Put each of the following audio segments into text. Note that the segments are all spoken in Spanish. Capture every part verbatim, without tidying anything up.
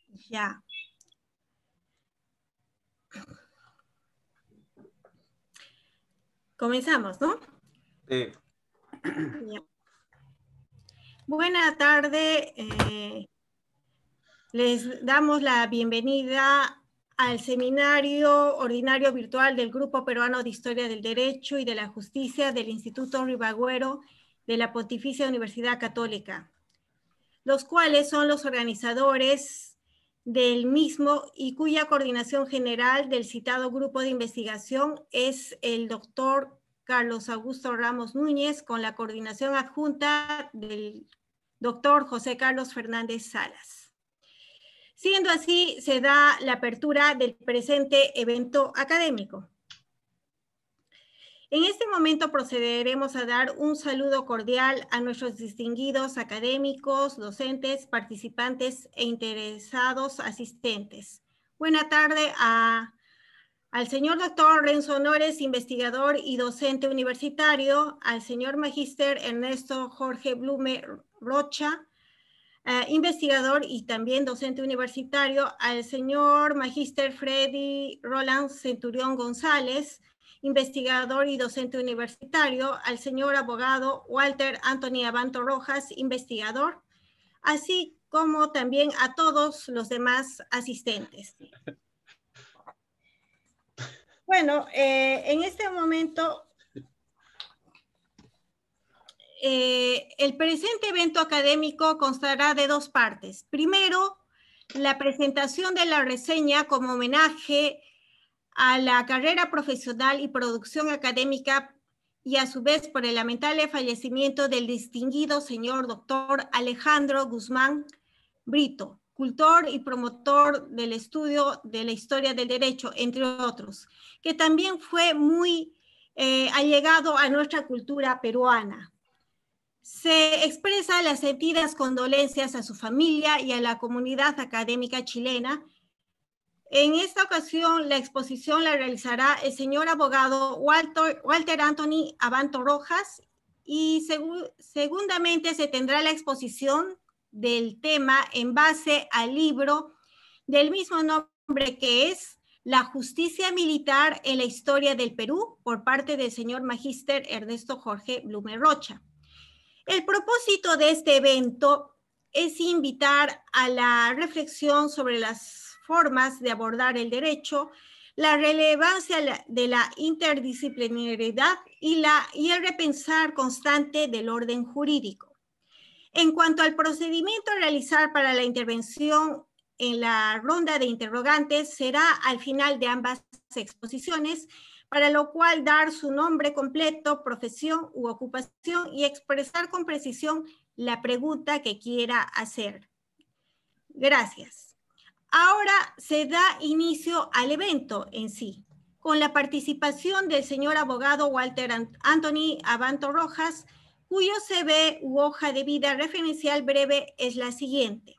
Ya. Comenzamos, ¿no? Sí. Ya. Buena tarde. Eh, les damos la bienvenida al seminario ordinario virtual del Grupo Peruano de Historia del Derecho y de la Justicia del Instituto Ribagüero de la Pontificia Universidad Católica, los cuales son los organizadores del mismo y cuya coordinación general del citado grupo de investigación es el doctor Carlos Augusto Ramos Núñez, con la coordinación adjunta del doctor José Carlos Fernández Salas. Siendo así, se da la apertura del presente evento académico. En este momento procederemos a dar un saludo cordial a nuestros distinguidos académicos, docentes, participantes e interesados asistentes. Buena tarde a, al señor doctor Renzo Honores, investigador y docente universitario, al señor magíster Ernesto Jorge Blume Rocha, eh, investigador y también docente universitario, al señor magíster Freddy Roland Centurión González, investigador y docente universitario, al señor abogado Walter Anthony Abanto Rojas, investigador, así como también a todos los demás asistentes. Bueno, eh, en este momento, eh, el presente evento académico constará de dos partes. Primero, la presentación de la reseña como homenaje a la carrera profesional y producción académica y a su vez por el lamentable fallecimiento del distinguido señor doctor Alejandro Guzmán Brito, cultor y promotor del estudio de la historia del derecho, entre otros, que también fue muy eh, allegado a nuestra cultura peruana. Se expresa las sentidas condolencias a su familia y a la comunidad académica chilena. En esta ocasión, la exposición la realizará el señor abogado Walter, Walter Anthony Abanto Rojas y seg segundamente se tendrá la exposición del tema en base al libro del mismo nombre, que es La justicia militar en la historia del Perú, por parte del señor magíster Ernesto Jorge Blume Rocha. El propósito de este evento es invitar a la reflexión sobre las formas de abordar el derecho, la relevancia de la interdisciplinariedad y, la, y el repensar constante del orden jurídico. En cuanto al procedimiento a realizar para la intervención en la ronda de interrogantes, será al final de ambas exposiciones, para lo cual dar su nombre completo, profesión u ocupación y expresar con precisión la pregunta que quiera hacer. Gracias. Ahora se da inicio al evento en sí, con la participación del señor abogado Walter Anthony Abanto Rojas, cuyo C V u hoja de vida referencial breve es la siguiente.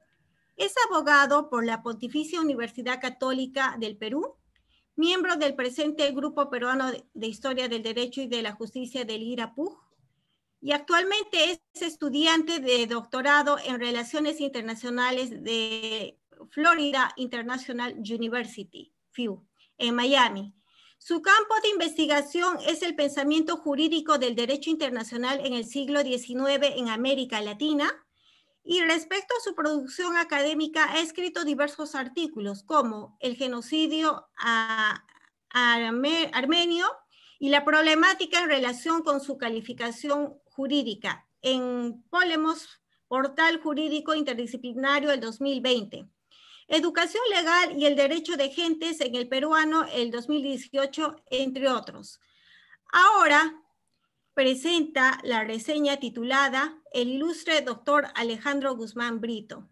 Es abogado por la Pontificia Universidad Católica del Perú, miembro del presente Grupo Peruano de Historia del Derecho y de la Justicia del I R A P U J, y actualmente es estudiante de doctorado en Relaciones Internacionales de Florida International University, F I U, en Miami. Su campo de investigación es el pensamiento jurídico del derecho internacional en el siglo diecinueve en América Latina, y respecto a su producción académica ha escrito diversos artículos como El genocidio a, a armenio y la problemática en relación con su calificación jurídica en Polemos, Portal Jurídico Interdisciplinario del dos mil veinte. Educación legal y el derecho de gentes en el peruano el dos mil dieciocho, entre otros. Ahora presenta la reseña titulada El ilustre doctor Alejandro Guzmán Brito.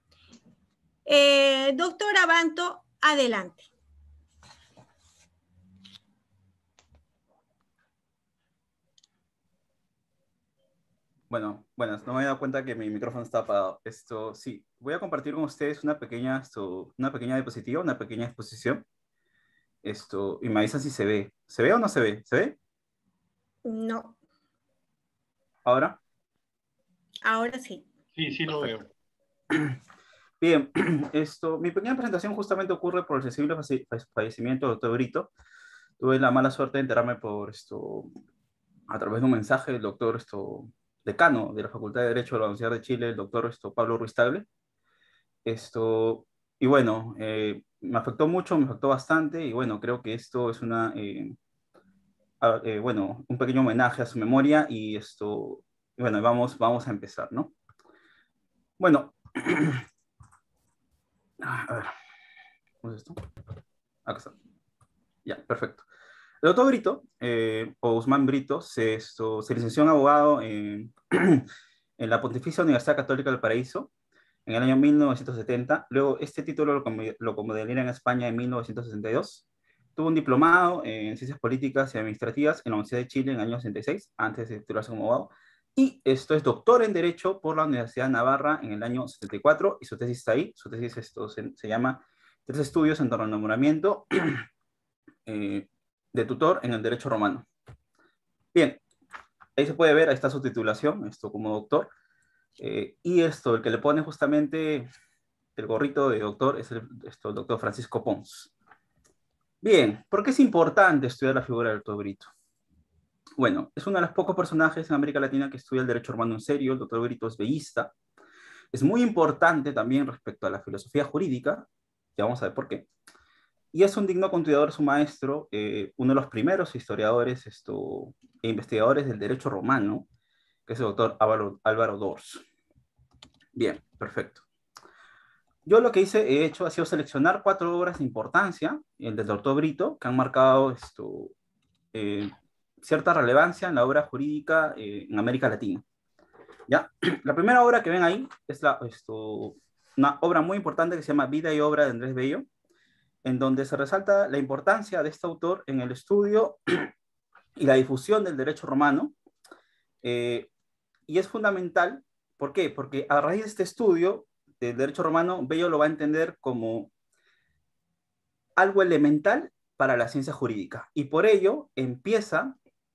Eh, doctor Abanto, adelante. Bueno, bueno, no me he dado cuenta que mi micrófono está apagado. Esto, sí, voy a compartir con ustedes una pequeña, esto, una pequeña diapositiva, una pequeña exposición. Esto, y me avisan si se ve. ¿Se ve o no se ve? ¿Se ve? No. ¿Ahora? Ahora sí. Sí, sí lo veo. Bien, esto, mi pequeña presentación justamente ocurre por el sensible fallecimiento del doctor Brito. Tuve la mala suerte de enterarme por esto, a través de un mensaje del doctor esto, decano de la Facultad de Derecho de la Universidad de Chile, el doctor esto, Pablo Ruiz Tagle. Esto, y bueno, eh, me afectó mucho, me afectó bastante, y bueno, creo que esto es una, eh, a- eh, bueno, un pequeño homenaje a su memoria, y esto, bueno, vamos, vamos a empezar, ¿no? Bueno, a ver, ¿cómo es esto? Acá está. Ya, perfecto. El doctor Brito, eh, o Guzmán Brito, se, esto, se licenció en abogado en, en la Pontificia Universidad Católica del Paraíso en el año mil novecientos setenta. Luego, este título lo, lo convalidó en España en mil novecientos sesenta y dos. Tuvo un diplomado en Ciencias Políticas y Administrativas en la Universidad de Chile en el año sesenta y seis, antes de titularse como abogado. Y esto es doctor en Derecho por la Universidad de Navarra en el año setenta y cuatro, y su tesis está ahí. Su tesis esto se, se llama Tres estudios en torno al nombramiento eh, de tutor en el derecho romano. Bien, ahí se puede ver, ahí está su titulación, esto como doctor. Eh, y esto, el que le pone justamente el gorrito de doctor es el, esto, el doctor Francisco Pons. Bien, ¿por qué es importante estudiar la figura del doctor Brito? Bueno, es uno de los pocos personajes en América Latina que estudia el derecho romano en serio. El doctor Brito es bellista. Es muy importante también respecto a la filosofía jurídica, ya vamos a ver por qué. Y es un digno continuador su maestro, eh, uno de los primeros historiadores esto, e investigadores del derecho romano, que es el doctor Álvaro, Álvaro Dors. Bien, perfecto. Yo lo que hice, he hecho, ha sido seleccionar cuatro obras de importancia, el del doctor Brito, que han marcado esto, eh, cierta relevancia en la obra jurídica eh, en América Latina. ¿Ya? La primera obra que ven ahí es la, esto, una obra muy importante que se llama Vida y Obra de Andrés Bello, en donde se resalta la importancia de este autor en el estudio y la difusión del derecho romano. Eh, y es fundamental, ¿por qué? Porque a raíz de este estudio del derecho romano, Bello lo va a entender como algo elemental para la ciencia jurídica. Y por ello empieza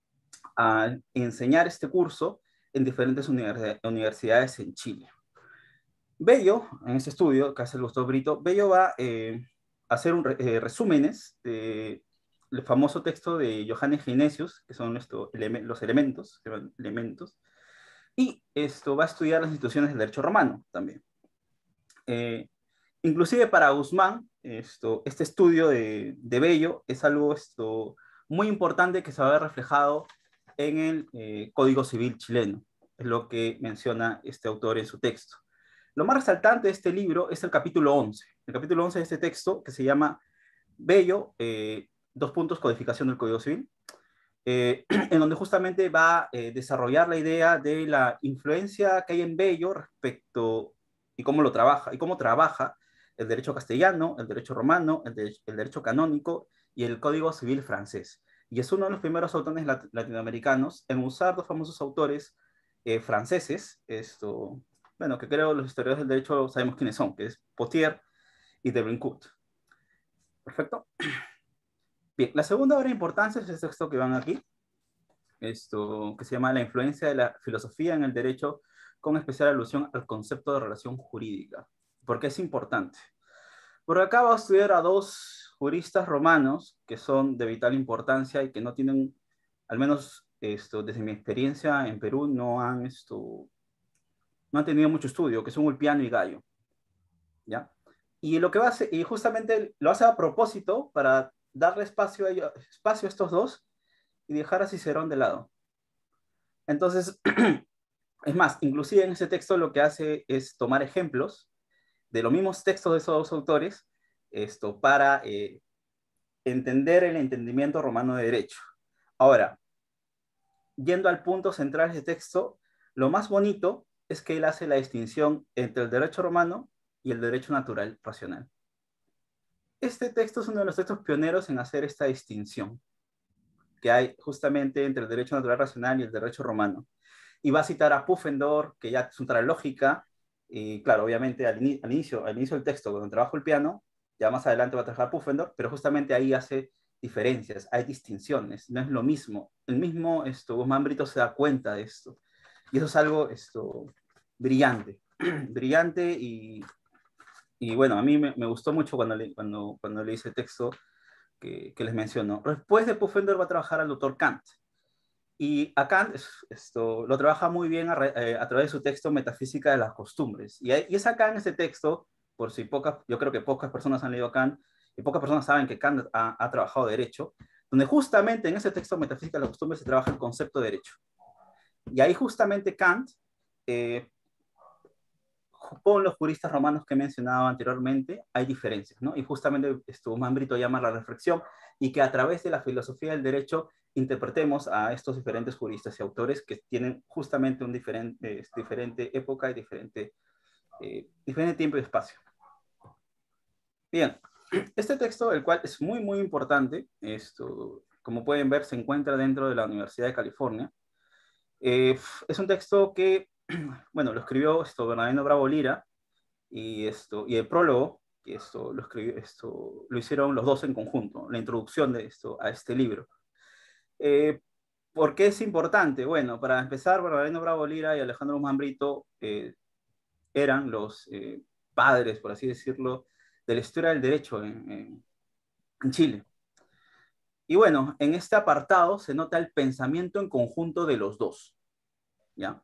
a enseñar este curso en diferentes universidades en Chile. Bello, en este estudio que hace el doctor Brito, Bello va eh, a hacer un, eh, resúmenes de el famoso texto de Johannes Heinesius, que son esto, ele los elementos, elementos, y esto va a estudiar las instituciones del derecho romano también. Eh, inclusive para Guzmán, esto, este estudio de, de Bello es algo esto, muy importante que se va a ver reflejado en el eh, Código Civil chileno, es lo que menciona este autor en su texto. Lo más resaltante de este libro es el capítulo once. El capítulo once de este texto, que se llama Bello, eh, dos puntos, codificación del Código Civil, eh, en donde justamente va a eh, desarrollar la idea de la influencia que hay en Bello respecto y cómo lo trabaja, y cómo trabaja el derecho castellano, el derecho romano, el, de, el derecho canónico y el Código Civil francés. Y es uno de los primeros autores lat latinoamericanos en usar dos famosos autores eh, franceses, esto, bueno, que creo los historiadores del derecho sabemos quiénes son, que es Potier y de Brincourt. Perfecto. Bien, la segunda obra de importancia es este texto que van aquí, esto, que se llama La influencia de la filosofía en el derecho, con especial alusión al concepto de relación jurídica. ¿Por qué es importante? Porque acá va a estudiar a dos juristas romanos que son de vital importancia y que no tienen, al menos esto, desde mi experiencia en Perú, no han, esto, no han tenido mucho estudio, que son Ulpiano y Gallo. ¿Ya? Y lo que va a hacer, y justamente lo hace a propósito para darle espacio a, ellos, espacio a estos dos y dejar a Cicerón de lado. Entonces, es más, inclusive en ese texto lo que hace es tomar ejemplos de los mismos textos de esos dos autores esto, para eh, entender el entendimiento romano de derecho. Ahora, yendo al punto central de ese texto, lo más bonito es que él hace la distinción entre el derecho romano y el derecho natural racional. Este texto es uno de los textos pioneros en hacer esta distinción que hay justamente entre el derecho natural racional y el derecho romano. Y va a citar a Pufendorf, que ya es una lógica, y claro, obviamente al, in al, inicio, al inicio del texto, cuando trabajo el piano, ya más adelante va a trabajar Pufendorf, pero justamente ahí hace diferencias, hay distinciones, no es lo mismo. El mismo esto, Guzmán Brito se da cuenta de esto. Y eso es algo esto, brillante, brillante y, y bueno, a mí me, me gustó mucho cuando, le, cuando, cuando leí ese texto que, que les menciono. Después de Pufender va a trabajar al doctor Kant. Y a Kant esto, lo trabaja muy bien a, eh, a través de su texto Metafísica de las Costumbres. Y, y es acá en ese texto, por si pocas, yo creo que pocas personas han leído a Kant, y pocas personas saben que Kant ha, ha trabajado derecho, donde justamente en ese texto Metafísica de las Costumbres se trabaja el concepto de derecho. Y ahí justamente Kant, eh, con los juristas romanos que he mencionado anteriormente, hay diferencias, ¿no? Y justamente esto Mambrito llama la reflexión, y que a través de la filosofía del derecho interpretemos a estos diferentes juristas y autores que tienen justamente un diferente, eh, diferente época y diferente, eh, diferente tiempo y espacio. Bien, este texto, el cual es muy, muy importante, esto, como pueden ver, se encuentra dentro de la Universidad de California. Eh, es un texto que, bueno, lo escribió esto, Bernardino Bravo Lira, y, esto, y el prólogo, y esto lo, escribió, esto lo hicieron los dos en conjunto, la introducción de esto a este libro. Eh, ¿Por qué es importante? Bueno, para empezar, Bernardino Bravo Lira y Alejandro Guzmán Brito eh, eran los eh, padres, por así decirlo, de la historia del derecho en, en, en Chile. Y bueno, en este apartado se nota el pensamiento en conjunto de los dos, ¿ya?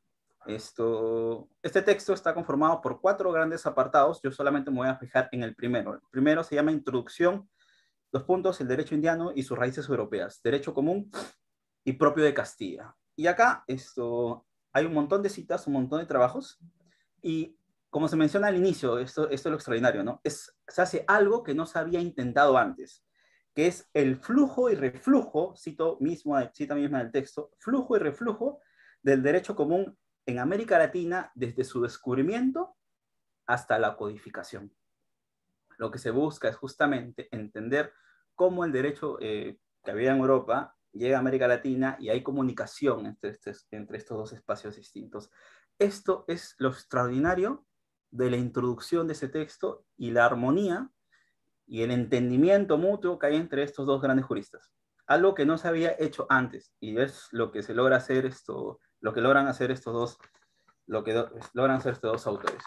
Esto, este texto está conformado por cuatro grandes apartados. Yo solamente me voy a fijar en el primero. El primero se llama Introducción, dos puntos, el derecho indiano y sus raíces europeas, derecho común y propio de Castilla. Y acá esto, hay un montón de citas, un montón de trabajos, y como se menciona al inicio, esto, esto es lo extraordinario, ¿no? Es, se hace algo que no se había intentado antes, que es el flujo y reflujo, cito mismo, cita misma del texto, flujo y reflujo del derecho común en América Latina desde su descubrimiento hasta la codificación. Lo que se busca es justamente entender cómo el derecho eh, que había en Europa llega a América Latina y hay comunicación entre, este, entre estos dos espacios distintos. Esto es lo extraordinario de la introducción de ese texto y la armonía y el entendimiento mutuo que hay entre estos dos grandes juristas. Algo que no se había hecho antes, y es lo que se logra hacer esto, lo que logran hacer estos dos, lo que do, logran hacer estos dos autores.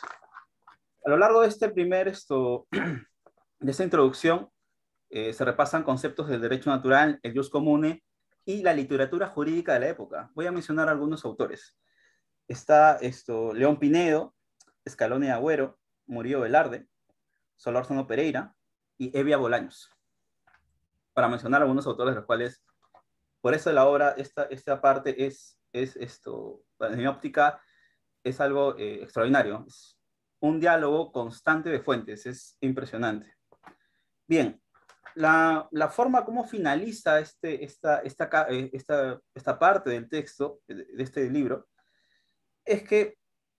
A lo largo de este primer esto, de esta introducción, eh, se repasan conceptos del derecho natural, el jus comune y la literatura jurídica de la época. Voy a mencionar algunos autores. Está esto, León Pinedo, Escalone Agüero, Murillo Velarde, Solórzano Pereira y Evia Bolaños, para mencionar algunos autores de los cuales, por eso la obra, esta, esta parte es, es esto, en mi óptica, es algo eh, extraordinario. Es un diálogo constante de fuentes, es impresionante. Bien, la, la forma como finaliza este, esta, esta, esta, esta parte del texto, de, de este libro, es que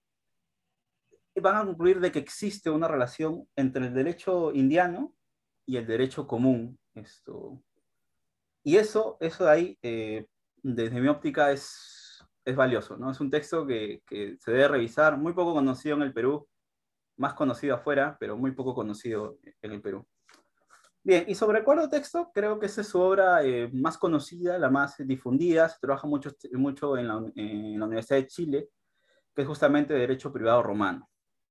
van a concluir de que existe una relación entre el derecho indiano y el derecho común. Esto, y eso, eso de ahí, eh, desde mi óptica, es, es valioso, ¿no? Es un texto que, que se debe revisar, muy poco conocido en el Perú, más conocido afuera, pero muy poco conocido en el Perú. Bien, y sobre el cuarto texto, creo que esa es su obra eh, más conocida, la más difundida, se trabaja mucho, mucho en, la, en la Universidad de Chile, que es justamente Derecho Privado Romano.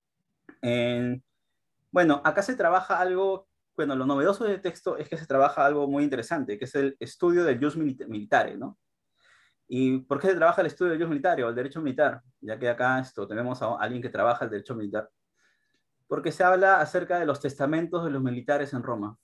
En, bueno, acá se trabaja algo, bueno, lo novedoso del texto es que se trabaja algo muy interesante, que es el estudio del jus militare, ¿no? ¿Y por qué se trabaja el estudio del jus militare o el derecho militar? Ya que acá esto, tenemos a alguien que trabaja el derecho militar. Porque se habla acerca de los testamentos de los militares en Roma.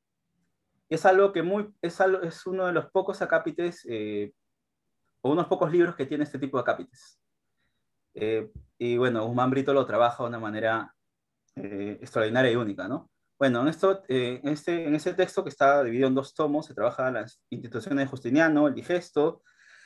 Y es algo que muy, es, algo, es uno de los pocos acápites, eh, o unos pocos libros que tiene este tipo de acápites. Eh, y bueno, Guzmán Brito lo trabaja de una manera eh, extraordinaria y única, ¿no? Bueno, en, esto, eh, en, este, en ese texto que está dividido en dos tomos, se trabaja las instituciones de Justiniano, el digesto,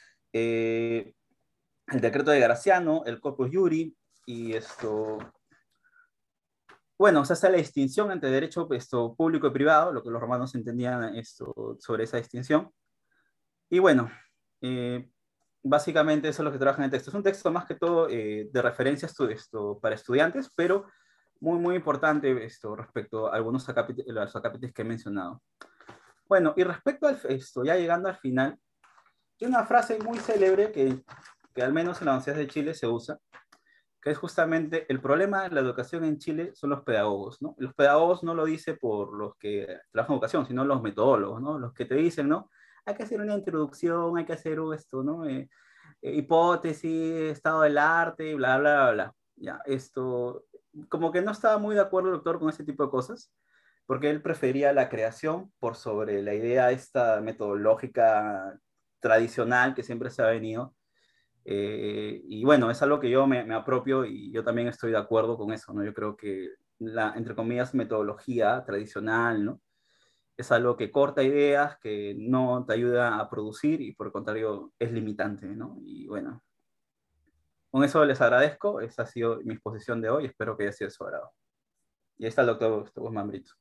eh, el decreto de Graciano, el corpus iuri, y esto... Bueno, se hace la distinción entre derecho esto, público y privado, lo que los romanos entendían esto, sobre esa distinción. Y bueno, eh, básicamente eso es lo que trabaja en el texto. Es un texto más que todo eh, de referencia esto, para estudiantes, pero muy, muy importante esto respecto a algunos acápites, los acápites que he mencionado. Bueno, y respecto a esto, ya llegando al final, hay una frase muy célebre que, que al menos en la Universidad de Chile se usa, que es justamente el problema de la educación en Chile son los pedagogos, ¿no? Los pedagogos no lo dice por los que trabajan en educación, sino los metodólogos, ¿no? Los que te dicen, ¿no? Hay que hacer una introducción, hay que hacer esto, ¿no? Eh, eh, hipótesis, estado del arte, bla, bla, bla, bla. Ya, esto, como que no estaba muy de acuerdo el doctor con ese tipo de cosas, porque él prefería la creación por sobre la idea esta metodológica tradicional que siempre se ha venido. Eh, y bueno, es algo que yo me, me apropio y yo también estoy de acuerdo con eso, ¿no? Yo creo que la, entre comillas, metodología tradicional, ¿no? Es algo que corta ideas, que no te ayuda a producir y por el contrario es limitante, ¿no? Y bueno, con eso les agradezco, esa ha sido mi exposición de hoy, espero que haya sido de su agrado. Y ahí está el doctor Guzmán Brito.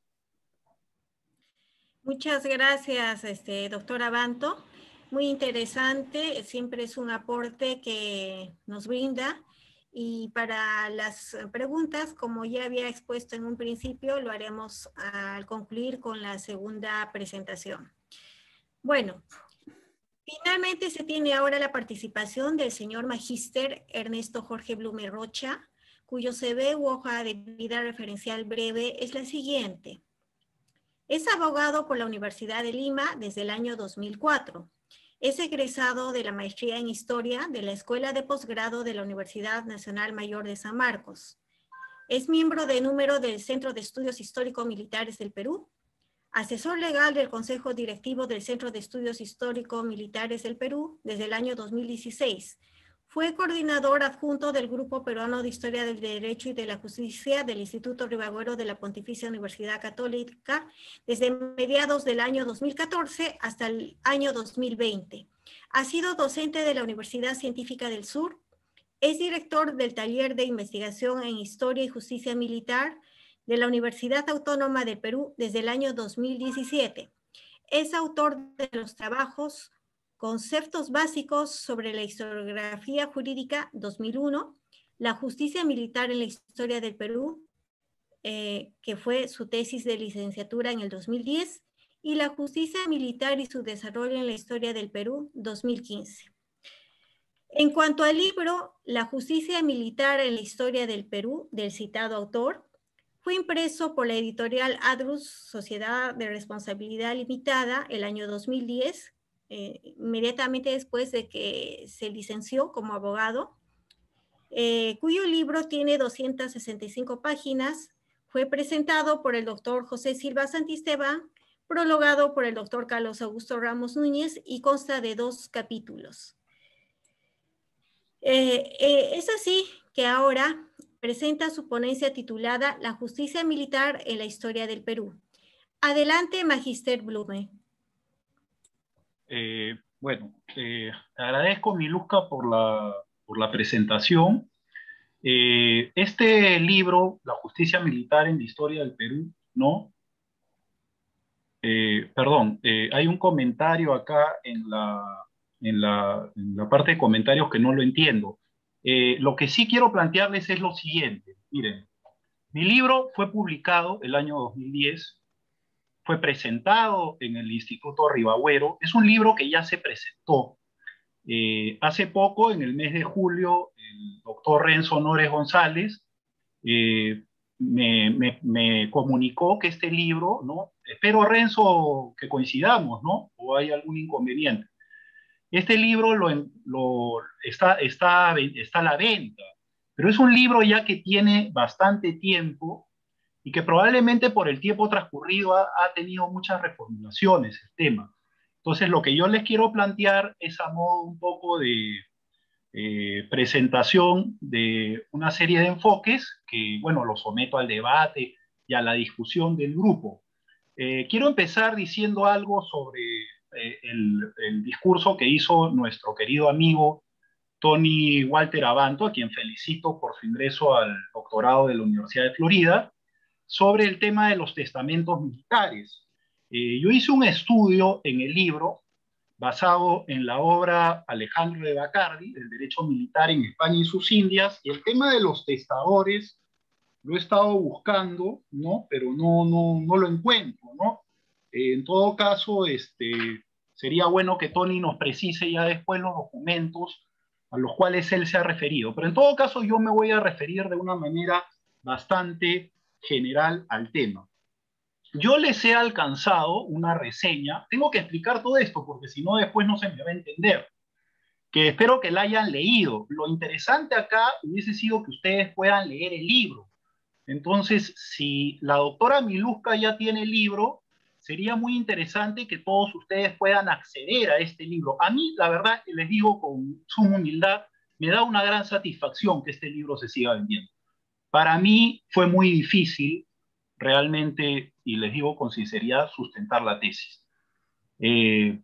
Muchas gracias, este, doctor Abanto. Muy interesante, siempre es un aporte que nos brinda. Y para las preguntas, como ya había expuesto en un principio, lo haremos al concluir con la segunda presentación. Bueno, finalmente se tiene ahora la participación del señor magíster Ernesto Jorge Blume Rocha, cuyo C V u hoja de vida referencial breve es la siguiente. Es abogado por la Universidad de Lima desde el año dos mil cuatro. Es egresado de la maestría en Historia de la Escuela de Posgrado de la Universidad Nacional Mayor de San Marcos. Es miembro de número del Centro de Estudios Histórico-Militares del Perú, asesor legal del Consejo Directivo del Centro de Estudios Histórico-Militares del Perú desde el año dos mil dieciséis. Fue coordinador adjunto del Grupo Peruano de Historia del Derecho y de la Justicia del Instituto Ribagüero de la Pontificia Universidad Católica desde mediados del año dos mil catorce hasta el año dos mil veinte. Ha sido docente de la Universidad Científica del Sur. Es director del Taller de Investigación en Historia y Justicia Militar de la Universidad Autónoma del Perú desde el año dos mil diecisiete. Es autor de los trabajos Conceptos Básicos sobre la Historiografía Jurídica dos mil uno, La Justicia Militar en la Historia del Perú, eh, que fue su tesis de licenciatura en el dos mil diez, y La Justicia Militar y su Desarrollo en la Historia del Perú dos mil quince. En cuanto al libro La Justicia Militar en la Historia del Perú, del citado autor, fue impreso por la editorial Adrus, Sociedad de Responsabilidad Limitada, el año dos mil diez, eh, inmediatamente después de que se licenció como abogado, eh, cuyo libro tiene doscientas sesenta y cinco páginas, fue presentado por el doctor José Silva Santisteban, prologado por el doctor Carlos Augusto Ramos Núñez y consta de dos capítulos. Eh, eh, es así que ahora presenta su ponencia titulada La Justicia Militar en la Historia del Perú. Adelante, Magíster Blume. Eh, bueno, eh, agradezco, Miluska, por la, por la presentación. Eh, este libro, La Justicia Militar en la Historia del Perú, ¿no? Eh, perdón, eh, hay un comentario acá en la, en, la, en la parte de comentarios que no lo entiendo. Eh, lo que sí quiero plantearles es lo siguiente. Miren, mi libro fue publicado el año dos mil diez, fue presentado en el Instituto Ribagüero. Es un libro que ya se presentó. Eh, hace poco, en el mes de julio, el doctor Renzo Nores González eh, me, me, me comunicó que este libro, ¿no? Espero, Renzo, que coincidamos, ¿no? O hay algún inconveniente. Este libro lo, lo, está, está, está a la venta, pero es un libro ya que tiene bastante tiempo y que probablemente por el tiempo transcurrido ha, ha tenido muchas reformulaciones el tema. Entonces, lo que yo les quiero plantear es a modo un poco de eh, presentación de una serie de enfoques que, bueno, los someto al debate y a la discusión del grupo. Eh, quiero empezar diciendo algo sobre eh, el, el discurso que hizo nuestro querido amigo Tony Walter Abanto, a quien felicito por su ingreso al doctorado de la Universidad de Florida, sobre el tema de los testamentos militares. Eh, yo hice un estudio en el libro basado en la obra Alejandro de Bacardi, El derecho militar en España y sus Indias, y el tema de los testadores lo he estado buscando, ¿no? Pero no, no, no lo encuentro, ¿no? Eh, en todo caso, este, sería bueno que Tony nos precise ya después los documentos a los cuales él se ha referido. Pero en todo caso yo me voy a referir de una manera bastante general al tema. Yo les he alcanzado una reseña, tengo que explicar todo esto porque si no después no se me va a entender, que espero que la hayan leído. Lo interesante acá hubiese sido que ustedes puedan leer el libro. Entonces, si la doctora Miluska ya tiene el libro, sería muy interesante que todos ustedes puedan acceder a este libro. A mí, la verdad, les digo con suma humildad, me da una gran satisfacción que este libro se siga vendiendo. Para mí fue muy difícil, realmente, y les digo con sinceridad, sustentar la tesis. Eh,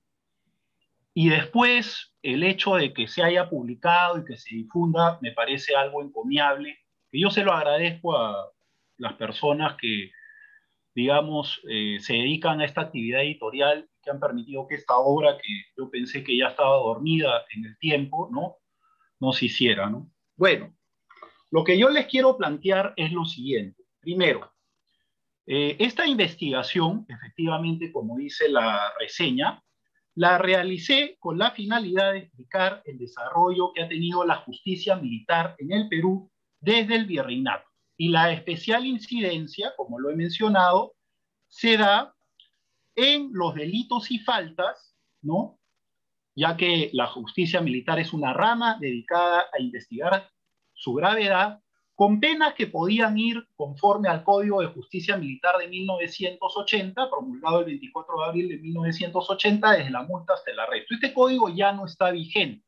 y después, el hecho de que se haya publicado y que se difunda, me parece algo encomiable, que yo se lo agradezco a las personas que, digamos, eh, se dedican a esta actividad editorial, que han permitido que esta obra, que yo pensé que ya estaba dormida en el tiempo, ¿no? No se hiciera, ¿no? Bueno, lo que yo les quiero plantear es lo siguiente. Primero, eh, esta investigación, efectivamente, como dice la reseña, la realicé con la finalidad de explicar el desarrollo que ha tenido la justicia militar en el Perú desde el virreinato. Y la especial incidencia, como lo he mencionado, se da en los delitos y faltas, ¿no? Ya que la justicia militar es una rama dedicada a investigar su gravedad, con penas que podían ir conforme al Código de Justicia Militar de mil novecientos ochenta, promulgado el veinticuatro de abril de mil novecientos ochenta, desde la multa hasta el arresto. Este código ya no está vigente.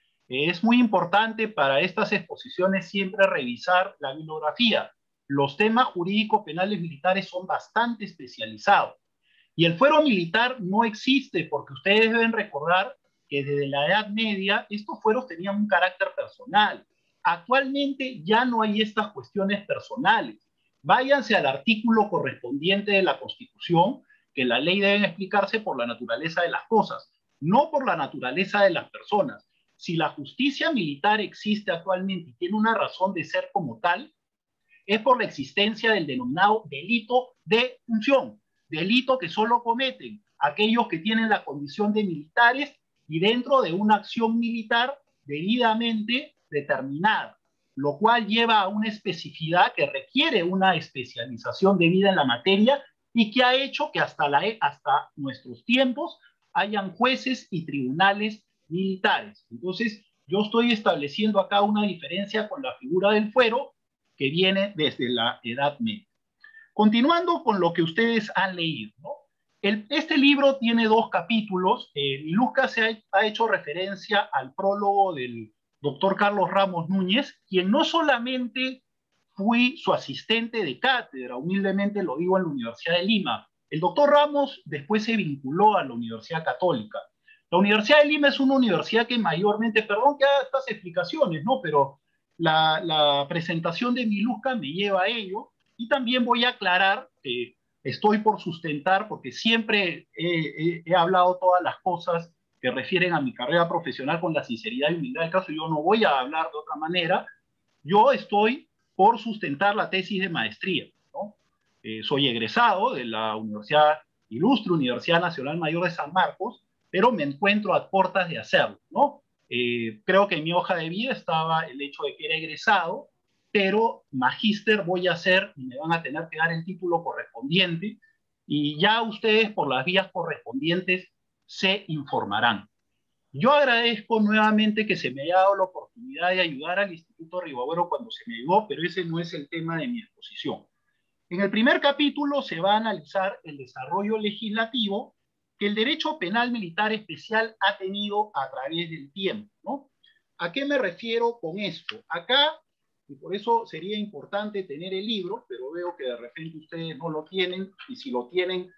Es muy importante para estas exposiciones siempre revisar la bibliografía. Los temas jurídicos penales militares son bastante especializados. Y el fuero militar no existe porque ustedes deben recordar que desde la Edad Media estos fueros tenían un carácter personal. Actualmente ya no hay estas cuestiones personales. Váyanse al artículo correspondiente de la Constitución, que la ley debe explicarse por la naturaleza de las cosas, no por la naturaleza de las personas. Si la justicia militar existe actualmente y tiene una razón de ser como tal, es por la existencia del denominado delito de función, delito que solo cometen aquellos que tienen la condición de militares y dentro de una acción militar debidamente determinada, lo cual lleva a una especificidad que requiere una especialización debida en la materia y que ha hecho que hasta, la, hasta nuestros tiempos hayan jueces y tribunales militares. Entonces, yo estoy estableciendo acá una diferencia con la figura del fuero que viene desde la Edad Media. Continuando con lo que ustedes han leído, ¿no? El, este libro tiene dos capítulos. Eh, Lucas se ha, ha hecho referencia al prólogo del doctor Carlos Ramos Núñez, quien no solamente fui su asistente de cátedra, humildemente lo digo, en la Universidad de Lima. El doctor Ramos después se vinculó a la Universidad Católica. La Universidad de Lima es una universidad que mayormente, perdón que haga estas explicaciones, ¿no? Pero la, la presentación de Miluska me lleva a ello, y también voy a aclarar que estoy por sustentar, porque siempre he, he, he hablado todas las cosas que refieren a mi carrera profesional con la sinceridad y humildad del caso. Yo no voy a hablar de otra manera. Yo estoy por sustentar la tesis de maestría, ¿no? Eh, soy egresado de la Universidad Ilustre, Universidad Nacional Mayor de San Marcos, pero me encuentro a puertas de hacerlo, ¿no? Eh, creo que en mi hoja de vida estaba el hecho de que era egresado, pero magíster voy a hacer y me van a tener que dar el título correspondiente y ya ustedes por las vías correspondientes se informarán. Yo agradezco nuevamente que se me haya dado la oportunidad de ayudar al Instituto Ribagüero cuando se me ayudó, pero ese no es el tema de mi exposición. En el primer capítulo se va a analizar el desarrollo legislativo que el derecho penal militar especial ha tenido a través del tiempo, ¿no? ¿A qué me refiero con esto? Acá, y por eso sería importante tener el libro, pero veo que de repente ustedes no lo tienen, y si lo tienen,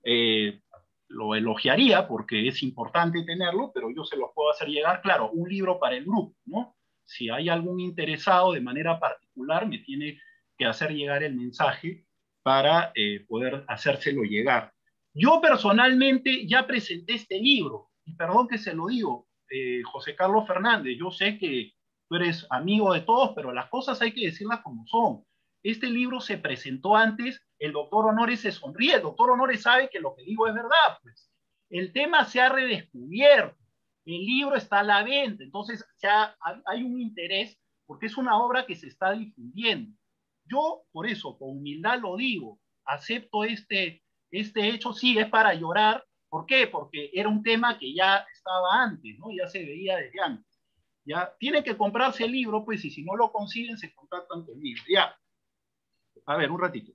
eh, lo elogiaría porque es importante tenerlo, pero yo se los puedo hacer llegar, claro, un libro para el grupo, ¿no? Si hay algún interesado de manera particular, me tiene que hacer llegar el mensaje para eh, poder hacérselo llegar. Yo personalmente ya presenté este libro, y perdón que se lo digo, eh, José Carlos Fernández, yo sé que tú eres amigo de todos, pero las cosas hay que decirlas como son. Este libro se presentó antes, el doctor Honores se sonríe, el doctor Honores sabe que lo que digo es verdad, pues. El tema se ha redescubierto, El libro está a la venta, entonces ya hay un interés porque es una obra que se está difundiendo. Yo, por eso, con humildad lo digo, acepto este, este hecho, sí, es para llorar. ¿Por qué? Porque era un tema que ya estaba antes, ¿no? Ya se veía desde antes. ¿Ya? Tienen que comprarse el libro, pues, y si no lo consiguen, se contactan conmigo. Ya. A ver, un ratito.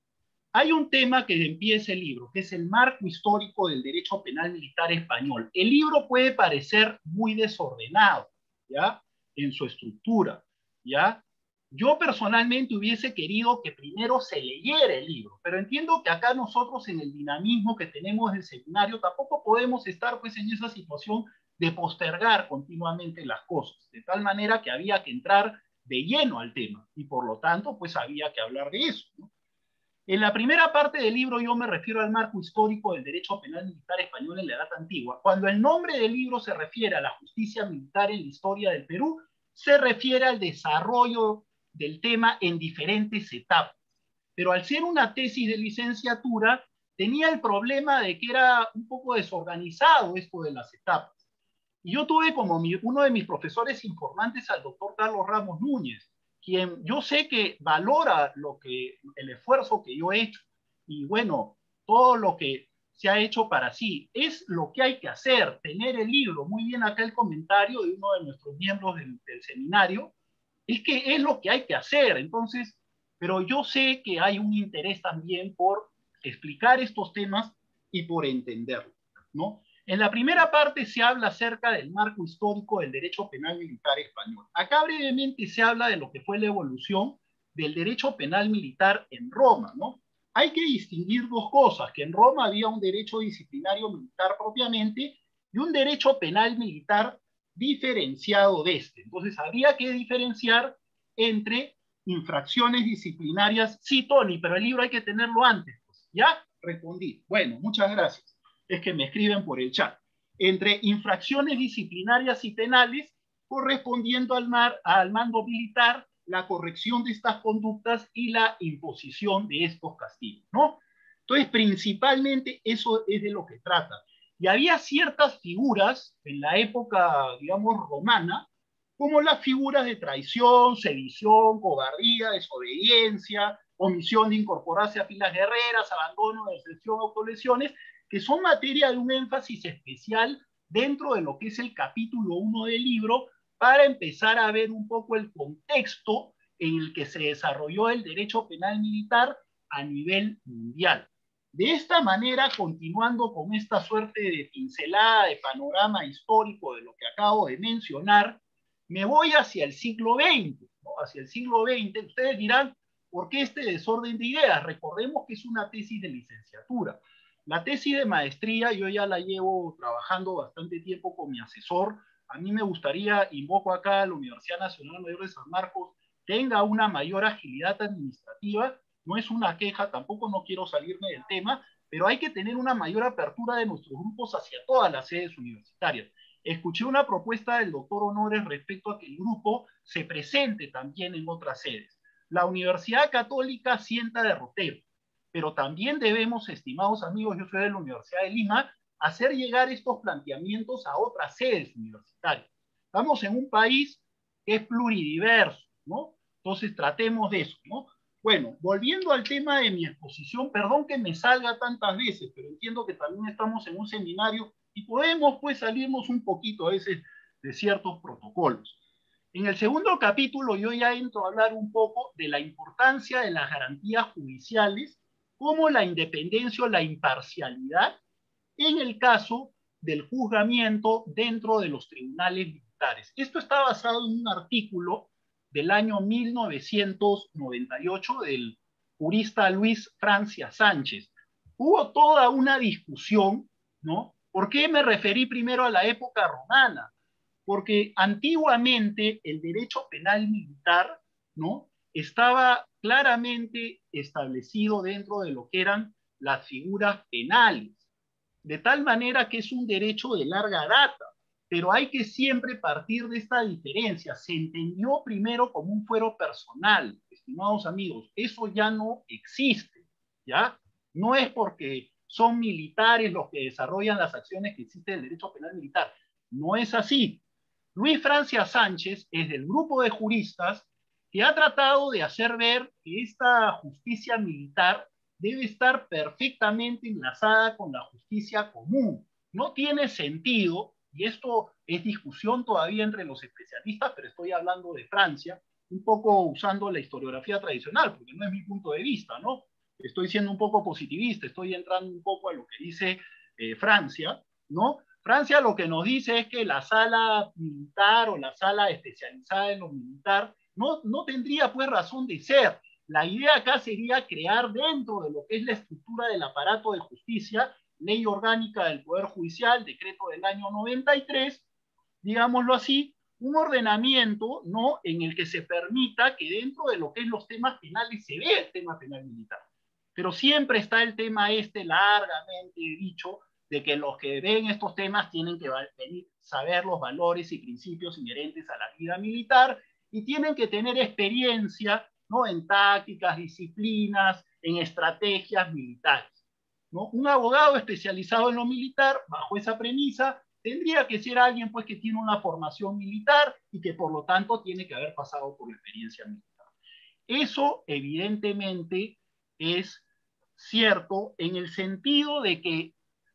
Hay un tema que empieza el libro, que es el marco histórico del derecho penal militar español. El libro puede parecer muy desordenado, ¿ya? En su estructura, ¿ya? Yo personalmente hubiese querido que primero se leyera el libro, pero entiendo que acá nosotros en el dinamismo que tenemos del seminario tampoco podemos estar pues en esa situación de postergar continuamente las cosas, de tal manera que había que entrar de lleno al tema y por lo tanto pues había que hablar de eso, ¿no? En la primera parte del libro yo me refiero al marco histórico del derecho penal militar español en la Edad Antigua. Cuando el nombre del libro se refiere a la justicia militar en la historia del Perú, se refiere al desarrollo del tema en diferentes etapas. Pero al ser una tesis de licenciatura, tenía el problema de que era un poco desorganizado esto de las etapas. Y yo tuve como mi, uno de mis profesores informantes al doctor Carlos Ramos Núñez, quien yo sé que valora lo que, el esfuerzo que yo he hecho y bueno, todo lo que se ha hecho para sí. Es lo que hay que hacer, tener el libro. Muy bien acá el comentario de uno de nuestros miembros del, del seminario, es que es lo que hay que hacer. Entonces, pero yo sé que hay un interés también por explicar estos temas y por entenderlos, ¿no? En la primera parte se habla acerca del marco histórico del derecho penal militar español. Acá brevemente se habla de lo que fue la evolución del derecho penal militar en Roma, ¿no? Hay que distinguir dos cosas, que en Roma había un derecho disciplinario militar propiamente y un derecho penal militar diferenciado de este. Entonces había que diferenciar entre infracciones disciplinarias. Sí, Tony, pero el libro hay que tenerlo antes. Pues. ¿Ya? Respondí. Bueno, muchas gracias. Es que me escriben por el chat, entre infracciones disciplinarias y penales, correspondiendo al, mar, al mando militar, la corrección de estas conductas y la imposición de estos castigos, ¿no? Entonces, principalmente eso es de lo que trata. Y había ciertas figuras en la época, digamos, romana, como las figuras de traición, sedición, cobardía, desobediencia, omisión de incorporarse a filas guerreras, abandono, deserción, autolesiones, que son materia de un énfasis especial dentro de lo que es el capítulo uno del libro, para empezar a ver un poco el contexto en el que se desarrolló el derecho penal militar a nivel mundial. De esta manera, continuando con esta suerte de pincelada de panorama histórico de lo que acabo de mencionar, me voy hacia el siglo veinte, ¿no? Hacia el siglo veinte, ustedes dirán, ¿por qué este desorden de ideas? Recordemos que es una tesis de licenciatura. La tesis de maestría yo ya la llevo trabajando bastante tiempo con mi asesor. A mí me gustaría, invoco acá a la Universidad Nacional Mayor de San Marcos, tenga una mayor agilidad administrativa. No es una queja, tampoco no quiero salirme del tema, pero hay que tener una mayor apertura de nuestros grupos hacia todas las sedes universitarias. Escuché una propuesta del doctor Honores respecto a que el grupo se presente también en otras sedes. La Universidad Católica sienta derrotero, pero también debemos, estimados amigos, yo soy de la Universidad de Lima, hacer llegar estos planteamientos a otras sedes universitarias. Estamos en un país que es pluridiverso, ¿no? Entonces tratemos de eso, ¿no? Bueno, volviendo al tema de mi exposición, perdón que me salga tantas veces, pero entiendo que también estamos en un seminario y podemos pues salirnos un poquito a veces de ciertos protocolos. En el segundo capítulo yo ya entro a hablar un poco de la importancia de las garantías judiciales, como la independencia o la imparcialidad en el caso del juzgamiento dentro de los tribunales militares. Esto está basado en un artículo del año mil novecientos noventa y ocho del jurista Luis Francia Sánchez. Hubo toda una discusión, ¿no? ¿Por qué me referí primero a la época romana? Porque antiguamente el derecho penal militar, ¿no?, estaba claramente establecido dentro de lo que eran las figuras penales, de tal manera que es un derecho de larga data, pero hay que siempre partir de esta diferencia. Se entendió primero como un fuero personal, estimados amigos, eso ya no existe, ¿ya? No es porque son militares los que desarrollan las acciones que existe el derecho penal militar. No es así. Luis Francia Sánchez es del grupo de juristas que ha tratado de hacer ver que esta justicia militar debe estar perfectamente enlazada con la justicia común. No tiene sentido, y esto es discusión todavía entre los especialistas, pero estoy hablando de Francia, un poco usando la historiografía tradicional, porque no es mi punto de vista, ¿no? Estoy siendo un poco positivista, estoy entrando un poco a lo que dice eh, Francia, ¿no? Francia lo que nos dice es que la sala militar o la sala especializada en lo militar no, no tendría pues razón de ser. La idea acá sería crear dentro de lo que es la estructura del aparato de justicia, ley orgánica del Poder Judicial, decreto del año noventa y tres, digámoslo así, un ordenamiento, ¿no?, en el que se permita que dentro de lo que es los temas penales se vea el tema penal militar. Pero siempre está el tema este largamente dicho de que los que ven estos temas tienen que saber los valores y principios inherentes a la vida militar y tienen que tener experiencia, ¿no?, en tácticas, disciplinas, en estrategias militares, ¿no? Un abogado especializado en lo militar, bajo esa premisa, tendría que ser alguien pues, que tiene una formación militar y que por lo tanto tiene que haber pasado por la experiencia militar. Eso evidentemente es cierto en el sentido de que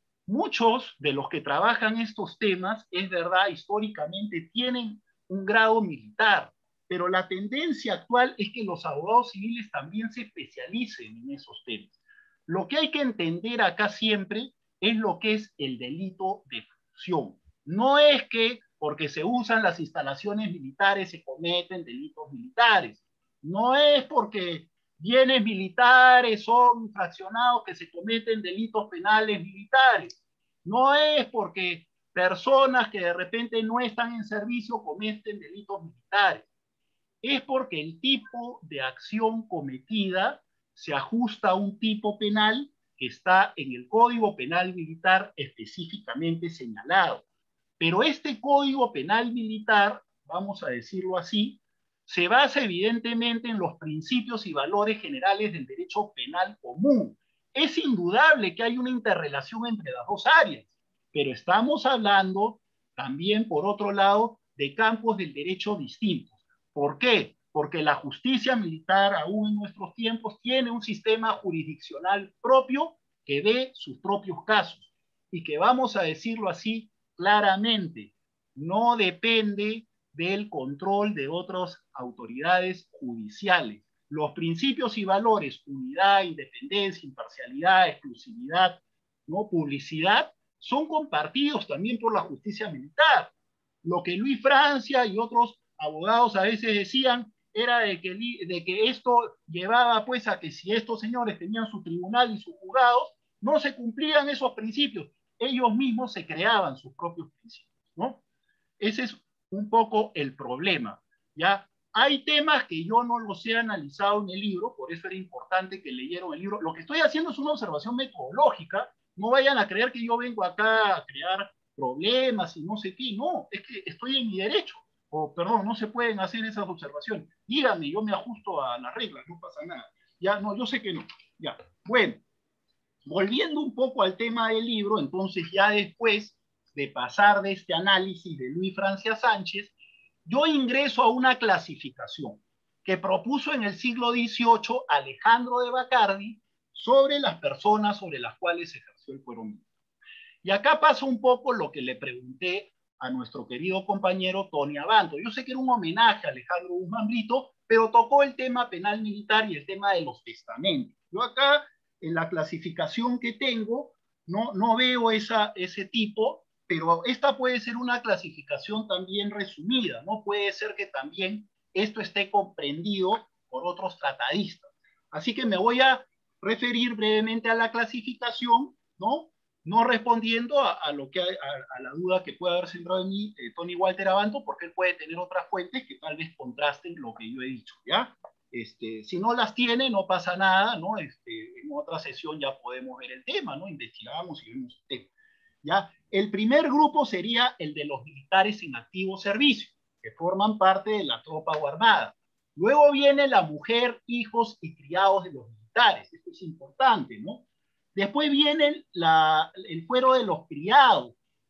muchos de los que trabajan estos temas, es verdad, históricamente tienen un grado militar, pero la tendencia actual es que los abogados civiles también se especialicen en esos temas. Lo que hay que entender acá siempre es lo que es el delito de función. No es que porque se usan las instalaciones militares se cometen delitos militares. No es porque bienes militares son fraccionados que se cometen delitos penales militares. No es porque personas que de repente no están en servicio cometen delitos militares. Es porque el tipo de acción cometida se ajusta a un tipo penal que está en el Código Penal Militar específicamente señalado. Pero este Código Penal Militar, vamos a decirlo así, se basa evidentemente en los principios y valores generales del derecho penal común. Es indudable que hay una interrelación entre las dos áreas, pero estamos hablando también, por otro lado, de campos del derecho distintos. ¿Por qué? Porque la justicia militar, aún en nuestros tiempos, tiene un sistema jurisdiccional propio que ve sus propios casos y que, vamos a decirlo así claramente, no depende del control de otras autoridades judiciales. Los principios y valores, unidad, independencia, imparcialidad, exclusividad, ¿no?, publicidad, son compartidos también por la justicia militar. Lo que Luis Francia y otros abogados a veces decían era de que, de que esto llevaba pues a que si estos señores tenían su tribunal y sus juzgados, no se cumplían esos principios. Ellos mismos se creaban sus propios principios, ¿no? Ese es un poco el problema, ¿ya? Hay temas que yo no los he analizado en el libro, por eso era importante que leyeran el libro. Lo que estoy haciendo es una observación metodológica. No vayan a creer que yo vengo acá a crear problemas y no sé qué. No, es que estoy en mi derecho. O, perdón, no se pueden hacer esas observaciones. Díganme, yo me ajusto a las reglas, no pasa nada. Ya, no, yo sé que no. Ya, bueno. Volviendo un poco al tema del libro, entonces ya después de pasar de este análisis de Luis Francia Sánchez, yo ingreso a una clasificación que propuso en el siglo dieciocho Alejandro de Bacardi sobre las personas sobre las cuales ejerció el fuero militar. Y acá pasa un poco lo que le pregunté a nuestro querido compañero Tony Abanto. Yo sé que era un homenaje a Alejandro Guzmán Brito, pero tocó el tema penal militar y el tema de los testamentos. Yo acá, en la clasificación que tengo, no, no veo esa, ese tipo, pero esta puede ser una clasificación también resumida, ¿no? Puede ser que también esto esté comprendido por otros tratadistas. Así que me voy a referir brevemente a la clasificación, ¿no? No respondiendo a, a, lo que, a, a la duda que puede haber sembrado en mí eh, Tony Walter Abanto, porque él puede tener otras fuentes que tal vez contrasten lo que yo he dicho, ¿ya? Este, si no las tiene, no pasa nada, ¿no? Este, en otra sesión ya podemos ver el tema, ¿no? Investigamos y vemos el tema, ¿ya? El primer grupo sería el de los militares en activo servicio, que forman parte de la tropa o armada. Luego viene la mujer, hijos y criados de los militares. Esto es importante, ¿no? Después viene la, el fuero de los criados,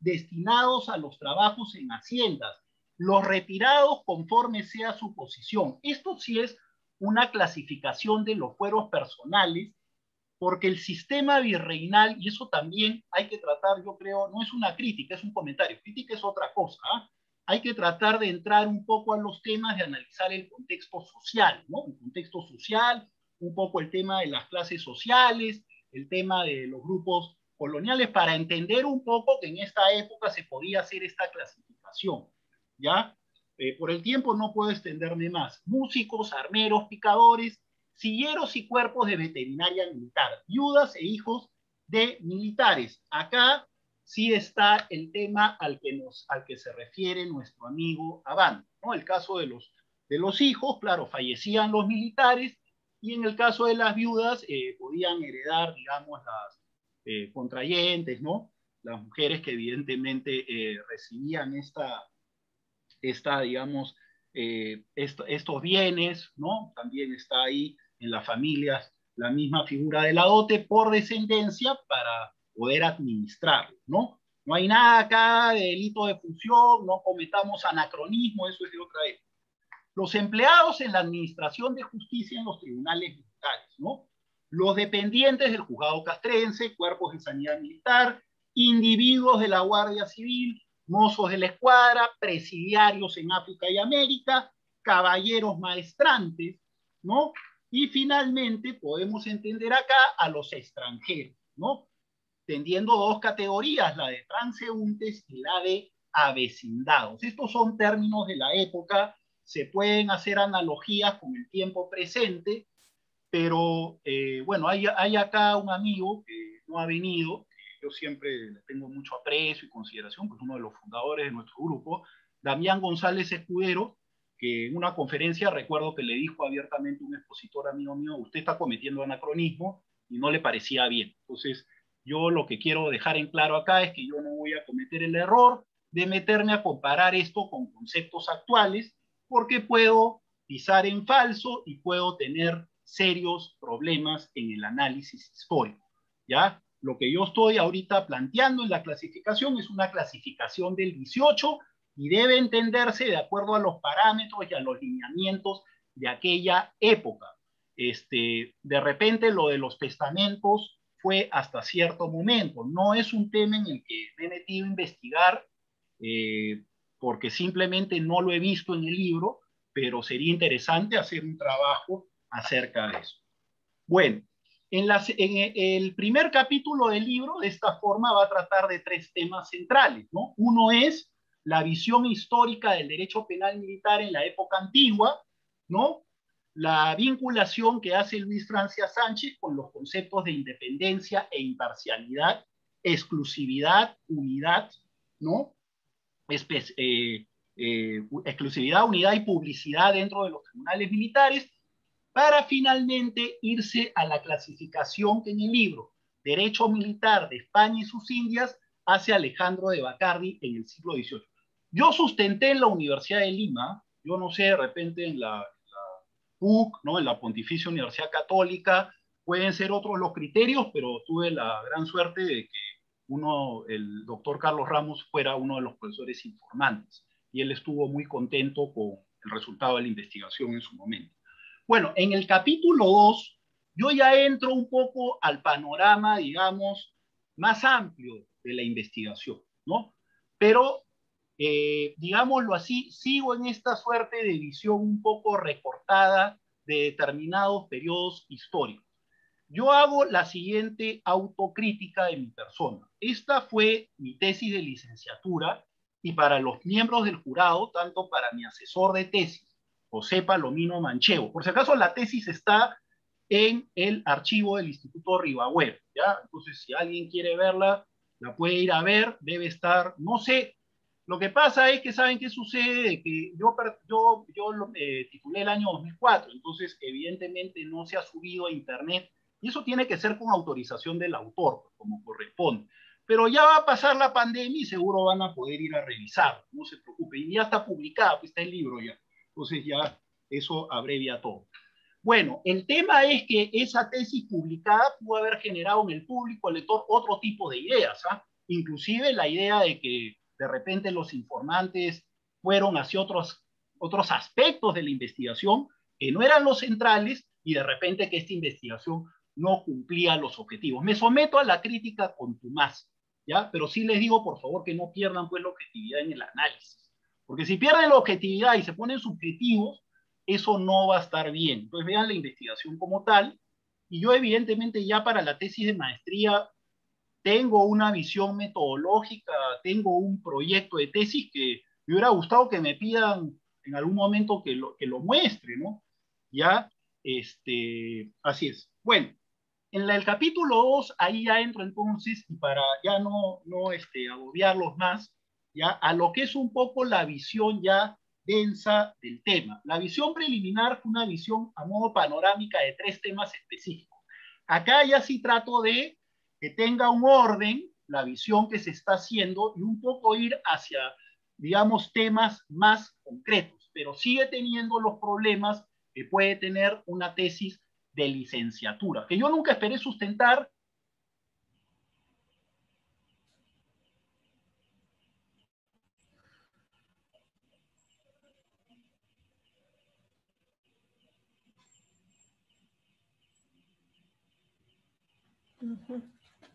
destinados a los trabajos en haciendas, los retirados conforme sea su posición. Esto sí es una clasificación de los fueros personales, porque el sistema virreinal, y eso también hay que tratar, yo creo, no es una crítica, es un comentario, crítica es otra cosa, ¿eh? Hay que tratar de entrar un poco a los temas, de analizar el contexto social, ¿no? El contexto social, un poco el tema de las clases sociales, el tema de los grupos coloniales, para entender un poco que en esta época se podía hacer esta clasificación, ¿ya? Eh, por el tiempo no puedo extenderme más. Músicos, armeros, picadores, silleros y cuerpos de veterinaria militar, viudas e hijos de militares. Acá sí está el tema al que, nos, al que se refiere nuestro amigo Abando, ¿no? El caso de los, de los hijos, claro, fallecían los militares, y en el caso de las viudas eh, podían heredar, digamos, las eh, contrayentes, ¿no? Las mujeres que evidentemente eh, recibían esta, esta digamos, eh, esto, estos bienes, ¿no? También está ahí en las familias la misma figura de la dote por descendencia para poder administrarlo, ¿no? No hay nada acá de delito de función, no cometamos anacronismo, eso es de otra época. Los empleados en la administración de justicia en los tribunales militares, ¿no? Los dependientes del juzgado castrense, cuerpos de sanidad militar, individuos de la Guardia Civil, mozos de la escuadra, presidiarios en África y América, caballeros maestrantes, ¿no? Y finalmente podemos entender acá a los extranjeros, ¿no? Tendiendo dos categorías, la de transeúntes y la de avecindados. Estos son términos de la época, se pueden hacer analogías con el tiempo presente, pero eh, bueno, hay, hay acá un amigo que no ha venido, que yo siempre le tengo mucho aprecio y consideración, pues uno de los fundadores de nuestro grupo, Damián González Escudero, que en una conferencia recuerdo que le dijo abiertamente a un expositor amigo mío, usted está cometiendo anacronismo, y no le parecía bien. Entonces, yo lo que quiero dejar en claro acá es que yo no voy a cometer el error de meterme a comparar esto con conceptos actuales, porque puedo pisar en falso y puedo tener serios problemas en el análisis histórico, ¿ya? Lo que yo estoy ahorita planteando en la clasificación es una clasificación del dieciocho y debe entenderse de acuerdo a los parámetros y a los lineamientos de aquella época. Este, de repente lo de los testamentos fue hasta cierto momento, no es un tema en el que me he metido a investigar eh, porque simplemente no lo he visto en el libro, pero sería interesante hacer un trabajo acerca de eso. Bueno, en, las, en el primer capítulo del libro, de esta forma, va a tratar de tres temas centrales, ¿no? Uno es la visión histórica del derecho penal militar en la época antigua, ¿no? La vinculación que hace Luis Francia Sánchez con los conceptos de independencia e imparcialidad, exclusividad, unidad, ¿no? Espe eh, eh, exclusividad, unidad y publicidad dentro de los tribunales militares, para finalmente irse a la clasificación que en el libro Derecho Militar de España y sus Indias hace Alejandro de Bacardi en el siglo dieciocho. Yo sustenté en la Universidad de Lima, yo no sé, de repente en la, la U C, ¿no? En la Pontificia Universidad Católica, pueden ser otros los criterios, pero tuve la gran suerte de que uno, el doctor Carlos Ramos, fuera uno de los profesores informantes, y él estuvo muy contento con el resultado de la investigación en su momento. Bueno, en el capítulo dos, yo ya entro un poco al panorama, digamos, más amplio de la investigación, ¿no? Pero, eh, digámoslo así, sigo en esta suerte de visión un poco recortada de determinados periodos históricos. Yo hago la siguiente autocrítica de mi persona. Esta fue mi tesis de licenciatura, y para los miembros del jurado, tanto para mi asesor de tesis, José Palomino Manchego. Por si acaso, la tesis está en el archivo del Instituto Rivagüero, ¿ya? Entonces, si alguien quiere verla, la puede ir a ver, debe estar, no sé. Lo que pasa es que, ¿saben qué sucede? Que yo, yo, yo eh, titulé el año dos mil cuatro, entonces, evidentemente, no se ha subido a internet, y eso tiene que ser con autorización del autor, como corresponde. Pero ya va a pasar la pandemia y seguro van a poder ir a revisarlo, no se preocupen. Y ya está publicado, pues está el libro ya. Entonces ya eso abrevia todo. Bueno, el tema es que esa tesis publicada pudo haber generado en el público, el lector, otro tipo de ideas, ¿ah? inclusive la idea de que de repente los informantes fueron hacia otros, otros aspectos de la investigación que no eran los centrales y de repente que esta investigación no cumplía los objetivos. Me someto a la crítica contumaz, ¿ya? Pero sí les digo, por favor, que no pierdan pues la objetividad en el análisis. Porque si pierden la objetividad y se ponen subjetivos, eso no va a estar bien. Entonces vean la investigación como tal. Y yo evidentemente ya para la tesis de maestría tengo una visión metodológica, tengo un proyecto de tesis que me hubiera gustado que me pidan en algún momento que lo, que lo muestre, ¿no? Ya, este, así es. Bueno, en la, el capítulo dos, ahí ya entro entonces, y para ya no, no este, agobiarlos más, ya a lo que es un poco la visión ya densa del tema. La visión preliminar fue una visión a modo panorámica de tres temas específicos. Acá ya sí trato de que tenga un orden, la visión que se está haciendo, y un poco ir hacia, digamos, temas más concretos, pero sigue teniendo los problemas que puede tener una tesis de licenciatura, que yo nunca esperé sustentar. Uh-huh.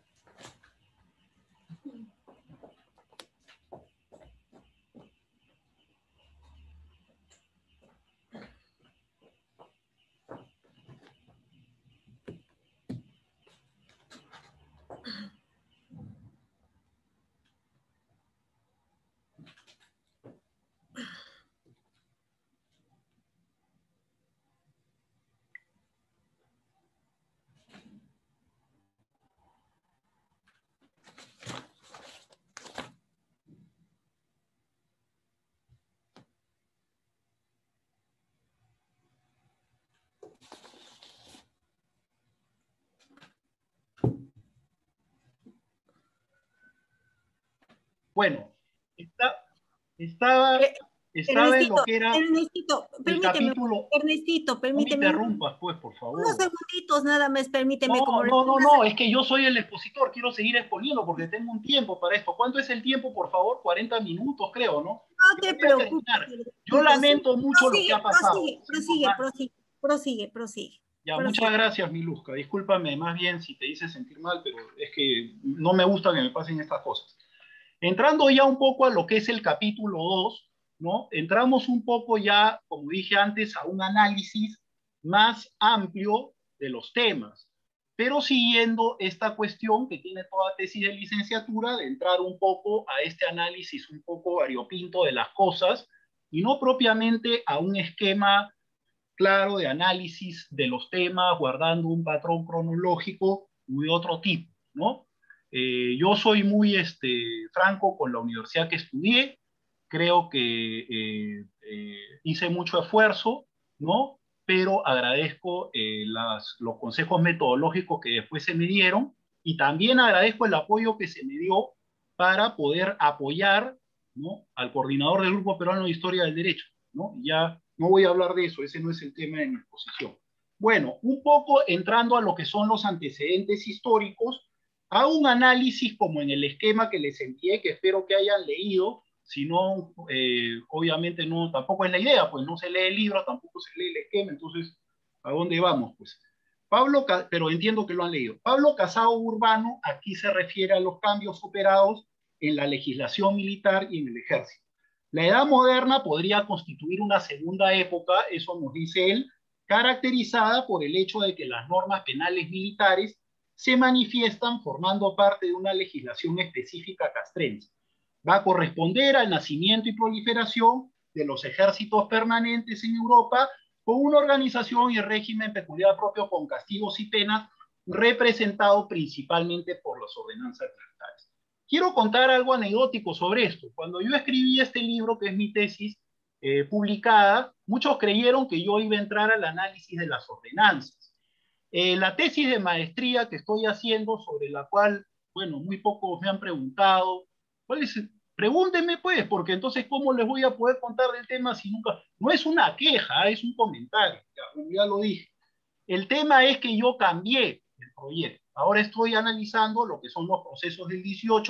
Bueno, está, estaba, Eh, estaba en lo Ernestito, que era Ernestito, el permíteme, capítulo. Ernestito, No me permíteme. interrumpas, pues, por favor. Unos segunditos nada más, permíteme. No, como no, no, no, es que yo soy el expositor, quiero seguir exponiendo porque tengo un tiempo para esto. ¿Cuánto es el tiempo, por favor? cuarenta minutos, creo, ¿no? No te Yo voy a preocupes. terminar. Yo lamento mucho lo que Prosigue, ha pasado. prosigue, prosigue, prosigue, prosigue, prosigue. Ya, prosigue. muchas gracias, Miluska. Discúlpame más bien si te hice sentir mal, pero es que no me gusta que me pasen estas cosas. Entrando ya un poco a lo que es el capítulo dos, ¿no? Entramos un poco ya, como dije antes, a un análisis más amplio de los temas, pero siguiendo esta cuestión que tiene toda tesis de licenciatura, de entrar un poco a este análisis un poco variopinto de las cosas, y no propiamente a un esquema claro de análisis de los temas, guardando un patrón cronológico u de otro tipo, ¿no? Eh, yo soy muy este, franco con la universidad que estudié, creo que eh, eh, hice mucho esfuerzo, ¿no? Pero agradezco eh, las, los consejos metodológicos que después se me dieron y también agradezco el apoyo que se me dio para poder apoyar, ¿no?, al coordinador del Grupo Peruano de Historia del Derecho, ¿no? Ya no voy a hablar de eso, ese no es el tema de mi exposición. Bueno, un poco entrando a lo que son los antecedentes históricos, hago un análisis como en el esquema que les envié, que espero que hayan leído, si no, eh, obviamente no, tampoco es la idea, pues no se lee el libro, tampoco se lee el esquema, entonces, ¿a dónde vamos? Pues Pablo, pero entiendo que lo han leído. Pablo Casado Urbano aquí se refiere a los cambios operados en la legislación militar y en el ejército. La edad moderna podría constituir una segunda época, eso nos dice él, caracterizada por el hecho de que las normas penales militares se manifiestan formando parte de una legislación específica castrense. Va a corresponder al nacimiento y proliferación de los ejércitos permanentes en Europa con una organización y régimen peculiar propio con castigos y penas representado principalmente por las ordenanzas militares. Quiero contar algo anecdótico sobre esto. Cuando yo escribí este libro, que es mi tesis eh, publicada, muchos creyeron que yo iba a entrar al análisis de las ordenanzas. Eh, la tesis de maestría que estoy haciendo, sobre la cual, bueno, muy pocos me han preguntado, ¿cuál es? Pregúntenme pues, porque entonces ¿cómo les voy a poder contar del tema si nunca? No es una queja, es un comentario, ya, ya lo dije. El tema es que yo cambié el proyecto. Ahora estoy analizando lo que son los procesos del dieciocho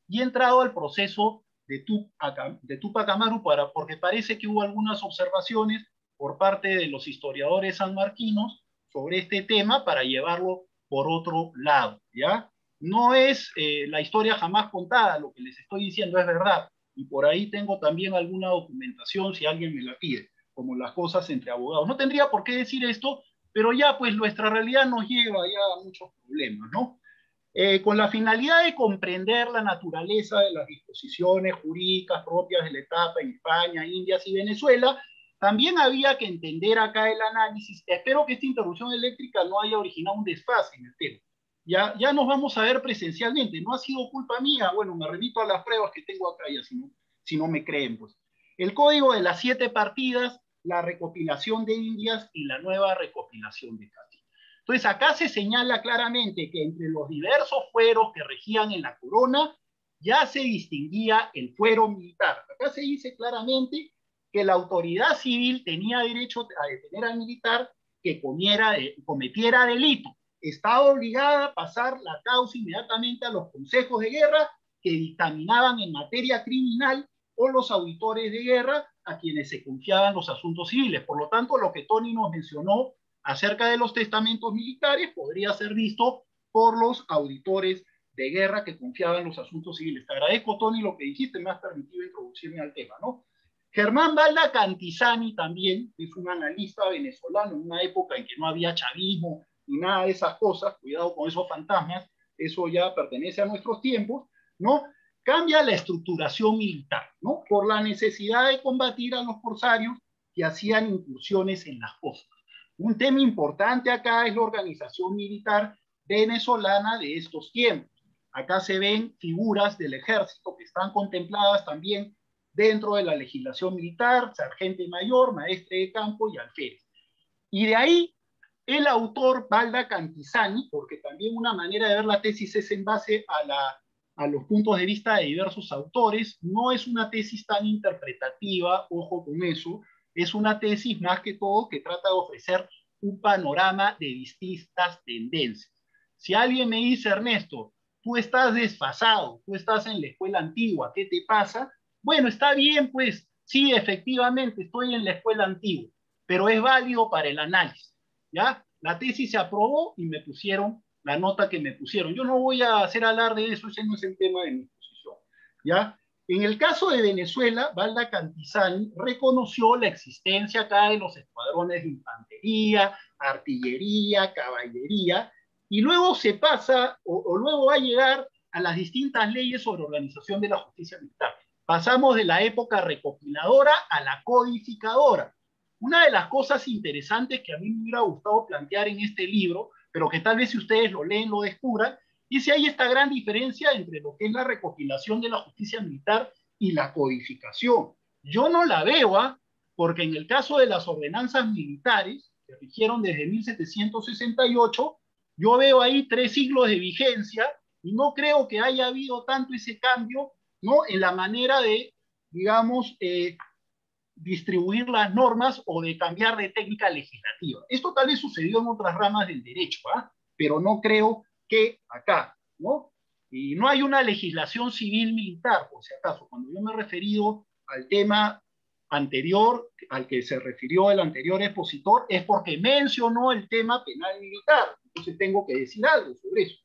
y he entrado al proceso de, Tupac, de Tupac Amaru para, porque parece que hubo algunas observaciones por parte de los historiadores sanmarquinos sobre este tema para llevarlo por otro lado, ¿ya? No es eh, la historia jamás contada, lo que les estoy diciendo es verdad, y por ahí tengo también alguna documentación si alguien me la pide, como las cosas entre abogados. No tendría por qué decir esto, pero ya pues nuestra realidad nos lleva ya a muchos problemas, ¿no? Eh, con la finalidad de comprender la naturaleza de las disposiciones jurídicas propias de la etapa en España, Indias y Venezuela, también había que entender acá el análisis. Espero que esta interrupción eléctrica no haya originado un desfase en el tema. Ya, ya nos vamos a ver presencialmente, no ha sido culpa mía, bueno, me remito a las pruebas que tengo acá, ya si no, si no me creen, pues. El código de las siete partidas, la recopilación de Indias y la nueva recopilación de Castilla. Entonces, acá se señala claramente que entre los diversos fueros que regían en la corona, ya se distinguía el fuero militar. Acá se dice claramente que la autoridad civil tenía derecho a detener al militar que comiera, eh, cometiera delito. Estaba obligada a pasar la causa inmediatamente a los consejos de guerra que dictaminaban en materia criminal o los auditores de guerra a quienes se confiaban los asuntos civiles. Por lo tanto, lo que Tony nos mencionó acerca de los testamentos militares podría ser visto por los auditores de guerra que confiaban los asuntos civiles. Te agradezco, Tony, lo que dijiste, me has permitido introducirme al tema, ¿no? Germán Balda Cantizani también es un analista venezolano en una época en que no había chavismo ni nada de esas cosas, cuidado con esos fantasmas, eso ya pertenece a nuestros tiempos, ¿no? Cambia la estructuración militar, ¿no? Por la necesidad de combatir a los corsarios que hacían incursiones en las costas. Un tema importante acá es la organización militar venezolana de estos tiempos. Acá se ven figuras del ejército que están contempladas también dentro de la legislación militar, sargento mayor, maestre de campo y alférez. Y de ahí el autor Balda Cantizani, porque también una manera de ver la tesis es en base a, la, a los puntos de vista de diversos autores, no es una tesis tan interpretativa, ojo con eso, es una tesis más que todo que trata de ofrecer un panorama de distintas tendencias. Si alguien me dice, Ernesto, tú estás desfasado, tú estás en la escuela antigua, ¿qué te pasa? Bueno, está bien, pues, sí, efectivamente, estoy en la escuela antigua, pero es válido para el análisis, ¿ya? La tesis se aprobó y me pusieron la nota que me pusieron. Yo no voy a hacer alarde de eso, ese no es el tema de mi exposición, ¿ya? En el caso de Venezuela, Balda Cantizani reconoció la existencia acá de los escuadrones de infantería, artillería, caballería, y luego se pasa, o, o luego va a llegar a las distintas leyes sobre organización de la justicia militar. Pasamos de la época recopiladora a la codificadora. Una de las cosas interesantes que a mí me hubiera gustado plantear en este libro, pero que tal vez si ustedes lo leen lo descubran, y si hay esta gran diferencia entre lo que es la recopilación de la justicia militar y la codificación. Yo no la veo, ¿eh? Porque en el caso de las ordenanzas militares, que rigieron desde mil setecientos sesenta y ocho, yo veo ahí tres siglos de vigencia y no creo que haya habido tanto ese cambio, ¿no? En la manera de, digamos, eh, distribuir las normas o de cambiar de técnica legislativa. Esto tal vez sucedió en otras ramas del derecho, ¿eh? Pero no creo que acá, ¿no? Y no hay una legislación civil militar, por si acaso. Cuando yo me he referido al tema anterior, al que se refirió el anterior expositor, es porque mencionó el tema penal militar. Entonces tengo que decir algo sobre eso.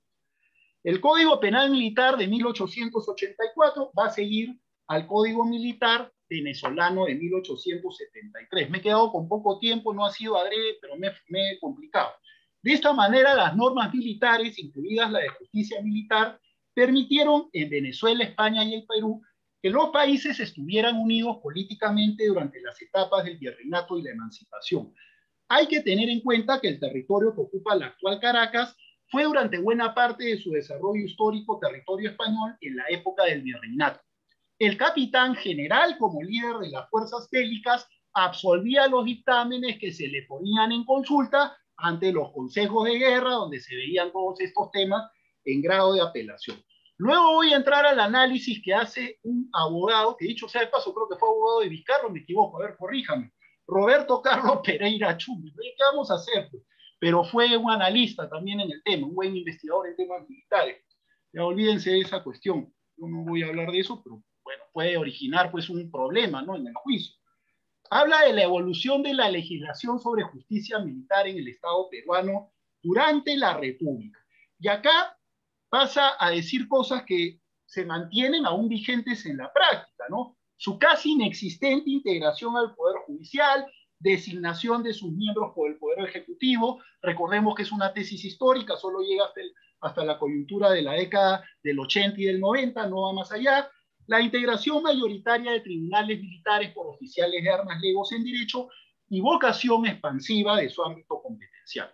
El Código Penal Militar de mil ochocientos ochenta y cuatro va a seguir al Código Militar venezolano de mil ochocientos setenta y tres. Me he quedado con poco tiempo, no ha sido adrede, pero me, me he complicado. De esta manera, las normas militares, incluidas la de justicia militar, permitieron en Venezuela, España y el Perú que los países estuvieran unidos políticamente durante las etapas del virreinato y la emancipación. Hay que tener en cuenta que el territorio que ocupa la actual Caracas fue durante buena parte de su desarrollo histórico territorio español en la época del virreinato. El capitán general, como líder de las fuerzas bélicas, absolvía los dictámenes que se le ponían en consulta ante los consejos de guerra, donde se veían todos estos temas en grado de apelación. Luego voy a entrar al análisis que hace un abogado, que dicho sea de paso, creo que fue abogado de Vizcarra, me equivoco, a ver, corríjame, Roberto Carlos Pereira Chumi. ¿Qué vamos a hacer? Pero fue un analista también en el tema, un buen investigador en temas militares. Ya olvídense de esa cuestión. yo no voy a hablar de eso, pero bueno, puede originar pues un problema, ¿no?, en el juicio. Habla de la evolución de la legislación sobre justicia militar en el Estado peruano durante la República. Y acá pasa a decir cosas que se mantienen aún vigentes en la práctica, ¿no? Su casi inexistente integración al Poder Judicial, designación de sus miembros por el Poder Ejecutivo. Recordemos que es una tesis histórica, solo llega hasta, el, hasta la coyuntura de la década del ochenta y del noventa, no va más allá. La integración mayoritaria de tribunales militares por oficiales de armas legos en derecho y vocación expansiva de su ámbito competencial.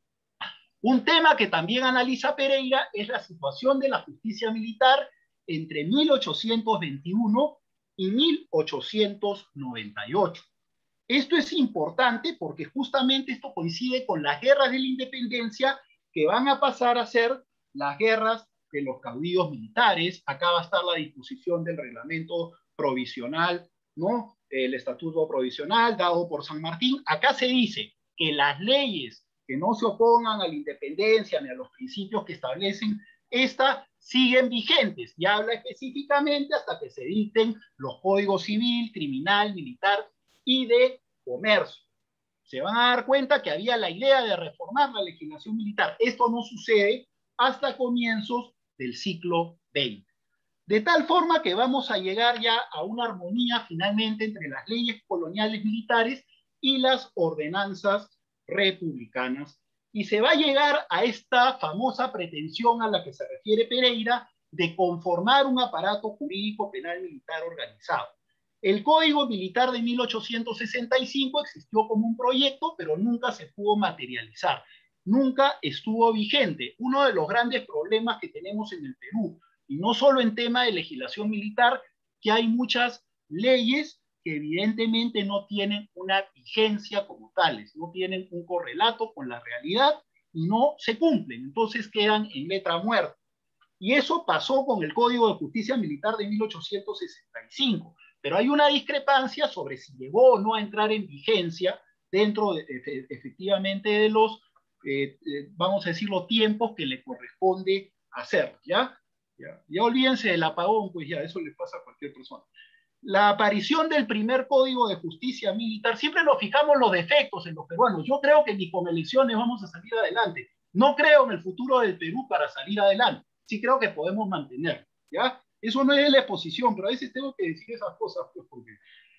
Un tema que también analiza Pereira es la situación de la justicia militar entre mil ochocientos veintiuno y mil ochocientos noventa y ocho. Esto es importante porque justamente esto coincide con las guerras de la independencia que van a pasar a ser las guerras de los caudillos militares. Acá va a estar la disposición del reglamento provisional, ¿no?, el estatuto provisional dado por San Martín. Acá se dice que las leyes que no se opongan a la independencia ni a los principios que establecen esta siguen vigentes, y habla específicamente hasta que se dicten los códigos civil, criminal, militar y de comercio. Se van a dar cuenta que había la idea de reformar la legislación militar. Esto no sucede hasta comienzos del siglo veinte. De tal forma que vamos a llegar ya a una armonía finalmente entre las leyes coloniales militares y las ordenanzas republicanas, y se va a llegar a esta famosa pretensión a la que se refiere Pereira de conformar un aparato jurídico penal militar organizado. El Código Militar de mil ochocientos sesenta y cinco existió como un proyecto, pero nunca se pudo materializar, nunca estuvo vigente. Uno de los grandes problemas que tenemos en el Perú, y no solo en tema de legislación militar, que hay muchas leyes que evidentemente no tienen una vigencia como tales, no tienen un correlato con la realidad y no se cumplen, entonces quedan en letra muerta. Y eso pasó con el Código de Justicia Militar de mil ochocientos sesenta y cinco, pero hay una discrepancia sobre si llegó o no a entrar en vigencia dentro de, efectivamente de los, eh, eh, vamos a decir, los tiempos que le corresponde hacer, ¿ya? Ya, ya olvídense del apagón, pues ya, eso le pasa a cualquier persona. La aparición del primer Código de Justicia Militar, siempre nos fijamos los defectos en los peruanos. Yo creo que ni con elecciones vamos a salir adelante. No creo en el futuro del Perú para salir adelante. Sí creo que podemos mantenerlo, ¿ya? Eso no es la exposición, pero a veces tengo que decir esas cosas pues, porque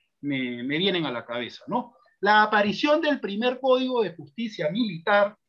me, me vienen a la cabeza, ¿no? La aparición del primer Código de Justicia Militar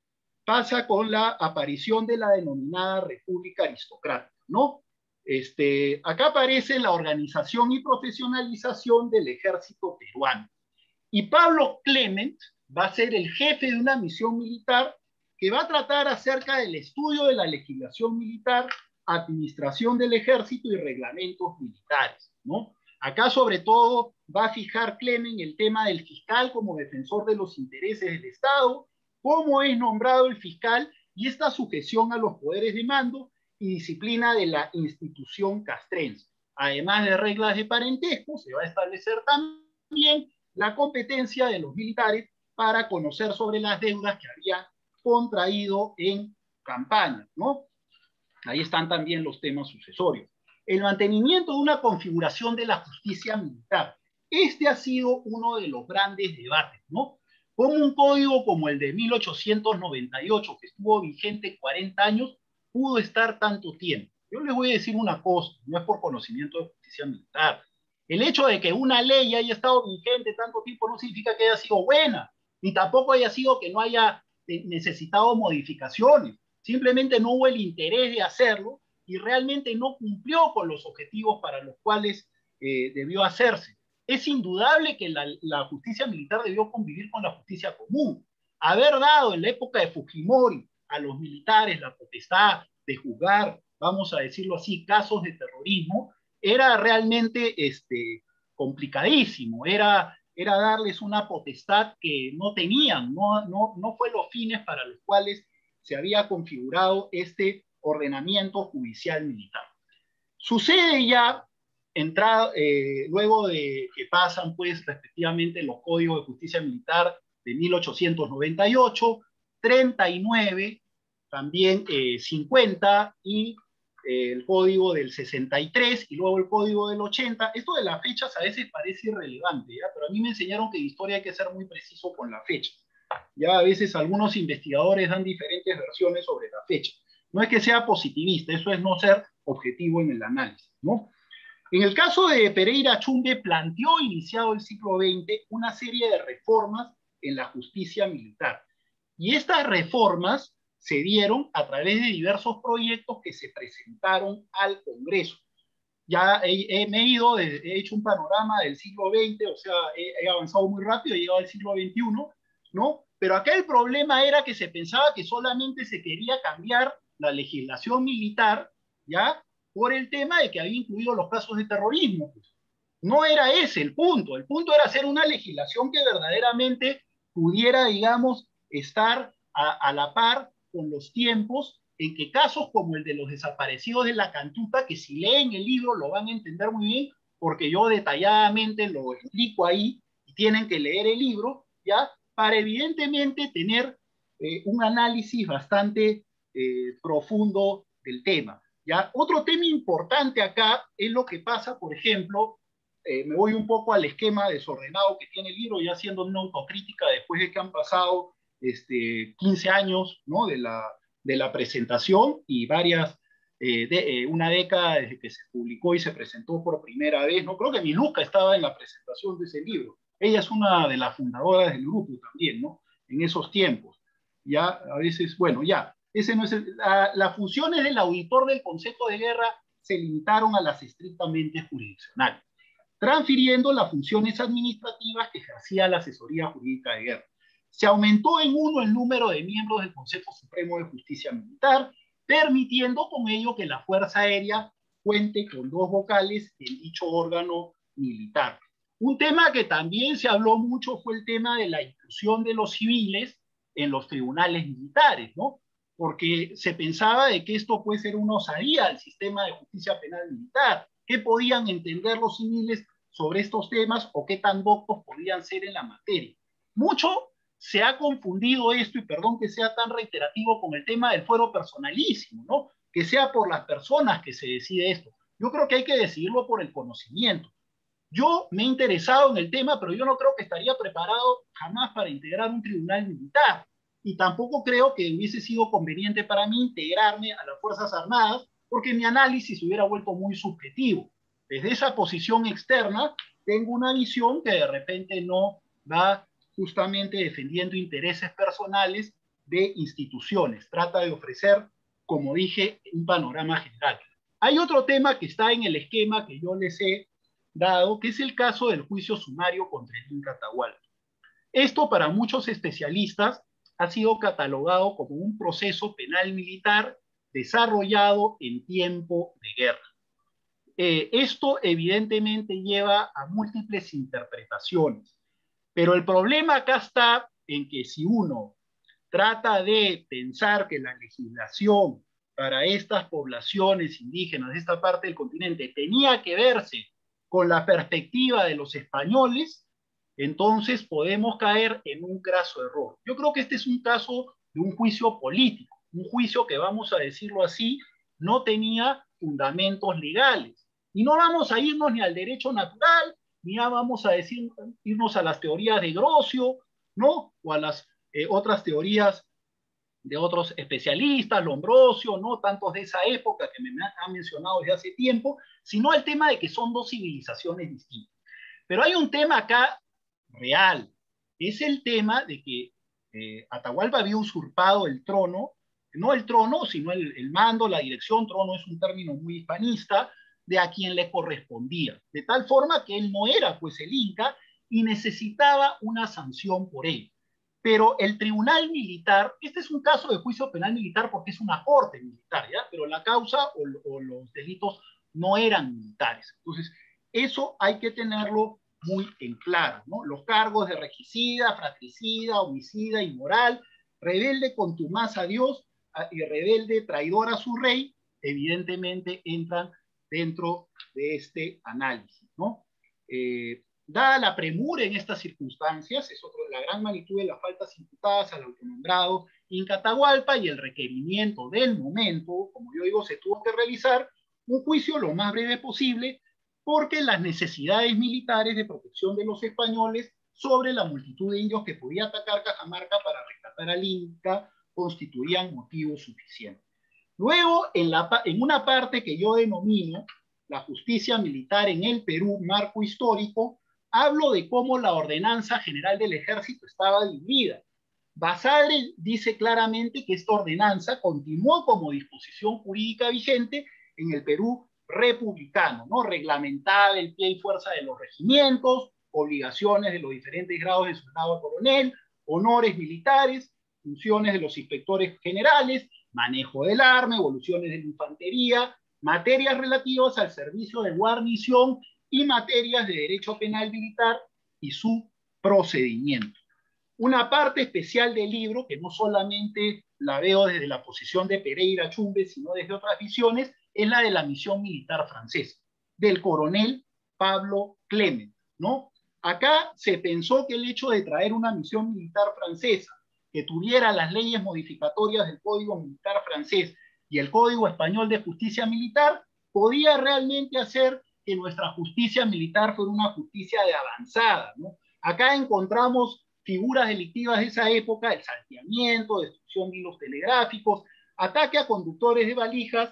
pasa con la aparición de la denominada República Aristocrática, ¿no? Este, acá aparece la organización y profesionalización del ejército peruano. Y Pablo Clement va a ser el jefe de una misión militar que va a tratar acerca del estudio de la legislación militar, administración del ejército y reglamentos militares, ¿no? Acá sobre todo va a fijar Clement el tema del fiscal como defensor de los intereses del Estado, cómo es nombrado el fiscal y esta sujeción a los poderes de mando y disciplina de la institución castrense. Además de reglas de parentesco, se va a establecer también la competencia de los militares para conocer sobre las deudas que habían contraído en campaña, ¿no? Ahí están también los temas sucesorios. El mantenimiento de una configuración de la justicia militar. Este ha sido uno de los grandes debates, ¿no? Como un código como el de mil ochocientos noventa y ocho, que estuvo vigente cuarenta años, pudo estar tanto tiempo. Yo les voy a decir una cosa, no es por conocimiento de justicia militar. El hecho de que una ley haya estado vigente tanto tiempo no significa que haya sido buena, ni tampoco haya sido que no haya necesitado modificaciones. Simplemente no hubo el interés de hacerlo y realmente no cumplió con los objetivos para los cuales eh, debió hacerse. Es indudable que la, la justicia militar debió convivir con la justicia común. Haber dado en la época de Fujimori a los militares la potestad de juzgar, vamos a decirlo así, casos de terrorismo, era realmente este, complicadísimo, era, era darles una potestad que no tenían, no, no, no fue los fines para los cuales se había configurado este ordenamiento judicial militar. Sucede ya, entrado, eh, luego de que pasan pues respectivamente los códigos de justicia militar de mil ochocientos noventa y ocho, treinta y nueve, también eh, cincuenta y eh, el código del sesenta y tres y luego el código del ochenta. Esto de las fechas a veces parece irrelevante, ¿ya? Pero a mí me enseñaron que en historia hay que ser muy preciso con la fecha. Ya a veces algunos investigadores dan diferentes versiones sobre la fecha. No es que sea positivista, eso es no ser objetivo en el análisis, ¿no? En el caso de Pereira Chumbe, planteó, iniciado el siglo veinte, una serie de reformas en la justicia militar. Y estas reformas se dieron a través de diversos proyectos que se presentaron al Congreso. Ya he, he, me he ido, de, he hecho un panorama del siglo veinte, o sea, he, he avanzado muy rápido, he llegado al siglo veintiuno, ¿no? Pero acá el problema era que se pensaba que solamente se quería cambiar la legislación militar, ¿ya? Por el tema de que había incluido los casos de terrorismo. No era ese el punto, el punto era hacer una legislación que verdaderamente pudiera, digamos, estar a, a la par con los tiempos, en que casos como el de los desaparecidos de la Cantuta, que si leen el libro lo van a entender muy bien, porque yo detalladamente lo explico ahí, y tienen que leer el libro, ¿ya? Para evidentemente tener eh, un análisis bastante eh, profundo del tema, ¿ya? Otro tema importante acá es lo que pasa, por ejemplo, eh, me voy un poco al esquema desordenado que tiene el libro, ya haciendo una autocrítica después de que han pasado este, quince años, ¿no? de, la, de la presentación y varias, eh, de, eh, una década desde que se publicó y se presentó por primera vez, ¿no? Creo que Miluska estaba en la presentación de ese libro. Ella es una de las fundadoras del grupo también, ¿no? En esos tiempos. Ya, a veces, bueno, ya. Ese no es el, la, las funciones del auditor del Consejo de Guerra se limitaron a las estrictamente jurisdiccionales, transfiriendo las funciones administrativas que ejercía la asesoría jurídica de guerra. Se aumentó en uno el número de miembros del Consejo Supremo de Justicia Militar, permitiendo con ello que la Fuerza Aérea cuente con dos vocales en dicho órgano militar. Un tema que también se habló mucho fue el tema de la inclusión de los civiles en los tribunales militares, ¿no? Porque se pensaba de que esto puede ser una osadía al sistema de justicia penal militar. ¿Qué podían entender los civiles sobre estos temas o qué tan doctos podían ser en la materia? Mucho se ha confundido esto, y perdón que sea tan reiterativo, con el tema del fuero personalísimo, ¿no? Que sea por las personas que se decide esto. Yo creo que hay que decidirlo por el conocimiento. Yo me he interesado en el tema, pero yo no creo que estaría preparado jamás para integrar un tribunal militar. Y tampoco creo que hubiese sido conveniente para mí integrarme a las Fuerzas Armadas, porque mi análisis se hubiera vuelto muy subjetivo. Desde esa posición externa, tengo una visión que de repente no va justamente defendiendo intereses personales de instituciones. Trata de ofrecer, como dije, un panorama general. Hay otro tema que está en el esquema que yo les he dado, que es el caso del juicio sumario contra el Inca Atahualpa. Esto para muchos especialistas ha sido catalogado como un proceso penal militar desarrollado en tiempo de guerra. Eh, esto evidentemente lleva a múltiples interpretaciones, pero el problema acá está en que si uno trata de pensar que la legislación para estas poblaciones indígenas de esta parte del continente tenía que verse con la perspectiva de los españoles, entonces podemos caer en un graso error. Yo creo que este es un caso de un juicio político, un juicio que, vamos a decirlo así, no tenía fundamentos legales. Y no vamos a irnos ni al derecho natural, ni ya vamos a decir, irnos a las teorías de Grocio, ¿no? O a las eh, otras teorías de otros especialistas, Lombroso, ¿no? Tantos de esa época que me han mencionado desde hace tiempo, sino el tema de que son dos civilizaciones distintas. Pero hay un tema acá real, es el tema de que eh, Atahualpa había usurpado el trono, no el trono, sino el, el mando, la dirección. Trono es un término muy hispanista, de a quien le correspondía, de tal forma que él no era pues el Inca y necesitaba una sanción por él. Pero el tribunal militar, este es un caso de juicio penal militar porque es una corte militar, ¿ya? Pero la causa o, o los delitos no eran militares. Entonces, eso hay que tenerlo muy en claro, ¿no? Los cargos de regicida, fratricida, homicida, inmoral, rebelde contumaz a Dios y rebelde traidor a su rey, evidentemente entran dentro de este análisis, ¿no? Eh, Dada la premura en estas circunstancias, es otro, la gran magnitud de las faltas imputadas al autonombrado Inca Atahualpa y el requerimiento del momento, como yo digo, se tuvo que realizar un juicio lo más breve posible porque las necesidades militares de protección de los españoles sobre la multitud de indios que podía atacar Cajamarca para rescatar al Inca constituían motivo suficiente. Luego, en, la, en una parte que yo denomino la justicia militar en el Perú, marco histórico, hablo de cómo la ordenanza general del ejército estaba dividida. Basadre dice claramente que esta ordenanza continuó como disposición jurídica vigente en el Perú republicano, ¿no? Reglamentaba el pie y fuerza de los regimientos, obligaciones de los diferentes grados de soldado a coronel, honores militares, funciones de los inspectores generales, manejo del arma, evoluciones de la infantería, materias relativas al servicio de guarnición y materias de derecho penal militar y su procedimiento. Una parte especial del libro, que no solamente la veo desde la posición de Pereira Chumbe, sino desde otras visiones, es la de la misión militar francesa, del coronel Pablo Clement, ¿no? Acá se pensó que el hecho de traer una misión militar francesa que tuviera las leyes modificatorias del Código Militar francés y el Código Español de Justicia Militar podía realmente hacer que nuestra justicia militar fuera una justicia de avanzada, ¿no? Acá encontramos figuras delictivas de esa época, el salteamiento, destrucción de hilos telegráficos, ataque a conductores de valijas,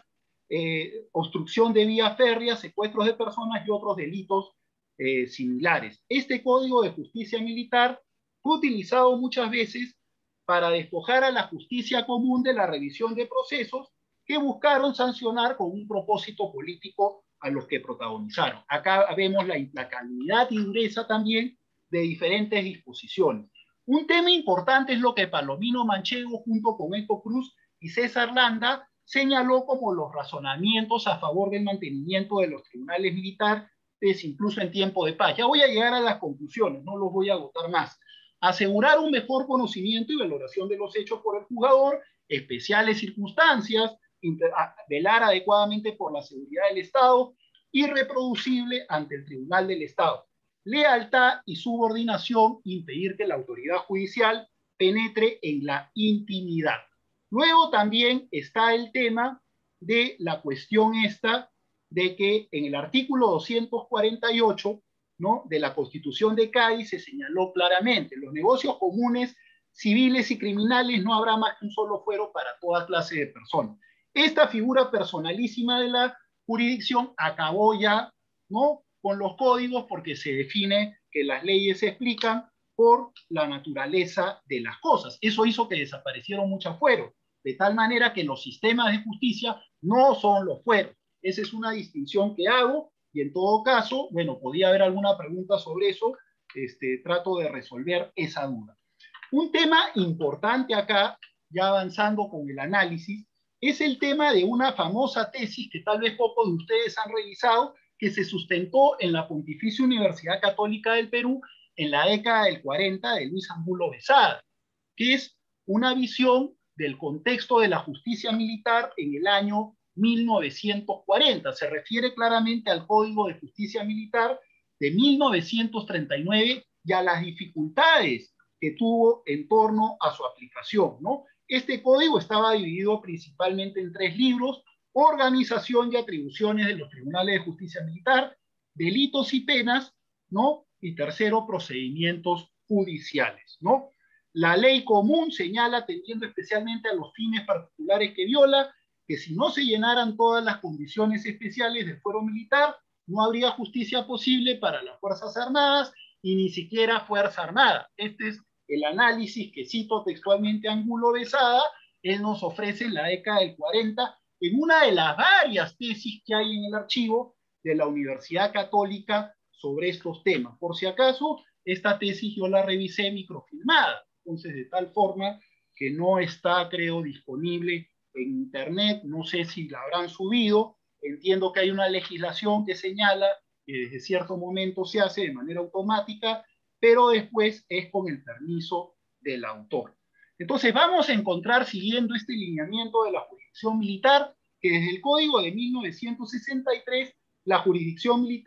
eh, obstrucción de vías férreas, secuestros de personas y otros delitos eh, similares. Este Código de Justicia Militar fue utilizado muchas veces para despojar a la justicia común de la revisión de procesos que buscaron sancionar con un propósito político a los que protagonizaron. Acá vemos la implacabilidad y dureza también de diferentes disposiciones. Un tema importante es lo que Palomino Manchego, junto con Eco Cruz y César Landa, señaló como los razonamientos a favor del mantenimiento de los tribunales militares, incluso en tiempo de paz. Ya voy a llegar a las conclusiones, no los voy a agotar más. Asegurar un mejor conocimiento y valoración de los hechos por el juzgador, especiales circunstancias, velar adecuadamente por la seguridad del Estado, irreproducible ante el Tribunal del Estado. Lealtad y subordinación, impedir que la autoridad judicial penetre en la intimidad. Luego también está el tema de la cuestión esta de que en el artículo doscientos cuarenta y ocho, ¿no?, de la Constitución de Cádiz se señaló claramente, los negocios comunes, civiles y criminales no habrá más que un solo fuero para toda clase de personas. Esta figura personalísima de la jurisdicción acabó ya, ¿no?, con los códigos porque se define que las leyes se explican por la naturaleza de las cosas. Eso hizo que desaparecieron muchos fueros, de tal manera que los sistemas de justicia no son los fueros. Esa es una distinción que hago y en todo caso, bueno, podía haber alguna pregunta sobre eso, este, trato de resolver esa duda. Un tema importante acá, ya avanzando con el análisis, es el tema de una famosa tesis que tal vez pocos de ustedes han revisado, que se sustentó en la Pontificia Universidad Católica del Perú en la década del cuarenta de Luis Angulo Besada, que es una visión del contexto de la justicia militar en el año mil novecientos cuarenta. Se refiere claramente al Código de Justicia Militar de mil novecientos treinta y nueve y a las dificultades que tuvo en torno a su aplicación, ¿no? Este código estaba dividido principalmente en tres libros: organización y atribuciones de los tribunales de justicia militar, delitos y penas, ¿no?, y tercero, procedimientos judiciales, ¿no? La ley común señala, atendiendo especialmente a los fines particulares que viola, que si no se llenaran todas las condiciones especiales del fuero militar, no habría justicia posible para las Fuerzas Armadas y ni siquiera Fuerza Armada. Este es el análisis que cito textualmente a Angulo Besada. Él nos ofrece en la década del cuarenta, en una de las varias tesis que hay en el archivo de la Universidad Católica sobre estos temas. Por si acaso, esta tesis yo la revisé microfilmada, entonces de tal forma que no está, creo, disponible en internet, no sé si la habrán subido. Entiendo que hay una legislación que señala que desde cierto momento se hace de manera automática, pero después es con el permiso del autor. Entonces vamos a encontrar, siguiendo este lineamiento de la jurisdicción militar, que desde el Código de mil novecientos sesenta y tres la jurisdicción militar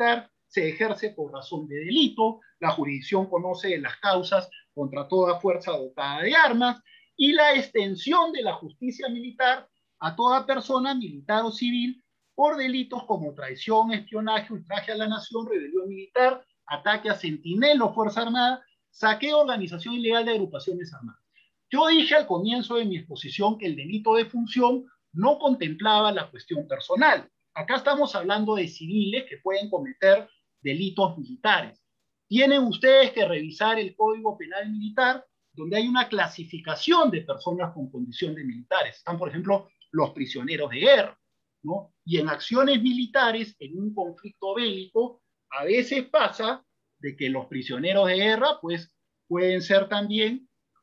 se ejerce por razón de delito, la jurisdicción conoce las causas contra toda fuerza dotada de armas, y la extensión de la justicia militar a toda persona, militar o civil, por delitos como traición, espionaje, ultraje a la nación, rebelión militar, ataque a centinela o fuerza armada, saqueo, organización ilegal de agrupaciones armadas. Yo dije al comienzo de mi exposición que el delito de función no contemplaba la cuestión personal. Acá estamos hablando de civiles que pueden cometer delitos militares. Tienen ustedes que revisar el Código Penal Militar, donde hay una clasificación de personas con condición de militares. Están, por ejemplo, los prisioneros de guerra, ¿no? Y en acciones militares, en un conflicto bélico, a veces pasa de que los prisioneros de guerra, pues, pueden ser también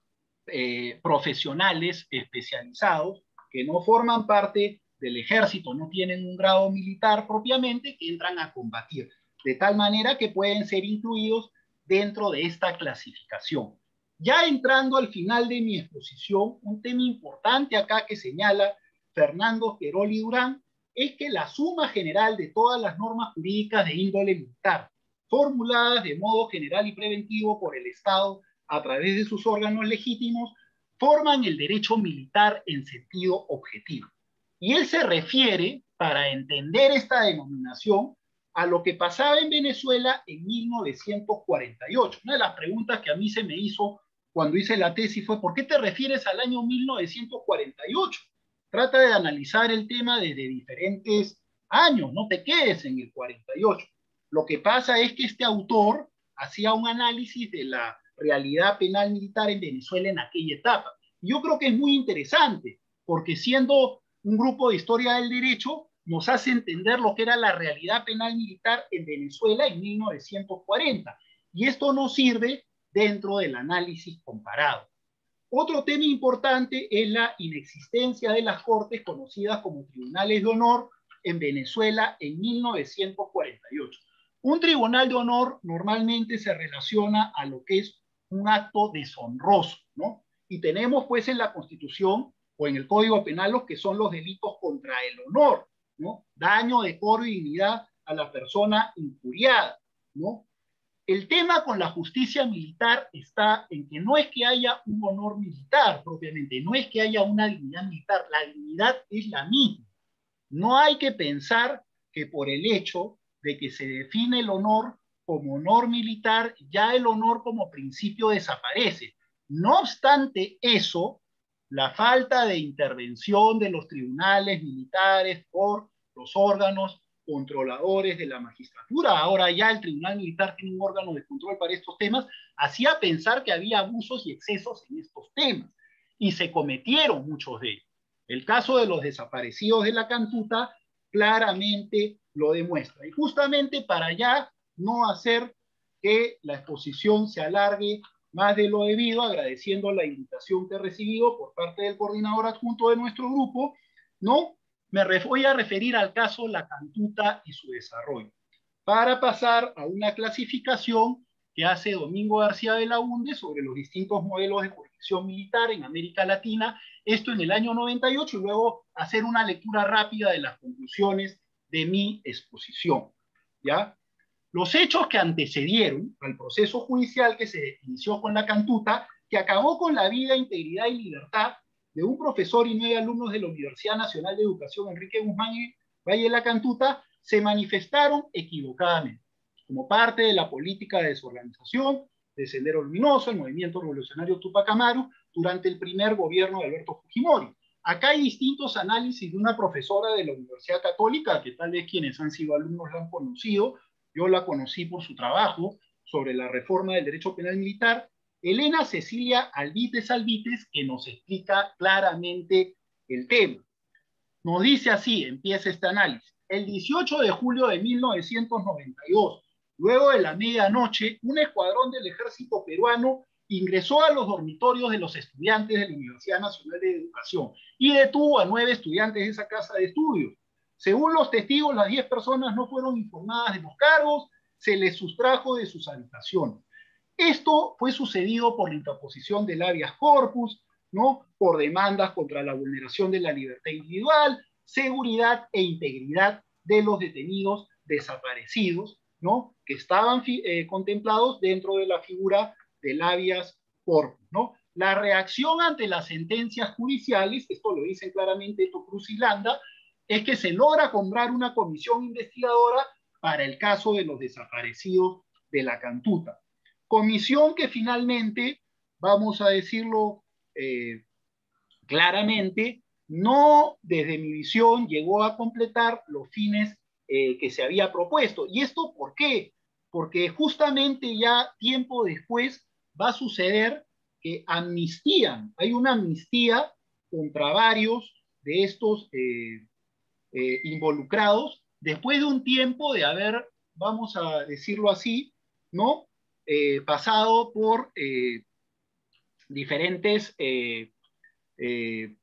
eh, profesionales especializados que no forman parte del ejército, no tienen un grado militar propiamente, que entran a combatir, de tal manera que pueden ser incluidos dentro de esta clasificación. Ya entrando al final de mi exposición, un tema importante acá que señala Fernando Querol Durán es que la suma general de todas las normas jurídicas de índole militar, formuladas de modo general y preventivo por el Estado a través de sus órganos legítimos, forman el derecho militar en sentido objetivo. Y él se refiere, para entender esta denominación, a lo que pasaba en Venezuela en mil novecientos cuarenta y ocho. Una de las preguntas que a mí se me hizo cuando hice la tesis fue: ¿por qué te refieres al año mil novecientos cuarenta y ocho? Trata de analizar el tema desde diferentes años, no te quedes en el cuarenta y ocho. Lo que pasa es que este autor hacía un análisis de la realidad penal militar en Venezuela en aquella etapa. Y yo creo que es muy interesante, porque siendo un grupo de historia del derecho, nos hace entender lo que era la realidad penal militar en Venezuela en mil novecientos cuarenta. Y esto nos sirve dentro del análisis comparado. Otro tema importante es la inexistencia de las cortes conocidas como tribunales de honor en Venezuela en mil novecientos cuarenta y ocho. Un tribunal de honor normalmente se relaciona a lo que es un acto deshonroso, ¿no? Y tenemos pues en la Constitución o en el Código Penal los que son los delitos contra el honor, ¿no? Daño, decoro y dignidad a la persona injuriada, ¿no? El tema con la justicia militar está en que no es que haya un honor militar propiamente, no es que haya una dignidad militar, la dignidad es la misma. No hay que pensar que por el hecho de que se define el honor como honor militar, ya el honor como principio desaparece. No obstante eso, la falta de intervención de los tribunales militares por los órganos controladores de la magistratura, ahora ya el tribunal militar tiene un órgano de control para estos temas, hacía pensar que había abusos y excesos en estos temas, y se cometieron muchos de ellos. El caso de los desaparecidos de la Cantuta claramente lo demuestra. Y justamente para ya no hacer que la exposición se alargue más de lo debido, agradeciendo la invitación que he recibido por parte del coordinador adjunto de nuestro grupo, ¿no? Me voy a referir al caso La Cantuta y su desarrollo, para pasar a una clasificación que hace Domingo García de la Hunde sobre los distintos modelos de jurisdicción militar en América Latina, esto en el año noventa y ocho, y luego hacer una lectura rápida de las conclusiones de mi exposición, ¿ya? Los hechos que antecedieron al proceso judicial que se inició con La Cantuta, que acabó con la vida, integridad y libertad de un profesor y nueve alumnos de la Universidad Nacional de Educación, Enrique Guzmán y Valle de La Cantuta, se manifestaron equivocadamente, como parte de la política de desorganización de Sendero Luminoso, el movimiento revolucionario Tupac Amaru, durante el primer gobierno de Alberto Fujimori. Acá hay distintos análisis de una profesora de la Universidad Católica, que tal vez quienes han sido alumnos la han conocido, yo la conocí por su trabajo sobre la reforma del derecho penal militar, Elena Cecilia Albites Albites, que nos explica claramente el tema. Nos dice así, empieza este análisis: el dieciocho de julio de mil novecientos noventa y dos, luego de la medianoche, un escuadrón del ejército peruano ingresó a los dormitorios de los estudiantes de la Universidad Nacional de Educación y detuvo a nueve estudiantes de esa casa de estudios. Según los testigos, las diez personas no fueron informadas de los cargos, se les sustrajo de sus habitaciones. Esto fue sucedido por la interposición del habeas corpus, ¿no? Por demandas contra la vulneración de la libertad individual, seguridad e integridad de los detenidos desaparecidos, ¿no? Que estaban eh, contemplados dentro de la figura del habeas corpus, ¿no? La reacción ante las sentencias judiciales, esto lo dicen claramente Cruz y Landa, es que se logra comprar una comisión investigadora para el caso de los desaparecidos de la Cantuta. Comisión que finalmente, vamos a decirlo eh, claramente, no desde mi visión llegó a completar los fines eh, que se había propuesto. ¿Y esto por qué? Porque justamente ya tiempo después va a suceder que amnistían, hay una amnistía contra varios de estos eh, eh, involucrados, después de un tiempo de haber, vamos a decirlo así, ¿no? Eh, pasado por eh, diferentes eh, eh,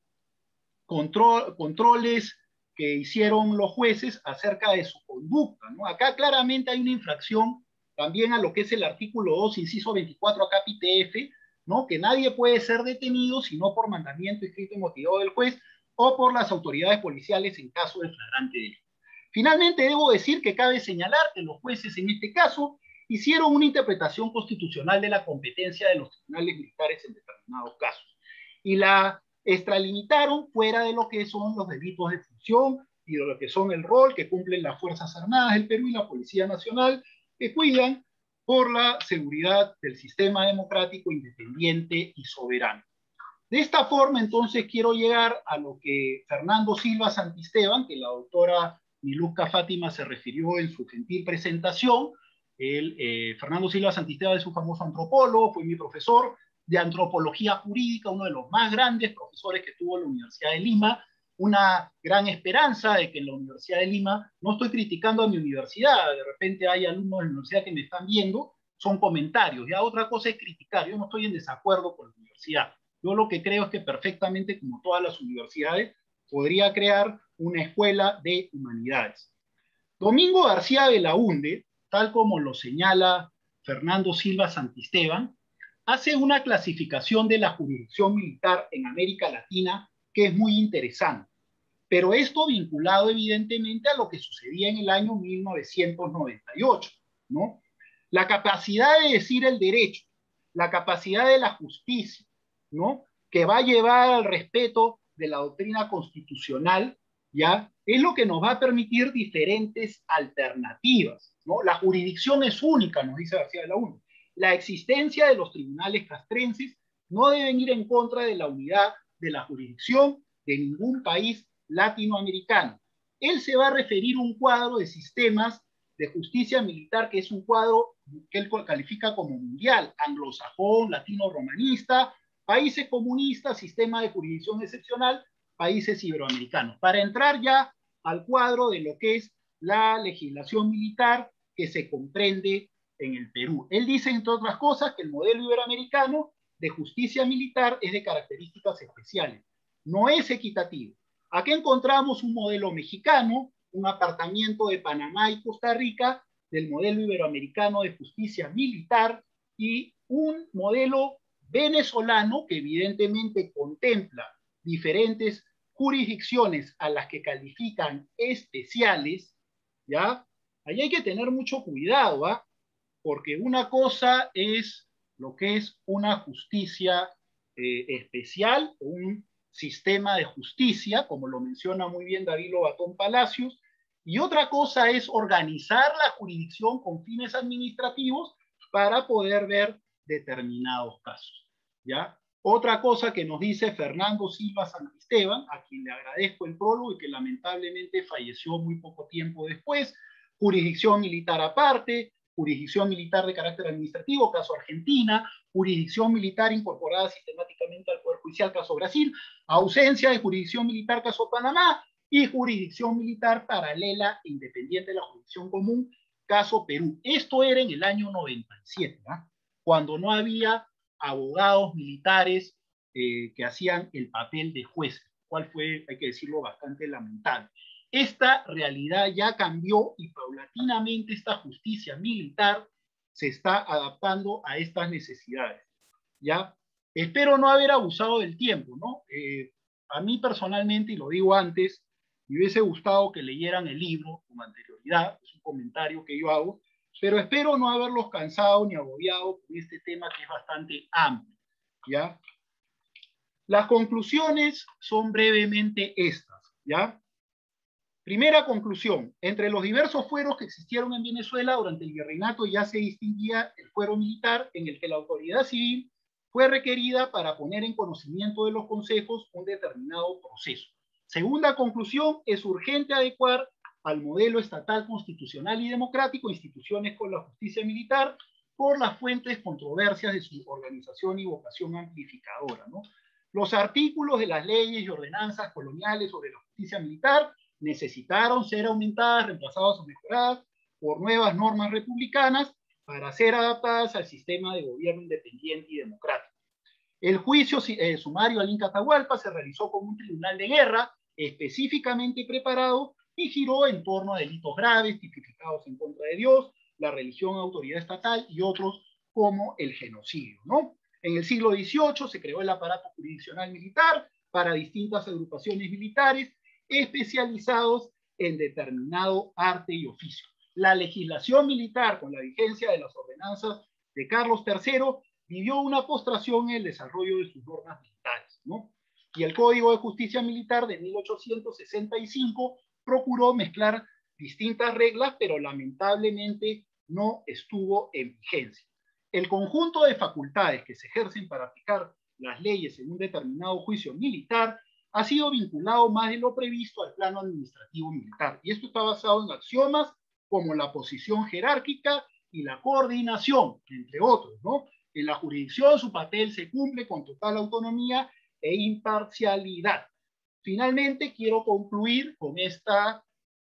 control, controles que hicieron los jueces acerca de su conducta, ¿no? Acá claramente hay una infracción también a lo que es el artículo dos, inciso veinticuatro, acá P T F, ¿no? Que nadie puede ser detenido sino por mandamiento escrito y motivado del juez o por las autoridades policiales en caso de flagrante delito. Finalmente, debo decir que cabe señalar que los jueces en este caso hicieron una interpretación constitucional de la competencia de los tribunales militares en determinados casos. Y la extralimitaron fuera de lo que son los delitos de función y de lo que son el rol que cumplen las Fuerzas Armadas del Perú y la Policía Nacional, que cuidan por la seguridad del sistema democrático independiente y soberano. De esta forma, entonces, quiero llegar a lo que Fernando Silva Santisteban, que la doctora Miluska Fátima se refirió en su gentil presentación. El, eh, Fernando Silva Santisteban es un famoso antropólogo, fue mi profesor de antropología jurídica, uno de los más grandes profesores que tuvo la Universidad de Lima, una gran esperanza de que en la Universidad de Lima, no estoy criticando a mi universidad, de repente hay alumnos de la universidad que me están viendo, son comentarios, ya otra cosa es criticar, yo no estoy en desacuerdo con la universidad, yo lo que creo es que perfectamente, como todas las universidades, podría crear una escuela de humanidades. Domingo García Belaúnde, tal como lo señala Fernando Silva Santisteban, hace una clasificación de la jurisdicción militar en América Latina que es muy interesante, pero esto vinculado evidentemente a lo que sucedía en el año mil novecientos noventa y ocho, ¿no? La capacidad de decir el derecho, la capacidad de la justicia, ¿no? Que va a llevar al respeto de la doctrina constitucional, ¿ya? Es lo que nos va a permitir diferentes alternativas, ¿no? La jurisdicción es única, nos dice García Belaúnde. La existencia de los tribunales castrenses no deben ir en contra de la unidad de la jurisdicción de ningún país latinoamericano. Él se va a referir a un cuadro de sistemas de justicia militar que es un cuadro que él califica como mundial, anglosajón, latino-romanista, países comunistas, sistema de jurisdicción excepcional, países iberoamericanos. Para entrar ya al cuadro de lo que es la legislación militar que se comprende en el Perú. Él dice, entre otras cosas, que el modelo iberoamericano de justicia militar es de características especiales, no es equitativo. Aquí encontramos un modelo mexicano, un apartamiento de Panamá y Costa Rica, del modelo iberoamericano de justicia militar y un modelo venezolano que evidentemente contempla diferentes jurisdicciones a las que califican especiales, ¿ya? Ahí hay que tener mucho cuidado, ¿ah? Porque una cosa es lo que es una justicia eh, especial, un sistema de justicia, como lo menciona muy bien David Lobatón Palacios, y otra cosa es organizar la jurisdicción con fines administrativos para poder ver determinados casos, ¿ya? Otra cosa que nos dice Fernando Silva Santisteban, a quien le agradezco el prólogo y que lamentablemente falleció muy poco tiempo después, jurisdicción militar aparte, jurisdicción militar de carácter administrativo, caso Argentina, jurisdicción militar incorporada sistemáticamente al Poder Judicial, caso Brasil, ausencia de jurisdicción militar, caso Panamá, y jurisdicción militar paralela e independiente de la jurisdicción común, caso Perú. Esto era en el año noventa y siete, ¿eh? Cuando no había abogados militares eh, que hacían el papel de jueces, cual fue, hay que decirlo, bastante lamentable. Esta realidad ya cambió y paulatinamente esta justicia militar se está adaptando a estas necesidades, ¿ya? Espero no haber abusado del tiempo, ¿no? Eh, a mí personalmente, y lo digo antes, me hubiese gustado que leyeran el libro con anterioridad, es un comentario que yo hago, pero espero no haberlos cansado ni agobiado con este tema que es bastante amplio, ¿ya? Las conclusiones son brevemente estas, ¿ya? Primera conclusión, entre los diversos fueros que existieron en Venezuela durante el virreinato ya se distinguía el fuero militar en el que la autoridad civil fue requerida para poner en conocimiento de los consejos un determinado proceso. Segunda conclusión, es urgente adecuar al modelo estatal constitucional y democrático instituciones con la justicia militar por las fuentes controversias de su organización y vocación amplificadora, ¿no? Los artículos de las leyes y ordenanzas coloniales sobre la justicia militar necesitaron ser aumentadas, reemplazadas o mejoradas por nuevas normas republicanas para ser adaptadas al sistema de gobierno independiente y democrático. El juicio eh, sumario al Inca Atahualpa se realizó con un tribunal de guerra específicamente preparado y giró en torno a delitos graves tipificados en contra de Dios, la religión, autoridad estatal y otros como el genocidio, ¿no? En el siglo dieciocho se creó el aparato jurisdiccional militar para distintas agrupaciones militares especializados en determinado arte y oficio. La legislación militar, con la vigencia de las ordenanzas de Carlos tercero, vivió una postración en el desarrollo de sus normas militares, ¿no? Y el Código de Justicia Militar de mil ochocientos sesenta y cinco procuró mezclar distintas reglas, pero lamentablemente no estuvo en vigencia. El conjunto de facultades que se ejercen para aplicar las leyes en un determinado juicio militar ha sido vinculado más de lo previsto al plano administrativo militar. Y esto está basado en axiomas como la posición jerárquica y la coordinación, entre otros, ¿no? En la jurisdicción su papel se cumple con total autonomía e imparcialidad. Finalmente, quiero concluir con esta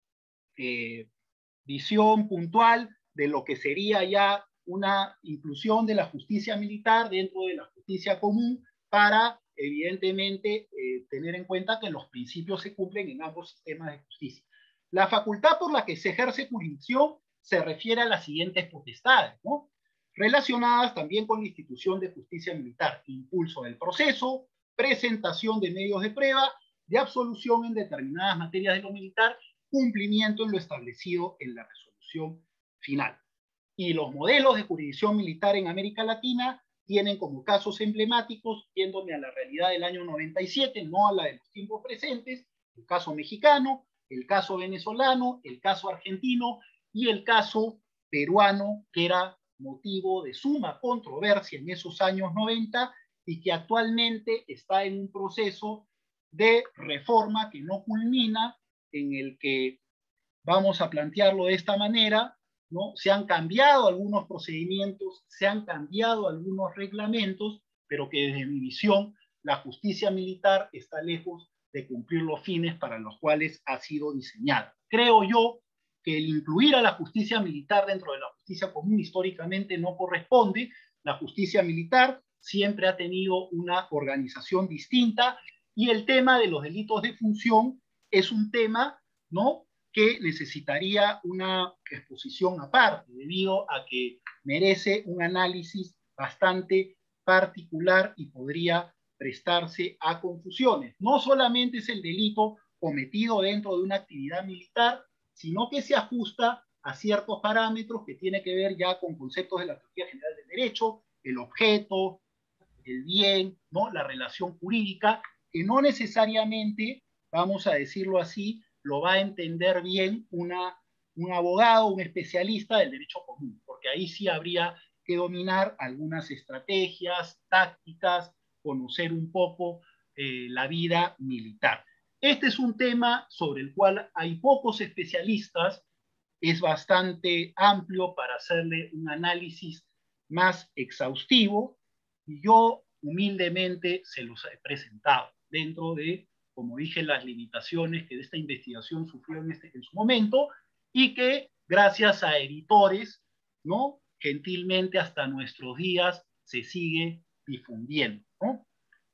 eh, visión puntual de lo que sería ya una inclusión de la justicia militar dentro de la justicia común para, evidentemente, eh, tener en cuenta que los principios se cumplen en ambos sistemas de justicia. La facultad por la que se ejerce jurisdicción se refiere a las siguientes potestades, ¿no? Relacionadas también con la institución de justicia militar: impulso del proceso, presentación de medios de prueba, de absolución en determinadas materias de lo militar, cumplimiento en lo establecido en la resolución final. Y los modelos de jurisdicción militar en América Latina tienen como casos emblemáticos, yéndome a la realidad del año noventa y siete, no a la de los tiempos presentes, el caso mexicano, el caso venezolano, el caso argentino y el caso peruano, que era motivo de suma controversia en esos años noventa y que actualmente está en un proceso de reforma que no culmina, en el que, vamos a plantearlo de esta manera, ¿no? Se han cambiado algunos procedimientos, se han cambiado algunos reglamentos, pero que desde mi visión la justicia militar está lejos de cumplir los fines para los cuales ha sido diseñada. Creo yo que el incluir a la justicia militar dentro de la justicia común históricamente no corresponde. La justicia militar siempre ha tenido una organización distinta y el tema de los delitos de función es un tema, ¿no?, que necesitaría una exposición aparte, debido a que merece un análisis bastante particular y podría prestarse a confusiones. No solamente es el delito cometido dentro de una actividad militar, sino que se ajusta a ciertos parámetros que tiene que ver ya con conceptos de la teoría general del derecho, el objeto, el bien, ¿no?, la relación jurídica, que no necesariamente, vamos a decirlo así, lo va a entender bien una, un abogado, un especialista del derecho común, porque ahí sí habría que dominar algunas estrategias, tácticas, conocer un poco eh, la vida militar. Este es un tema sobre el cual hay pocos especialistas, es bastante amplio para hacerle un análisis más exhaustivo, y yo humildemente se los he presentado dentro de, como dije, las limitaciones que de esta investigación sufrió en, este, en su momento, y que gracias a editores, ¿no?, gentilmente hasta nuestros días se sigue difundiendo, ¿no?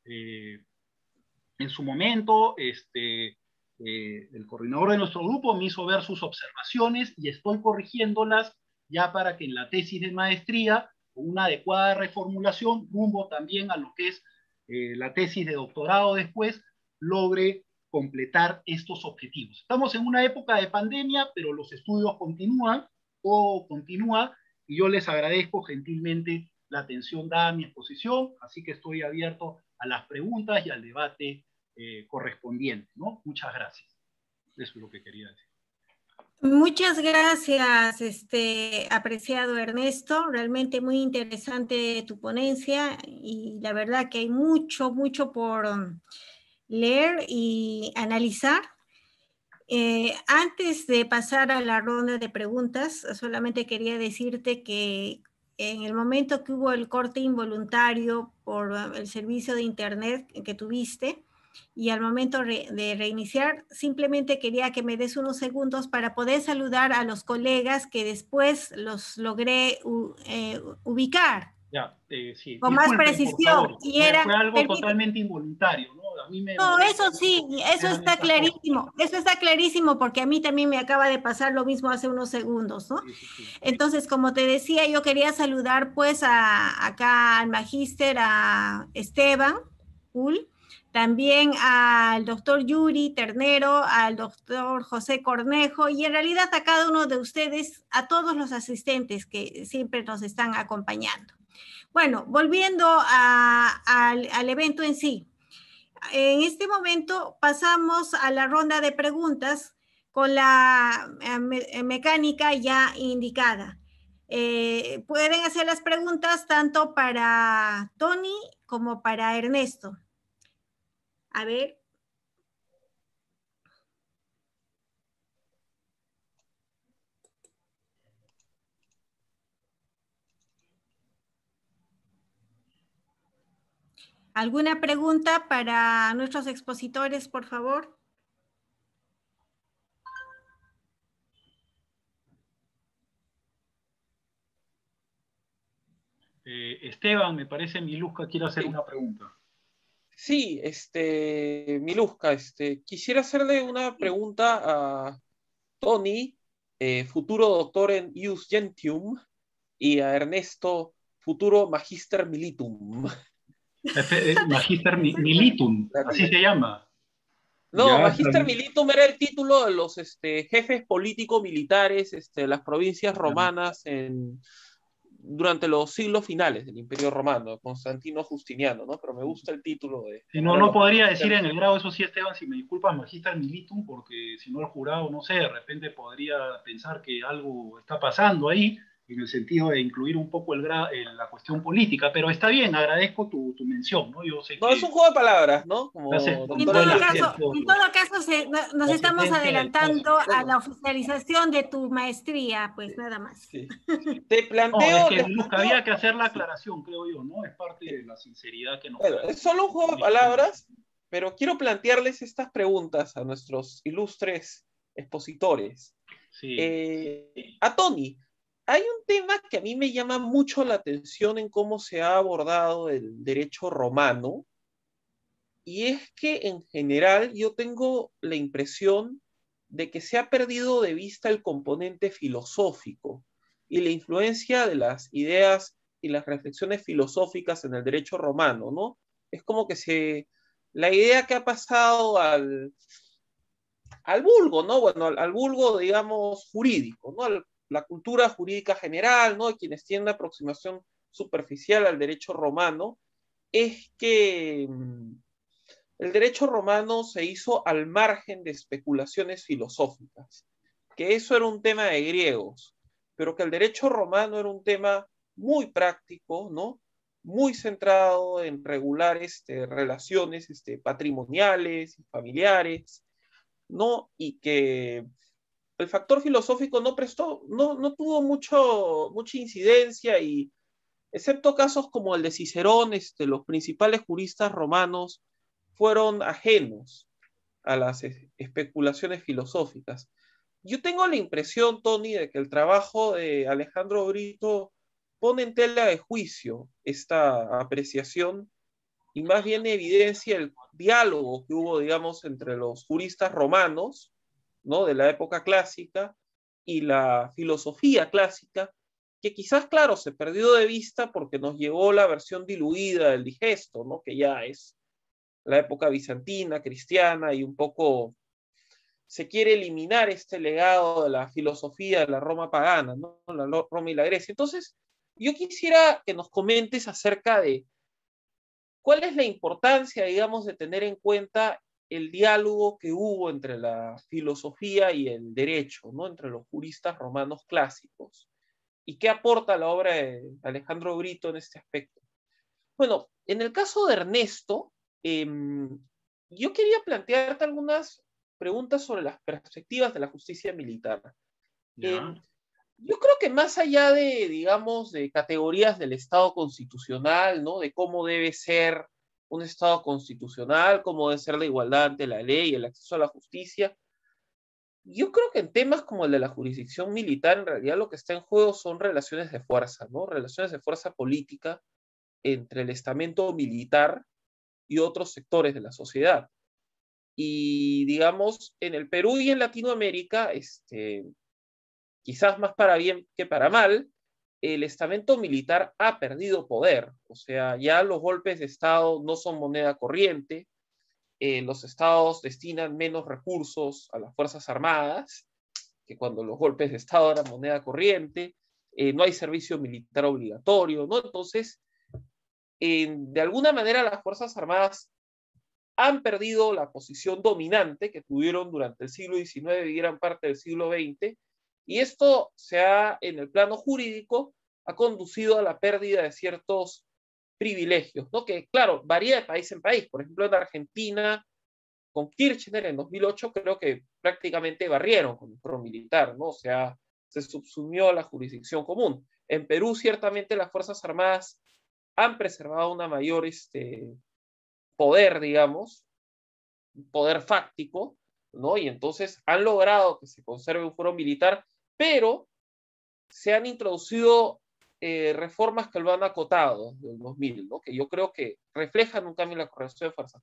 Eh, en su momento, este, eh, el coordinador de nuestro grupo me hizo ver sus observaciones y estoy corrigiéndolas ya para que en la tesis de maestría, con una adecuada reformulación, rumbo también a lo que es eh, la tesis de doctorado después, logre completar estos objetivos. Estamos en una época de pandemia, pero los estudios continúan todo continúa y yo les agradezco gentilmente la atención dada a mi exposición, así que estoy abierto a las preguntas y al debate eh, correspondiente, ¿no? Muchas gracias. Eso es lo que quería decir. Muchas gracias, este, apreciado Ernesto. Realmente muy interesante tu ponencia y la verdad que hay mucho, mucho por um, leer y analizar. Eh, antes de pasar a la ronda de preguntas, solamente quería decirte que en el momento que hubo el corte involuntario por uh, el servicio de internet que tuviste, y al momento re de reiniciar, simplemente quería que me des unos segundos para poder saludar a los colegas que después los logré uh, eh, ubicar. Ya, eh, sí. Con Disculpen, más precisión. por Y fue, era, fue algo permite, totalmente involuntario, ¿no? A mí me no, molesta eso sí, eso vean está estas cosas. clarísimo, eso está clarísimo porque a mí también me acaba de pasar lo mismo hace unos segundos, ¿no? Sí, sí, sí. Entonces, como te decía, yo quería saludar pues a, acá al magíster, a Esteban Ul, también al doctor Yuri Ternero, al doctor José Cornejo y en realidad a cada uno de ustedes, a todos los asistentes que siempre nos están acompañando. Bueno, volviendo a, al, al evento en sí. En este momento pasamos a la ronda de preguntas con la me mecánica ya indicada. Eh, pueden hacer las preguntas tanto para Tony como para Ernesto. A ver. ¿Alguna pregunta para nuestros expositores, por favor? Eh, Esteban, me parece, Miluska quiere hacer Sí. una pregunta. Sí, este, Miluska, este, quisiera hacerle una pregunta a Tony, eh, futuro doctor en Ius Gentium, y a Ernesto, futuro Magister Militum. Eh, Magister Militum, así se llama. No, Ya, Magister también. Militum era el título de los este, jefes político-militares este, de las provincias romanas en, durante los siglos finales del Imperio Romano, Constantino Justiniano, ¿no? Pero me gusta el título de... Si no, no podría decir en el grado, eso sí, Esteban, si me disculpas, Magister Militum, porque si no el jurado, no sé, de repente podría pensar que algo está pasando ahí, en el sentido de incluir un poco el gra el, la cuestión política, pero está bien, agradezco tu, tu mención, ¿no? Yo sé No, que... es un juego de palabras, ¿no? Como Gracias. En doctor todo en caso, letras. en todo caso se, no, nos La estamos sentencia del adelantando caso. a la oficialización de tu maestría, pues Sí, nada más. sí. Te No, planteo... es que, les Miluska, planteo- había que hacer la aclaración, creo yo, ¿no? Es parte de la sinceridad que nos... Bueno, es solo un juego de palabras, pero quiero plantearles estas preguntas a nuestros ilustres expositores. Sí. Eh, a Tony, hay un tema que a mí me llama mucho la atención en cómo se ha abordado el derecho romano, y es que en general yo tengo la impresión de que se ha perdido de vista el componente filosófico y la influencia de las ideas y las reflexiones filosóficas en el derecho romano, ¿no? Es como que se, la idea que ha pasado al, al vulgo, ¿no? Bueno, al, al vulgo, digamos, jurídico, ¿no? Al, la cultura jurídica general, ¿no? De quienes tienen una aproximación superficial al derecho romano, es que mmm, el derecho romano se hizo al margen de especulaciones filosóficas, que eso era un tema de griegos, pero que el derecho romano era un tema muy práctico, ¿no? Muy centrado en regular este, relaciones este, patrimoniales y familiares, ¿no? Y que el factor filosófico no prestó, no, no tuvo mucho, mucha incidencia y, excepto casos como el de Cicerón, este, los principales juristas romanos fueron ajenos a las especulaciones filosóficas. Yo tengo la impresión, Tony, de que el trabajo de Alejandro Brito pone en tela de juicio esta apreciación y más bien evidencia el diálogo que hubo, digamos, entre los juristas romanos, ¿no? De la época clásica y la filosofía clásica, que quizás, claro, se perdió de vista porque nos llegó la versión diluida del digesto, ¿no? Que ya es la época bizantina, cristiana y un poco se quiere eliminar este legado de la filosofía de la Roma pagana, ¿no? La Roma y la Grecia. Entonces, yo quisiera que nos comentes acerca de cuál es la importancia, digamos, de tener en cuenta el diálogo que hubo entre la filosofía y el derecho, ¿no? Entre los juristas romanos clásicos. ¿Y qué aporta la obra de Alejandro Brito en este aspecto? Bueno, en el caso de Ernesto, eh, yo quería plantearte algunas preguntas sobre las perspectivas de la justicia militar. Eh, yo creo que más allá de, digamos, de categorías del Estado constitucional, ¿no? De cómo debe ser un Estado constitucional, cómo debe ser la igualdad ante la ley, el acceso a la justicia, yo creo que en temas como el de la jurisdicción militar, en realidad lo que está en juego son relaciones de fuerza, ¿no? Relaciones de fuerza política entre el estamento militar y otros sectores de la sociedad. Y digamos, en el Perú y en Latinoamérica, este, quizás más para bien que para mal, el estamento militar ha perdido poder. O sea, ya los golpes de Estado no son moneda corriente, eh, los estados destinan menos recursos a las Fuerzas Armadas que cuando los golpes de Estado eran moneda corriente, eh, no hay servicio militar obligatorio, ¿no? Entonces, eh, de alguna manera las Fuerzas Armadas han perdido la posición dominante que tuvieron durante el siglo diecinueve y gran parte del siglo veinte, y esto se ha, en el plano jurídico, ha conducido a la pérdida de ciertos privilegios, ¿no? Que, claro, varía de país en país. Por ejemplo, en Argentina, con Kirchner en dos mil ocho, creo que prácticamente barrieron con el fuero militar, ¿no? O sea, se subsumió a la jurisdicción común. En Perú, ciertamente, las Fuerzas Armadas han preservado una mayor este, poder, digamos, poder fáctico, ¿no? Y entonces han logrado que se conserve un fuero militar, pero se han introducido eh, reformas que lo han acotado del dos mil, ¿no? Que yo creo que reflejan un cambio en la correlación de fuerzas.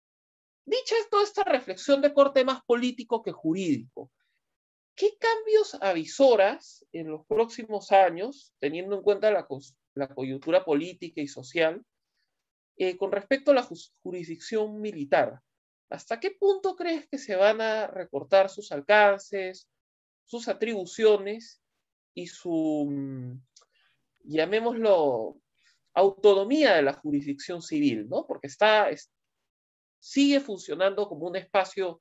Dicha toda esta reflexión de corte más político que jurídico, ¿qué cambios avisoras en los próximos años, teniendo en cuenta la, la coyuntura política y social, eh, con respecto a la jurisdicción militar? ¿Hasta qué punto crees que se van a recortar sus alcances, sus atribuciones y su, llamémoslo, autonomía de la jurisdicción civil, ¿no? Porque está, es, sigue funcionando como un espacio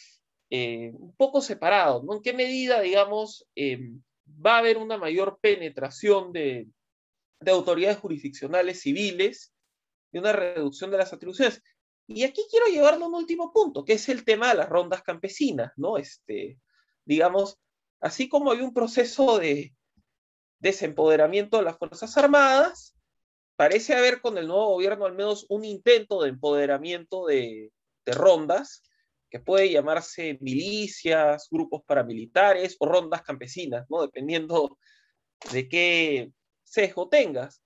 eh, un poco separado, ¿no? ¿En qué medida, digamos, eh, va a haber una mayor penetración de, de autoridades jurisdiccionales civiles y una reducción de las atribuciones? Y aquí quiero llevarlo a un último punto, que es el tema de las rondas campesinas, ¿no? Este, digamos, así como hay un proceso de desempoderamiento de las Fuerzas Armadas, parece haber con el nuevo gobierno al menos un intento de empoderamiento de, de rondas, que puede llamarse milicias, grupos paramilitares o rondas campesinas, ¿no? Dependiendo de qué sesgo tengas.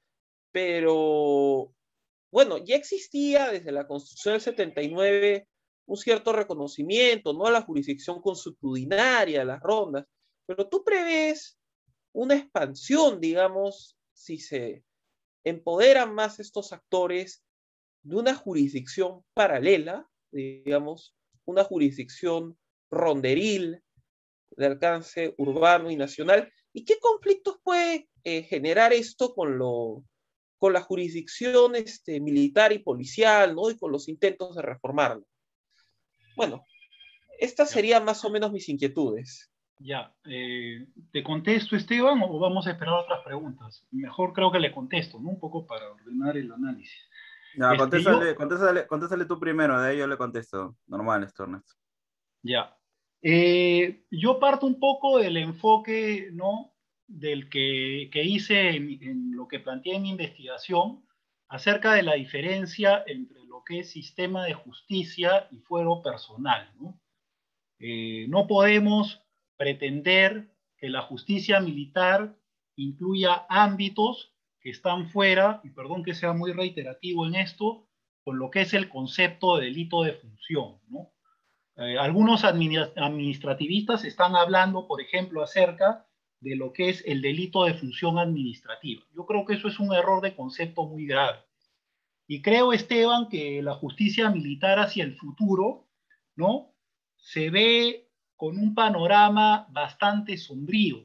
Pero, bueno, ya existía desde la Constitución del setenta y nueve un cierto reconocimiento, ¿no? A la jurisdicción consuetudinaria, a las rondas, pero tú prevés una expansión, digamos, si se empoderan más estos actores de una jurisdicción paralela, digamos, una jurisdicción ronderil de alcance urbano y nacional. ¿Y qué conflictos puede eh, generar esto con, lo, con la jurisdicción este, militar y policial, ¿no? Y con los intentos de reformarlo? Bueno, estas serían más o menos mis inquietudes. Ya, eh, ¿te contesto, Esteban, o vamos a esperar otras preguntas? Mejor creo que le contesto, ¿no? Un poco para ordenar el análisis. No, este, contéstale, yo... contéstale, contéstale tú primero, de ahí yo le contesto. Normal esto, Ernesto. Ya. Eh, yo parto un poco del enfoque, ¿no? Del que, que hice en, en lo que planteé en mi investigación acerca de la diferencia entre lo que es sistema de justicia y fuero personal, ¿no? Eh, no podemos pretender que la justicia militar incluya ámbitos que están fuera, y perdón que sea muy reiterativo en esto, con lo que es el concepto de delito de función, ¿no? Eh, algunos administrativistas están hablando, por ejemplo, acerca de lo que es el delito de función administrativa. Yo creo que eso es un error de concepto muy grave. Y creo, Esteban, que la justicia militar hacia el futuro, ¿no? Se ve con un panorama bastante sombrío.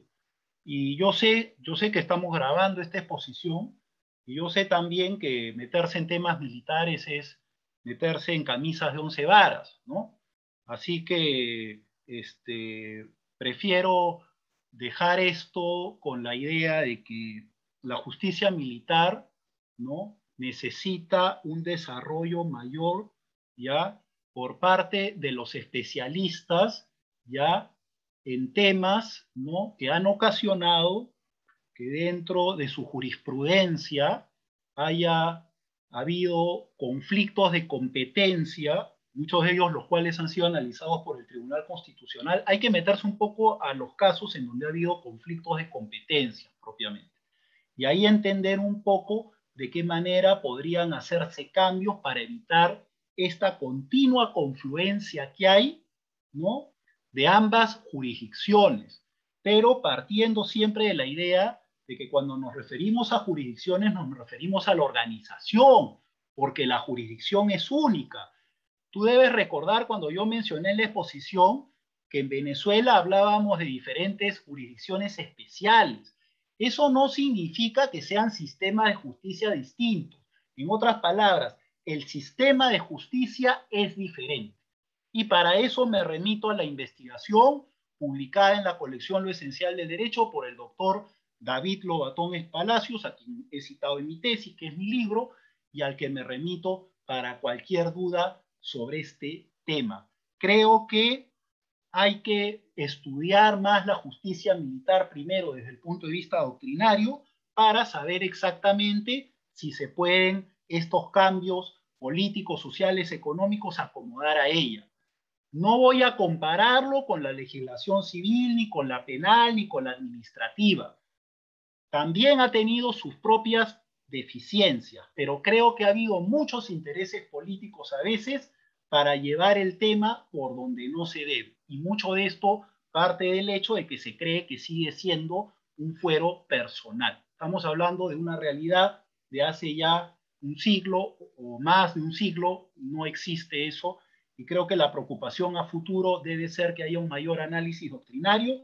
Y yo sé, yo sé que estamos grabando esta exposición, y yo sé también que meterse en temas militares es meterse en camisas de once varas, ¿no? Así que este, prefiero dejar esto con la idea de que la justicia militar, ¿no?, necesita un desarrollo mayor, ¿ya?, por parte de los especialistas, ¿ya?, en temas, ¿no?, que han ocasionado que dentro de su jurisprudencia haya habido conflictos de competencia, muchos de ellos los cuales han sido analizados por el Tribunal Constitucional. Hay que meterse un poco a los casos en donde ha habido conflictos de competencia propiamente. Y ahí entender un poco de qué manera podrían hacerse cambios para evitar esta continua confluencia que hay, ¿no?, de ambas jurisdicciones, pero partiendo siempre de la idea de que cuando nos referimos a jurisdicciones nos referimos a la organización, porque la jurisdicción es única. Tú debes recordar cuando yo mencioné en la exposición que en Venezuela hablábamos de diferentes jurisdicciones especiales. Eso no significa que sean sistemas de justicia distintos. En otras palabras, el sistema de justicia es diferente. Y para eso me remito a la investigación publicada en la colección Lo Esencial del Derecho por el doctor David Lobatón Palacios, a quien he citado en mi tesis, que es mi libro, y al que me remito para cualquier duda sobre este tema. Creo que hay que estudiar más la justicia militar primero desde el punto de vista doctrinario para saber exactamente si se pueden estos cambios políticos, sociales, económicos acomodar a ella. No voy a compararlo con la legislación civil, ni con la penal, ni con la administrativa. También ha tenido sus propias deficiencias, pero creo que ha habido muchos intereses políticos a veces para llevar el tema por donde no se debe. Y mucho de esto parte del hecho de que se cree que sigue siendo un fuero personal. Estamos hablando de una realidad de hace ya un siglo o más de un siglo, no existe eso, y creo que la preocupación a futuro debe ser que haya un mayor análisis doctrinario,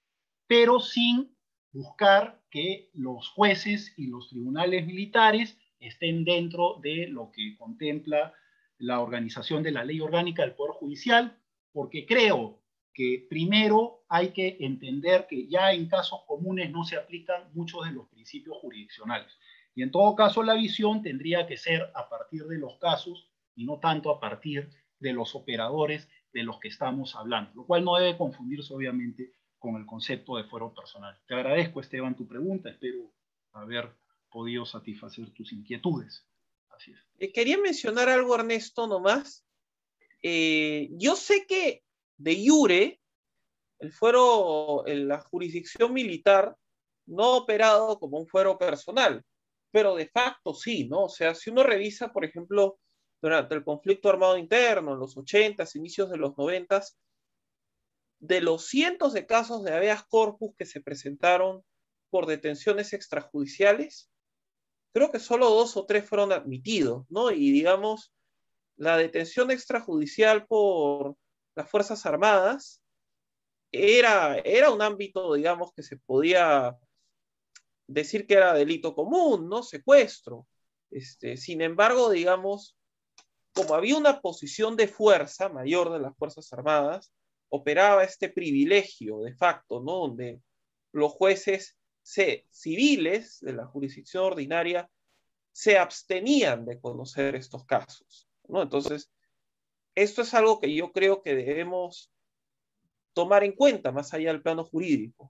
pero sin buscar que los jueces y los tribunales militares estén dentro de lo que contempla la organización de la ley orgánica del Poder Judicial, porque creo que primero hay que entender que ya en casos comunes no se aplican muchos de los principios jurisdiccionales. Y en todo caso la visión tendría que ser a partir de los casos y no tanto a partir de los operadores de los que estamos hablando, lo cual no debe confundirse obviamente con el concepto de fuero personal. Te agradezco, Esteban, tu pregunta. Espero haber podido satisfacer tus inquietudes. Así es. Eh, quería mencionar algo, Ernesto, nomás. Eh, yo sé que de iure el fuero, la jurisdicción militar no ha operado como un fuero personal, pero de facto sí, ¿no? O sea, si uno revisa, por ejemplo, durante el conflicto armado interno, en los ochentas, inicios de los noventas, de los cientos de casos de habeas corpus que se presentaron por detenciones extrajudiciales, creo que solo dos o tres fueron admitidos, ¿no? Y digamos, la detención extrajudicial por las Fuerzas Armadas era, era un ámbito, digamos, que se podía decir que era delito común, ¿no? Secuestro. Este, sin embargo, digamos, como había una posición de fuerza mayor de las Fuerzas Armadas, operaba este privilegio de facto, ¿no? Donde los jueces se, civiles de la jurisdicción ordinaria se abstenían de conocer estos casos, ¿no? Entonces, esto es algo que yo creo que debemos tomar en cuenta más allá del plano jurídico.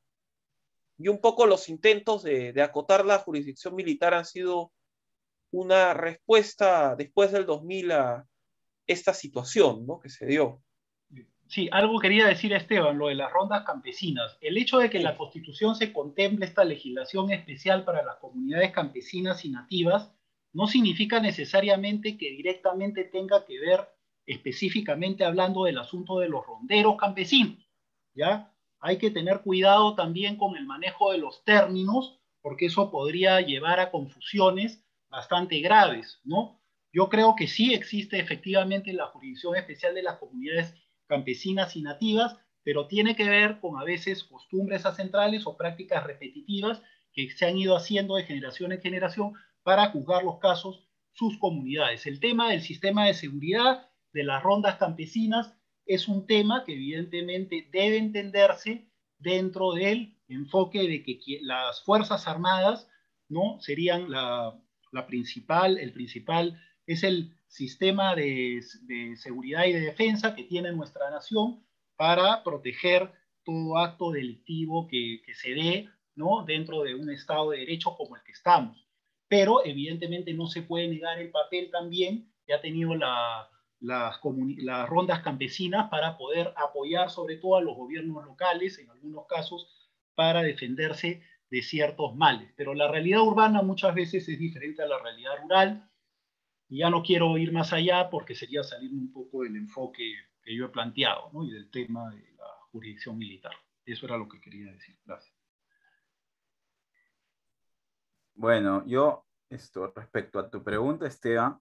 Y un poco los intentos de, de acotar la jurisdicción militar han sido una respuesta después del dos mil a esta situación, ¿no?, que se dio. Sí, algo quería decir, Esteban, lo de las rondas campesinas. El hecho de que en la Constitución se contemple esta legislación especial para las comunidades campesinas y nativas no significa necesariamente que directamente tenga que ver específicamente hablando del asunto de los ronderos campesinos, ¿ya? Hay que tener cuidado también con el manejo de los términos, porque eso podría llevar a confusiones bastante graves, ¿no? Yo creo que sí existe efectivamente la jurisdicción especial de las comunidades campesinas y nativas, pero tiene que ver con a veces costumbres ancestrales o prácticas repetitivas que se han ido haciendo de generación en generación para juzgar los casos sus comunidades. El tema del sistema de seguridad, de las rondas campesinas, es un tema que evidentemente debe entenderse dentro del enfoque de que las Fuerzas Armadas, ¿no?, serían la, la principal, el principal, es el sistema de, de seguridad y de defensa que tiene nuestra nación para proteger todo acto delictivo que, que se dé, ¿no?, dentro de un Estado de Derecho como el que estamos. Pero evidentemente no se puede negar el papel también que ha tenido la, las, las rondas campesinas para poder apoyar sobre todo a los gobiernos locales, en algunos casos, para defenderse de ciertos males. Pero la realidad urbana muchas veces es diferente a la realidad rural, y ya no quiero ir más allá porque sería salir un poco del enfoque que yo he planteado, ¿no?, y del tema de la jurisdicción militar. Eso era lo que quería decir. Gracias. Bueno, yo, esto, respecto a tu pregunta, Esteban,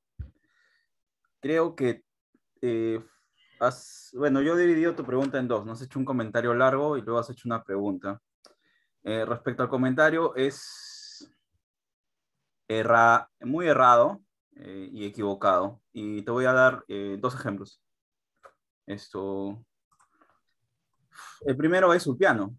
creo que, eh, has, bueno, yo he dividido tu pregunta en dos, ¿no? Has hecho un comentario largo y luego has hecho una pregunta. Eh, respecto al comentario, es erra, muy errado eh, y equivocado. Y te voy a dar eh, dos ejemplos. Esto, el primero es Ulpiano.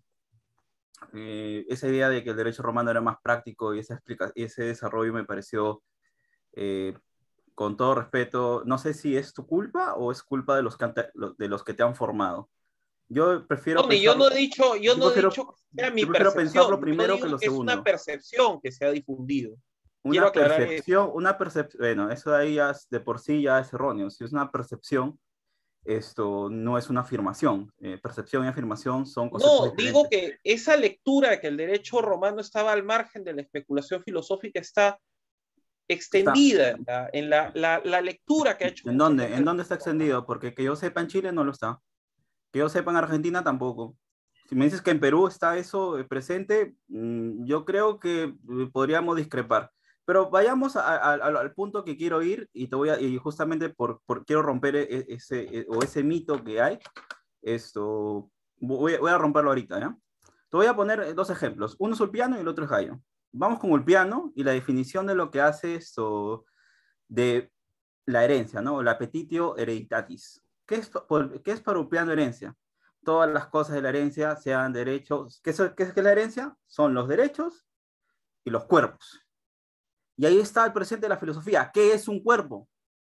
Eh, esa idea de que el derecho romano era más práctico y esa explica, ese desarrollo me pareció, eh, con todo respeto, no sé si es tu culpa o es culpa de los que, te, de los que te han formado. Yo prefiero Tony, yo pensarlo, no he dicho, yo yo no he prefiero, dicho que sea mi yo prefiero pensarlo percepción, yo primero que digo lo que es una segundo. percepción que se ha difundido. Quiero Una aclarar eso. percepción, una percepción, bueno, eso de ahí ya es, de por sí ya es erróneo. Si es una percepción, esto no es una afirmación. Eh, percepción y afirmación son conceptos No, digo diferentes. que esa lectura que el derecho romano estaba al margen de la especulación filosófica está Está, extendida en la, en la, la, la lectura que ha hecho ¿en mucha dónde? gente ¿En del dónde está derecho romano. extendido? Porque que yo sepa en Chile no lo está. Que yo sepa en Argentina tampoco. Si me dices que en Perú está eso eh, presente, mmm, yo creo que eh, podríamos discrepar. Pero vayamos a, a, a, al punto que quiero ir y te voy a, y justamente por, por quiero romper e, ese, e, o ese mito que hay. Esto, voy, voy a romperlo ahorita, ¿ya? Te voy a poner dos ejemplos. Uno es Ulpiano y el otro es Gallo. Vamos con Ulpiano y la definición de lo que hace esto de la herencia, ¿no? La petitio hereditatis. ¿Qué es, por, ¿qué es para Ulpiano herencia? Todas las cosas de la herencia sean derechos. ¿Qué es, qué es, qué es la herencia? Son los derechos y los cuerpos. Y ahí está el presente de la filosofía. ¿Qué es un cuerpo?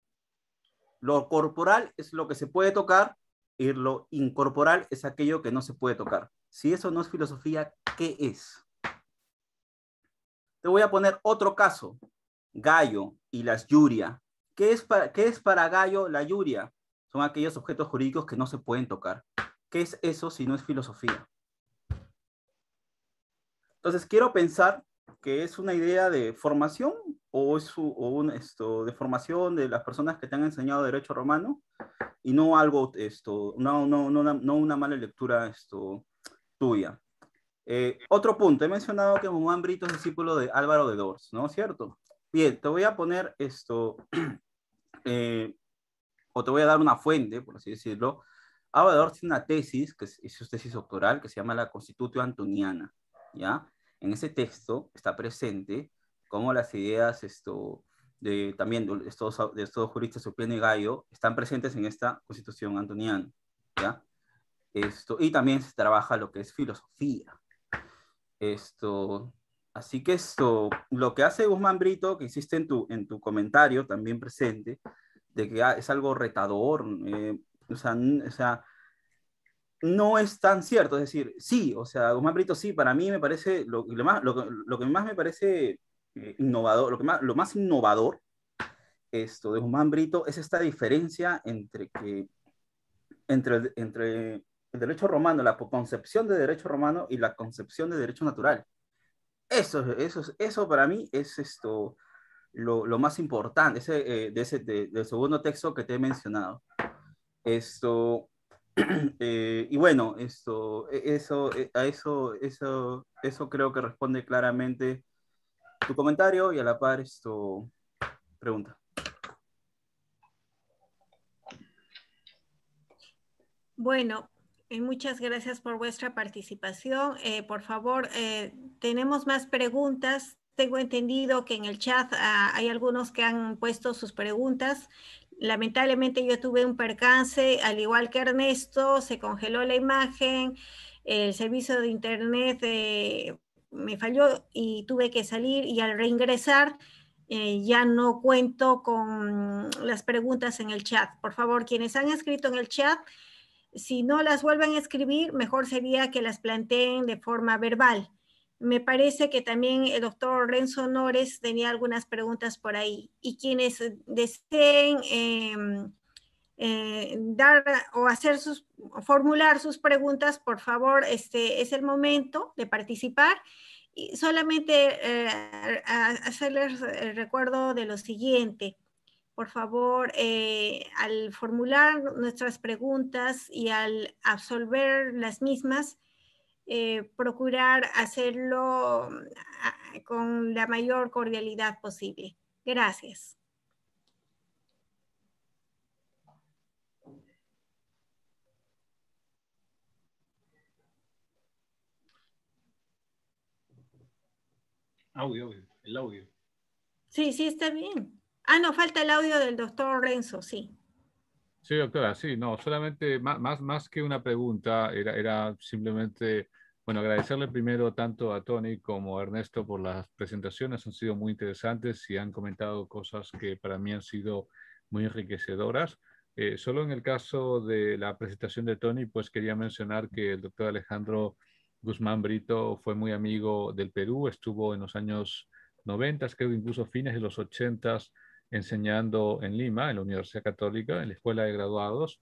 Lo corporal es lo que se puede tocar y lo incorporal es aquello que no se puede tocar. Si eso no es filosofía, ¿qué es? Te voy a poner otro caso. Gallo y las yuria. ¿Qué es para, qué es para Gallo la yuria? Son aquellos objetos jurídicos que no se pueden tocar. ¿Qué es eso si no es filosofía? Entonces, quiero pensar que es una idea de formación o es su, o un, esto, de formación de las personas que te han enseñado derecho romano y no algo, esto, no, no, no, una, no una mala lectura esto, tuya. Eh, otro punto, he mencionado que Guzmán Brito es discípulo de Álvaro de Dors, ¿no es cierto? Bien, te voy a poner esto, eh, o te voy a dar una fuente, por así decirlo. Álvaro de Dors tiene una tesis, que es, es su tesis doctoral, que se llama La Constitutio Antoniana, ¿ya? En ese texto está presente cómo las ideas esto, de, también de estos, de estos juristas Ulpiano y Gallo están presentes en esta Constitución Antoniana, ¿ya? Esto, y también se trabaja lo que es filosofía. Esto, así que esto, lo que hace Guzmán Brito, que hiciste en tu, en tu comentario también presente, de que ah, es algo retador, eh, o, sea, o sea, no es tan cierto, es decir, sí, o sea, Guzmán Brito sí, para mí me parece, lo, lo, más, lo, lo que más me parece eh, innovador, lo, que más, lo más innovador esto de Guzmán Brito es esta diferencia entre que, entre, entre el derecho romano, la concepción de derecho romano y la concepción de derecho natural. Eso, eso, eso para mí es esto, lo, lo más importante, ese, eh, de ese, de, del segundo texto que te he mencionado. Esto, eh, y bueno, esto, eso, a eso, eso, eso creo que responde claramente tu comentario y a la par esto, pregunta. Bueno, Eh, muchas gracias por vuestra participación. Eh, por favor, eh, tenemos más preguntas. Tengo entendido que en el chat ah, hay algunos que han puesto sus preguntas. Lamentablemente yo tuve un percance, al igual que Ernesto, se congeló la imagen, el servicio de internet eh, me falló y tuve que salir, y al reingresar eh, ya no cuento con las preguntas en el chat. Por favor, quienes han escrito en el chat, si no las vuelven a escribir, mejor sería que las planteen de forma verbal. Me parece que también el doctor Renzo Nores tenía algunas preguntas por ahí. Y quienes deseen eh, eh, dar o hacer sus, formular sus preguntas, por favor, este es el momento de participar. Y solamente eh, hacerles el recuerdo de lo siguiente. Por favor, eh, al formular nuestras preguntas y al absolver las mismas, eh, procurar hacerlo con la mayor cordialidad posible. Gracias. Audio, audio, el audio. Sí, sí, está bien. Ah, no, falta el audio del doctor Renzo, sí. Sí, doctora, sí, no, solamente más, más, más que una pregunta, era, era simplemente, bueno, agradecerle primero tanto a Tony como a Ernesto por las presentaciones, han sido muy interesantes y han comentado cosas que para mí han sido muy enriquecedoras. Eh, solo en el caso de la presentación de Tony, pues quería mencionar que el doctor Alejandro Guzmán Brito fue muy amigo del Perú, estuvo en los años noventa, creo incluso fines de los ochenta, enseñando en Lima, en la Universidad Católica, en la Escuela de Graduados.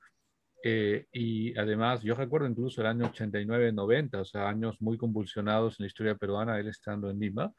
Eh, y además, yo recuerdo incluso el año ochenta y nueve noventa, o sea, años muy convulsionados en la historia peruana, él estando en Lima,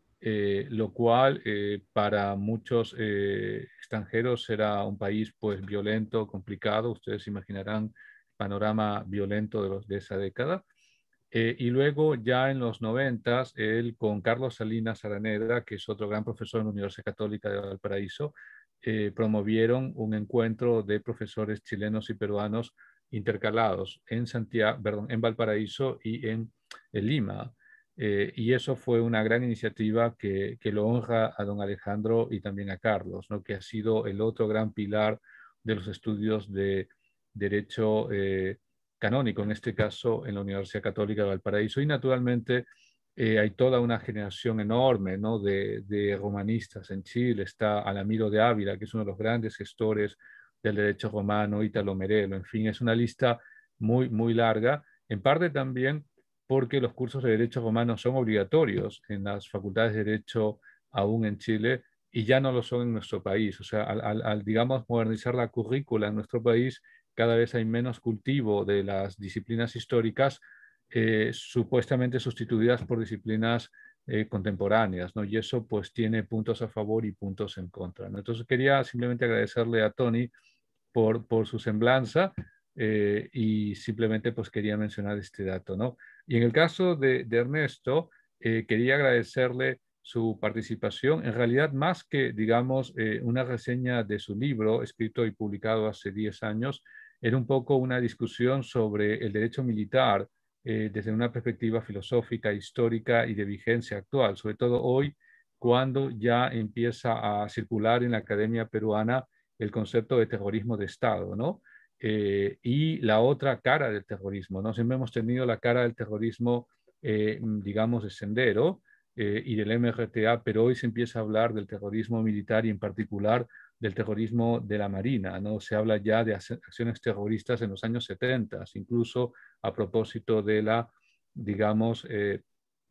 eh, lo cual eh, para muchos eh, extranjeros era un país pues violento, complicado. Ustedes imaginarán el panorama violento de, los, de esa década. Eh, y luego ya en los noventas, él con Carlos Salinas Araneda, que es otro gran profesor en la Universidad Católica de Valparaíso, eh, promovieron un encuentro de profesores chilenos y peruanos intercalados en Santiago, perdón, en Valparaíso y en, en Lima. Eh, y eso fue una gran iniciativa que, que lo honra a don Alejandro y también a Carlos, ¿no? Que ha sido el otro gran pilar de los estudios de derecho eh, canónico, en este caso en la Universidad Católica de Valparaíso. Y naturalmente eh, hay toda una generación enorme, ¿no? de, de romanistas en Chile. Está Alamiro de Ávila, que es uno de los grandes gestores del derecho romano, Ítalo Merelo, en fin, es una lista muy, muy larga, en parte también porque los cursos de derecho romano son obligatorios en las facultades de derecho aún en Chile y ya no lo son en nuestro país. O sea, al, al, al digamos, modernizar la currícula en nuestro país, cada vez hay menos cultivo de las disciplinas históricas, eh, supuestamente sustituidas por disciplinas eh, contemporáneas, ¿no? Y eso pues tiene puntos a favor y puntos en contra, ¿no? Entonces quería simplemente agradecerle a Tony por, por su semblanza eh, y simplemente pues quería mencionar este dato, ¿no? Y en el caso de, de Ernesto, eh, quería agradecerle su participación, en realidad más que, digamos, eh, una reseña de su libro, escrito y publicado hace diez años, era un poco una discusión sobre el derecho militar eh, desde una perspectiva filosófica, histórica y de vigencia actual, sobre todo hoy, cuando ya empieza a circular en la academia peruana el concepto de terrorismo de Estado, ¿no? Eh, y la otra cara del terrorismo, ¿no? Siempre hemos tenido la cara del terrorismo, eh, digamos, de Sendero eh, y del M R T A, pero hoy se empieza a hablar del terrorismo militar y en particular del terrorismo de la Marina, ¿no? Se habla ya de acciones terroristas en los años setenta, incluso a propósito de la, digamos, eh,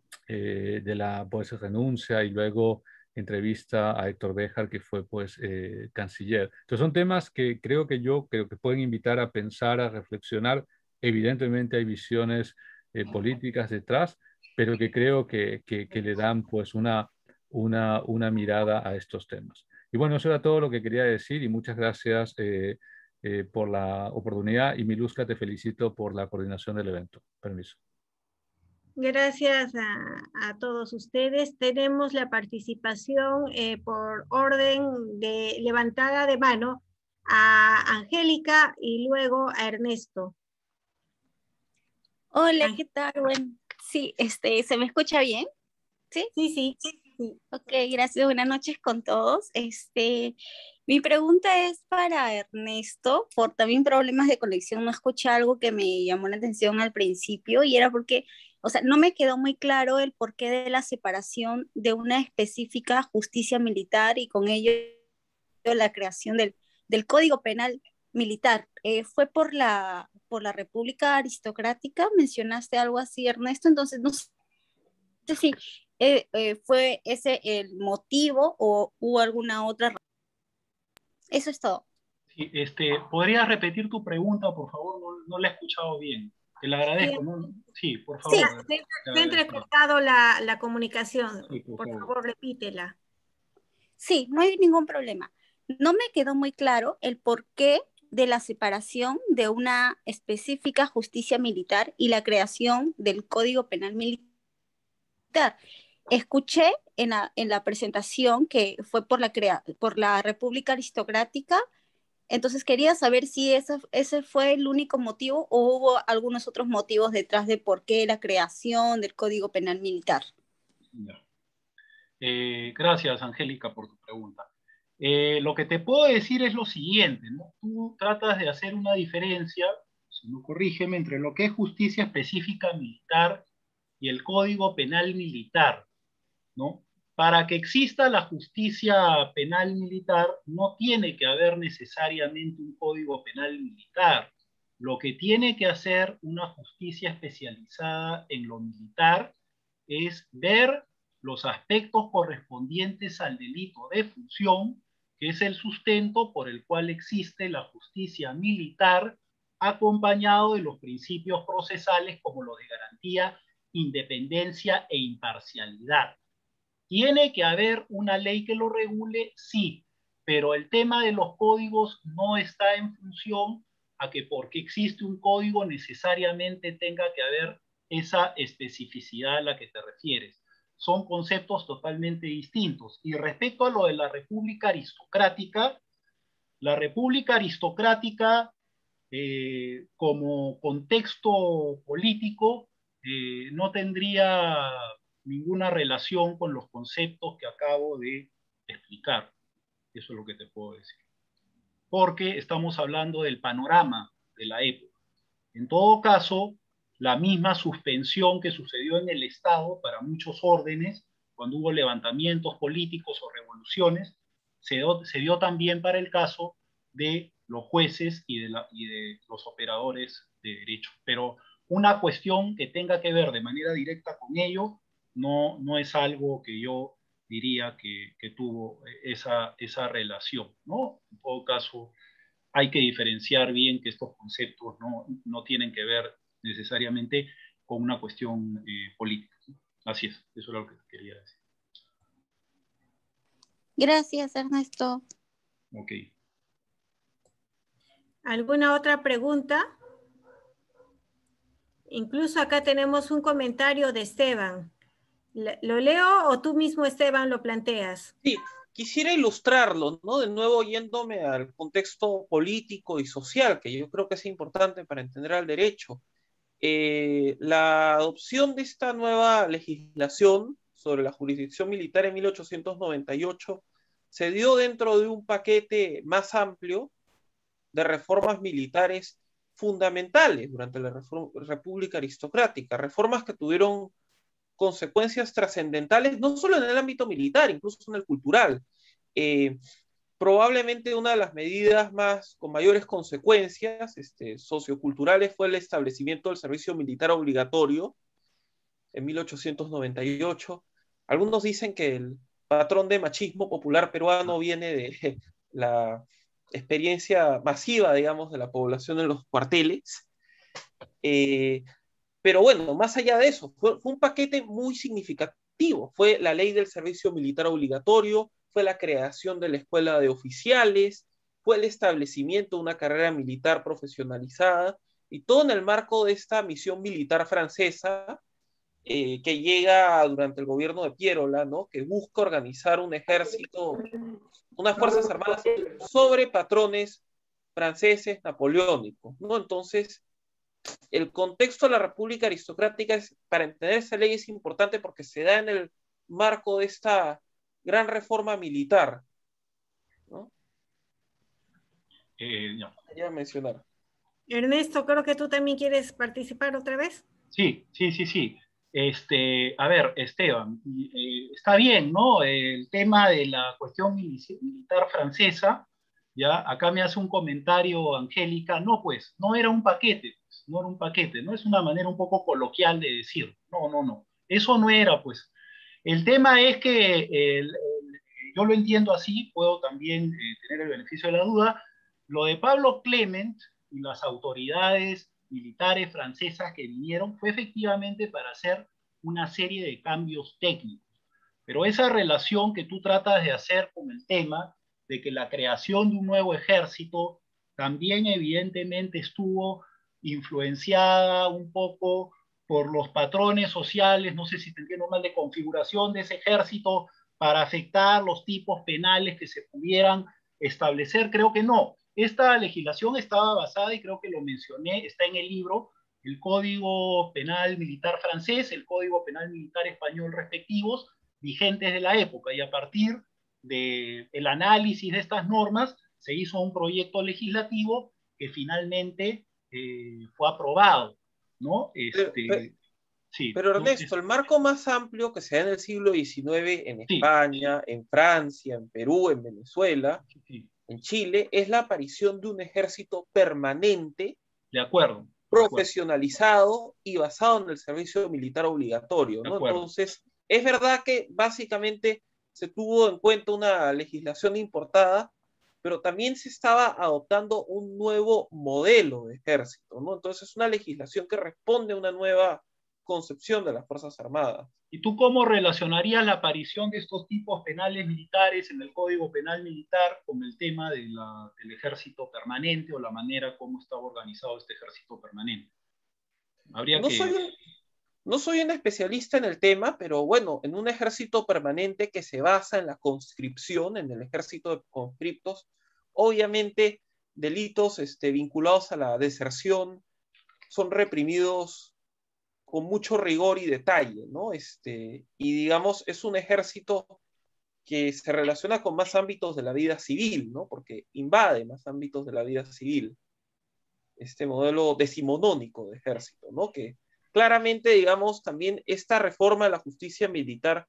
eh, de la pues, renuncia y luego entrevista a Héctor Béjar, que fue pues eh, canciller. Entonces son temas que creo que yo creo que pueden invitar a pensar, a reflexionar. Evidentemente hay visiones eh, políticas detrás, pero que creo que, que, que le dan pues una, una, una mirada a estos temas. Y bueno, eso era todo lo que quería decir y muchas gracias eh, eh, por la oportunidad y Miluska, te felicito por la coordinación del evento. Permiso. Gracias a, a todos ustedes. Tenemos la participación eh, por orden de levantada de mano a Angélica y luego a Ernesto. Hola, ¿qué tal? Bueno, sí, este, ¿se me escucha bien? ¿Sí? Sí, sí, sí. sí. Ok, gracias. Buenas noches con todos. Este, mi pregunta es para Ernesto, por también problemas de conexión. No escuché algo que me llamó la atención al principio y era porque, o sea, no me quedó muy claro el porqué de la separación de una específica justicia militar y con ello la creación del, del Código Penal militar. Eh, ¿Fue por la, por la República Aristocrática? ¿Mencionaste algo así, Ernesto? Entonces, no sé si eh, eh, fue ese el motivo o hubo alguna otra razón. Eso es todo. Sí, este, ¿podrías repetir tu pregunta, por favor? No, no la he escuchado bien. Te la agradezco, ¿no? Sí, por Sí, favor. se ha entrecortado la, la comunicación. Sí, por, por favor. favor, repítela. Sí, no hay ningún problema. No me quedó muy claro el porqué de la separación de una específica justicia militar y la creación del Código Penal militar. Escuché en la, en la presentación que fue por la, crea, por la República Aristocrática, entonces quería saber si ese, ese fue el único motivo o hubo algunos otros motivos detrás de por qué la creación del Código Penal militar. Ya. Eh, gracias, Angélica, por tu pregunta. Eh, lo que te puedo decir es lo siguiente, ¿no? Tú tratas de hacer una diferencia, si no corrígeme, entre lo que es justicia específica militar y el Código Penal militar, ¿no? Para que exista la justicia penal militar, no tiene que haber necesariamente un Código Penal militar. Lo que tiene que hacer una justicia especializada en lo militar es ver los aspectos correspondientes al delito de función, que es el sustento por el cual existe la justicia militar, acompañado de los principios procesales como los de garantía, independencia e imparcialidad. ¿Tiene que haber una ley que lo regule? Sí, pero el tema de los códigos no está en función a que porque existe un código necesariamente tenga que haber esa especificidad a la que te refieres. Son conceptos totalmente distintos. Y respecto a lo de la República Aristocrática, la República Aristocrática eh, como contexto político eh, no tendría ninguna relación con los conceptos que acabo de explicar. Eso es lo que te puedo decir. Porque estamos hablando del panorama de la época. En todo caso, la misma suspensión que sucedió en el Estado para muchos órdenes, cuando hubo levantamientos políticos o revoluciones, se dio, se dio también para el caso de los jueces y de, la, y de los operadores de derecho. Pero una cuestión que tenga que ver de manera directa con ello no, no es algo que yo diría que, que tuvo esa, esa relación, ¿no? En todo caso, hay que diferenciar bien que estos conceptos no, no tienen que ver necesariamente con una cuestión eh, política. Así es, eso era lo que quería decir. Gracias, Ernesto. Ok. ¿Alguna otra pregunta? Incluso acá tenemos un comentario de Esteban. ¿Lo leo o tú mismo, Esteban, lo planteas? Sí, quisiera ilustrarlo, ¿no? De nuevo yéndome al contexto político y social, que yo creo que es importante para entender al derecho. Eh, la adopción de esta nueva legislación sobre la jurisdicción militar en mil ochocientos noventa y ocho se dio dentro de un paquete más amplio de reformas militares fundamentales durante la República Aristocrática, reformas que tuvieron consecuencias trascendentales, no solo en el ámbito militar, incluso en el cultural. Eh, probablemente una de las medidas más con mayores consecuencias este, socioculturales fue el establecimiento del servicio militar obligatorio en mil ochocientos noventa y ocho. Algunos dicen que el patrón de machismo popular peruano viene de la experiencia masiva, digamos, de la población en los cuarteles. Eh, pero bueno, más allá de eso, fue, fue un paquete muy significativo. Fue la ley del servicio militar obligatorio, fue la creación de la escuela de oficiales, fue el establecimiento de una carrera militar profesionalizada, y todo en el marco de esta misión militar francesa eh, que llega durante el gobierno de Pierola, ¿no? Que busca organizar un ejército, unas fuerzas armadas sobre patrones franceses napoleónicos, ¿no? Entonces, el contexto de la República Aristocrática, es, para entender esa ley es importante porque se da en el marco de esta gran reforma militar, ¿no? Eh, ya. Quería mencionar. Ernesto, creo que tú también quieres participar otra vez. Sí, sí, sí, sí. Este, a ver, Esteban, eh, está bien, ¿no? El tema de la cuestión militar francesa, ya, acá me hace un comentario Angélica, no, pues, no era un paquete, pues, no era un paquete, no es una manera un poco coloquial de decir, no, no, no, eso no era, pues. El tema es que el, el, yo lo entiendo así, puedo también eh, tener el beneficio de la duda, lo de Pablo Clement y las autoridades militares francesas que vinieron fue efectivamente para hacer una serie de cambios técnicos. Pero esa relación que tú tratas de hacer con el tema de que la creación de un nuevo ejército también evidentemente estuvo influenciada un poco por los patrones sociales, no sé si te entiendo mal, de configuración de ese ejército para afectar los tipos penales que se pudieran establecer, creo que no. Esta legislación estaba basada, y creo que lo mencioné, está en el libro, el Código Penal Militar francés, el Código Penal Militar español respectivos, vigentes de la época, y a partir del de análisis de estas normas se hizo un proyecto legislativo que finalmente eh, fue aprobado, ¿no? Este, Pero, pero, sí, pero Ernesto, entonces, el marco más amplio que se da en el siglo diecinueve en sí, España, en Francia, en Perú, en Venezuela, sí, en Chile, es la aparición de un ejército permanente, de acuerdo, profesionalizado y basado en el servicio militar obligatorio, ¿no? Entonces, es verdad que básicamente se tuvo en cuenta una legislación importada, pero también se estaba adoptando un nuevo modelo de ejército, ¿no? Entonces, es una legislación que responde a una nueva concepción de las Fuerzas Armadas. ¿Y tú cómo relacionarías la aparición de estos tipos penales militares en el Código Penal Militar con el tema de la, del ejército permanente o la manera como estaba organizado este ejército permanente? Habría No que... soy un, no soy un especialista en el tema, pero bueno, en un ejército permanente que se basa en la conscripción, en el ejército de conscriptos, obviamente delitos este, vinculados a la deserción son reprimidos con mucho rigor y detalle, ¿no? Este, y digamos, es un ejército que se relaciona con más ámbitos de la vida civil, ¿no? Porque invade más ámbitos de la vida civil. Este modelo decimonónico de ejército, ¿no? Que claramente, digamos, también esta reforma de la justicia militar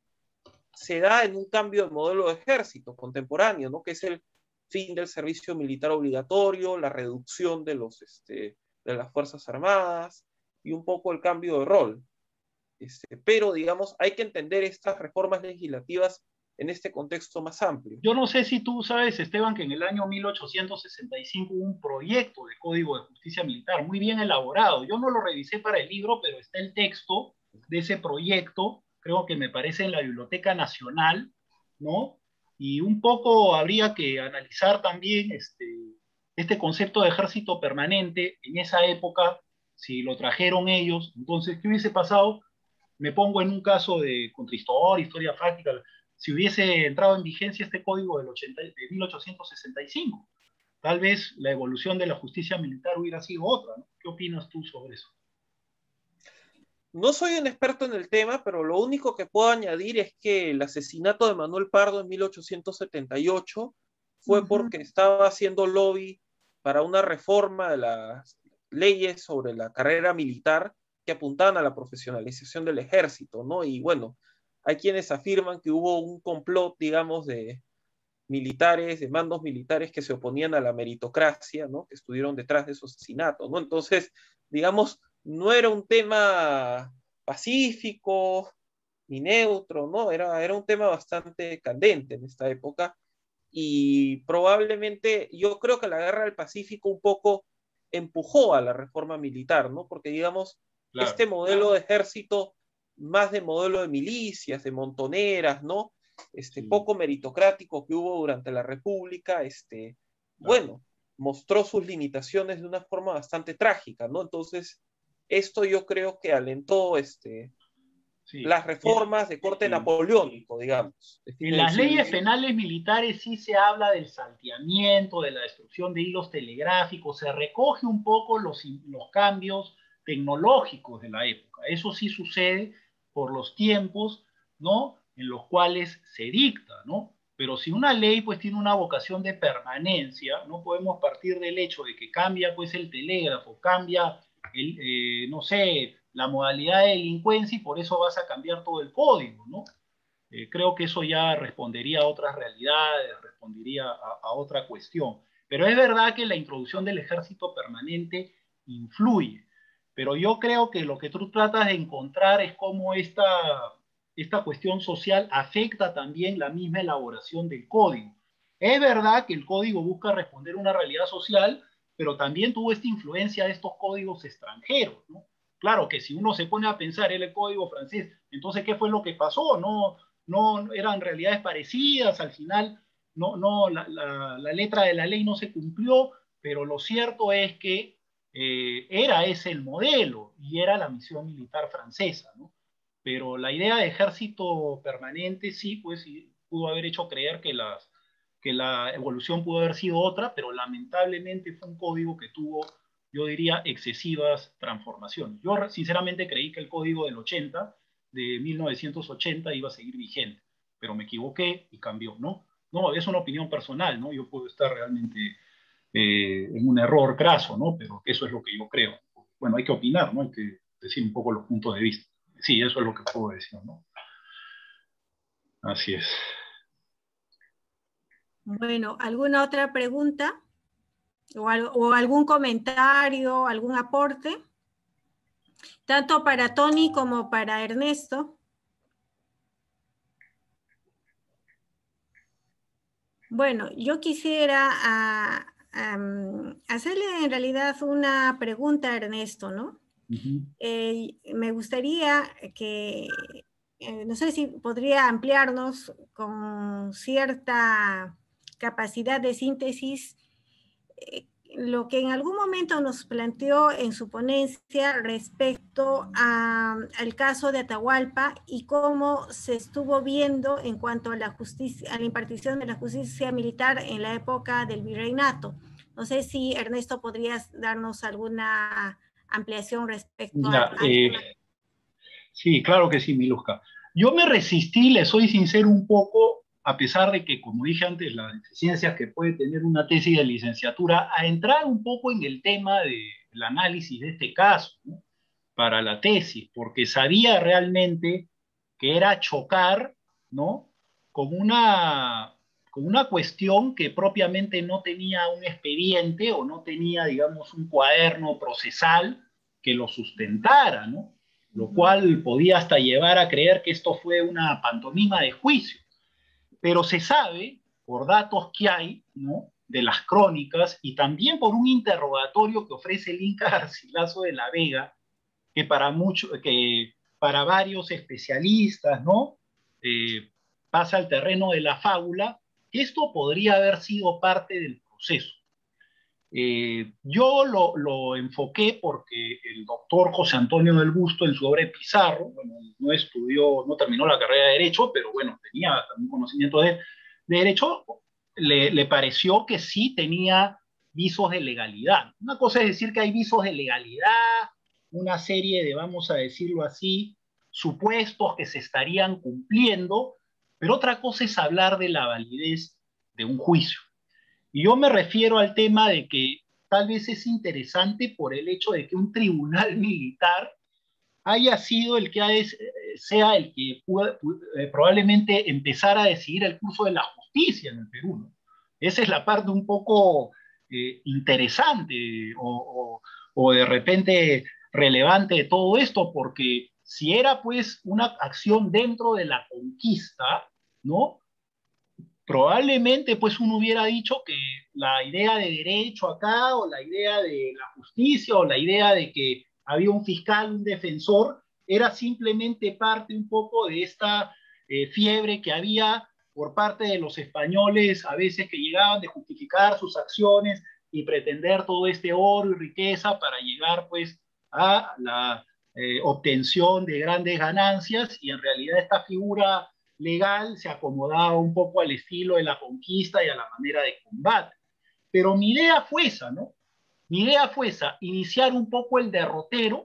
se da en un cambio de modelo de ejército contemporáneo, ¿no? Que es el fin del servicio militar obligatorio, la reducción de, los, este, de las Fuerzas Armadas, y un poco el cambio de rol. Este, pero, digamos, hay que entender estas reformas legislativas en este contexto más amplio. Yo no sé si tú sabes, Esteban, que en el año mil ochocientos sesenta y cinco hubo un proyecto de Código de Justicia Militar muy bien elaborado. Yo no lo revisé para el libro, pero está el texto de ese proyecto, creo que me parece en la Biblioteca Nacional, ¿no? Y un poco habría que analizar también este, este concepto de ejército permanente en esa época, si lo trajeron ellos. Entonces, ¿qué hubiese pasado? Me pongo en un caso de contrahistoria, historia práctica, si hubiese entrado en vigencia este código del ochenta, de mil ochocientos sesenta y cinco. Tal vez la evolución de la justicia militar hubiera sido otra, ¿no? ¿Qué opinas tú sobre eso? No soy un experto en el tema, pero lo único que puedo añadir es que el asesinato de Manuel Pardo en mil ochocientos setenta y ocho fue uh-huh. porque estaba haciendo lobby para una reforma de las leyes sobre la carrera militar que apuntaban a la profesionalización del ejército, ¿no? Y bueno, hay quienes afirman que hubo un complot, digamos, de militares, de mandos militares que se oponían a la meritocracia, ¿no? Que estuvieron detrás de esos asesinatos, ¿no? Entonces, digamos, no era un tema pacífico ni neutro, ¿no? Era, era un tema bastante candente en esta época y probablemente yo creo que la Guerra del Pacífico un poco empujó a la reforma militar, ¿no? Porque, digamos, claro, este modelo claro. de ejército más de modelo de milicias, de montoneras, ¿no? Este, sí. poco meritocrático que hubo durante la República, este, claro. bueno, mostró sus limitaciones de una forma bastante trágica, ¿no? Entonces, esto yo creo que alentó este, sí. las reformas de corte sí. napoleónico, digamos. En las leyes penales militares sí se habla del salteamiento, de la destrucción de hilos telegráficos, se recoge un poco los, los cambios tecnológicos de la época. Eso sí sucede por los tiempos, ¿no?, en los cuales se dicta, ¿no? Pero si una ley pues tiene una vocación de permanencia, no podemos partir del hecho de que cambia pues el telégrafo, cambia el, eh, no sé, la modalidad de delincuencia y por eso vas a cambiar todo el código, ¿no? Eh, creo que eso ya respondería a otras realidades, respondería a, a otra cuestión. Pero es verdad que la introducción del ejército permanente influye. Pero yo creo que lo que tú tratas de encontrar es cómo esta, esta cuestión social afecta también la misma elaboración del código. Es verdad que el código busca responder a una realidad social, pero también tuvo esta influencia de estos códigos extranjeros, ¿no? Claro que si uno se pone a pensar en el código francés, entonces, ¿qué fue lo que pasó? No, no eran realidades parecidas, al final no, no, la, la, la letra de la ley no se cumplió, pero lo cierto es que eh, era ese el modelo y era la misión militar francesa, ¿no? Pero la idea de ejército permanente sí, pues sí, pudo haber hecho creer que, las, que la evolución pudo haber sido otra, pero lamentablemente fue un código que tuvo, yo diría, excesivas transformaciones. Yo sinceramente creí que el código del ochenta, de mil novecientos ochenta, iba a seguir vigente, pero me equivoqué y cambió, ¿no? No, es una opinión personal, ¿no? Yo puedo estar realmente eh, en un error craso, ¿no? Pero eso es lo que yo creo. Bueno, hay que opinar, ¿no? Hay que decir un poco los puntos de vista. Sí, eso es lo que puedo decir, ¿no? Así es. Bueno, ¿alguna otra pregunta? ¿O, al, o algún comentario, algún aporte? Tanto para Tony como para Ernesto. Bueno, yo quisiera a, a, hacerle en realidad una pregunta a Ernesto, ¿no? Uh-huh. eh, me gustaría que, eh, no sé si podría ampliarnos con cierta capacidad de síntesis eh, lo que en algún momento nos planteó en su ponencia respecto a, al caso de Atahualpa y cómo se estuvo viendo en cuanto a la justicia, a la impartición de la justicia militar en la época del virreinato. No sé si Ernesto podrías darnos alguna ampliación respecto ya, a, a eh, sí, claro que sí, Miluska. Yo me resistí, le soy sincero un poco, a pesar de que, como dije antes, las deficiencias que puede tener una tesis de licenciatura, a entrar un poco en el tema del análisis de este caso, ¿no?, para la tesis, porque sabía realmente que era chocar, ¿no?, con una, con una cuestión que propiamente no tenía un expediente o no tenía, digamos, un cuaderno procesal que lo sustentara, ¿no? Lo cual podía hasta llevar a creer que esto fue una pantomima de juicio. Pero se sabe, por datos que hay, ¿no?, de las crónicas, y también por un interrogatorio que ofrece el Inca Garcilaso de la Vega, que para, mucho, que para varios especialistas, ¿no?, eh, pasa al terreno de la fábula, que esto podría haber sido parte del proceso. Eh, yo lo, lo enfoqué porque el doctor José Antonio del Busto, en su obra de Pizarro, bueno, no estudió, no terminó la carrera de Derecho, pero bueno, tenía también conocimiento de, de Derecho, le, le pareció que sí tenía visos de legalidad. Una cosa es decir que hay visos de legalidad, una serie de, vamos a decirlo así, supuestos que se estarían cumpliendo, pero otra cosa es hablar de la validez de un juicio. Y yo me refiero al tema de que tal vez es interesante por el hecho de que un tribunal militar haya sido el que ha, sea el que pueda, probablemente empezara a decidir el curso de la justicia en el Perú, ¿no? Esa es la parte un poco eh, interesante o, o, o de repente relevante de todo esto, porque si era pues una acción dentro de la conquista, ¿no?, probablemente pues uno hubiera dicho que la idea de derecho acá, o la idea de la justicia, o la idea de que había un fiscal, un defensor, era simplemente parte un poco de esta eh, fiebre que había por parte de los españoles, a veces que llegaban de justificar sus acciones y pretender todo este oro y riqueza para llegar pues a la eh, obtención de grandes ganancias, y en realidad esta figura legal se acomodaba un poco al estilo de la conquista y a la manera de combate. Pero mi idea fue esa, ¿no? Mi idea fue esa, iniciar un poco el derrotero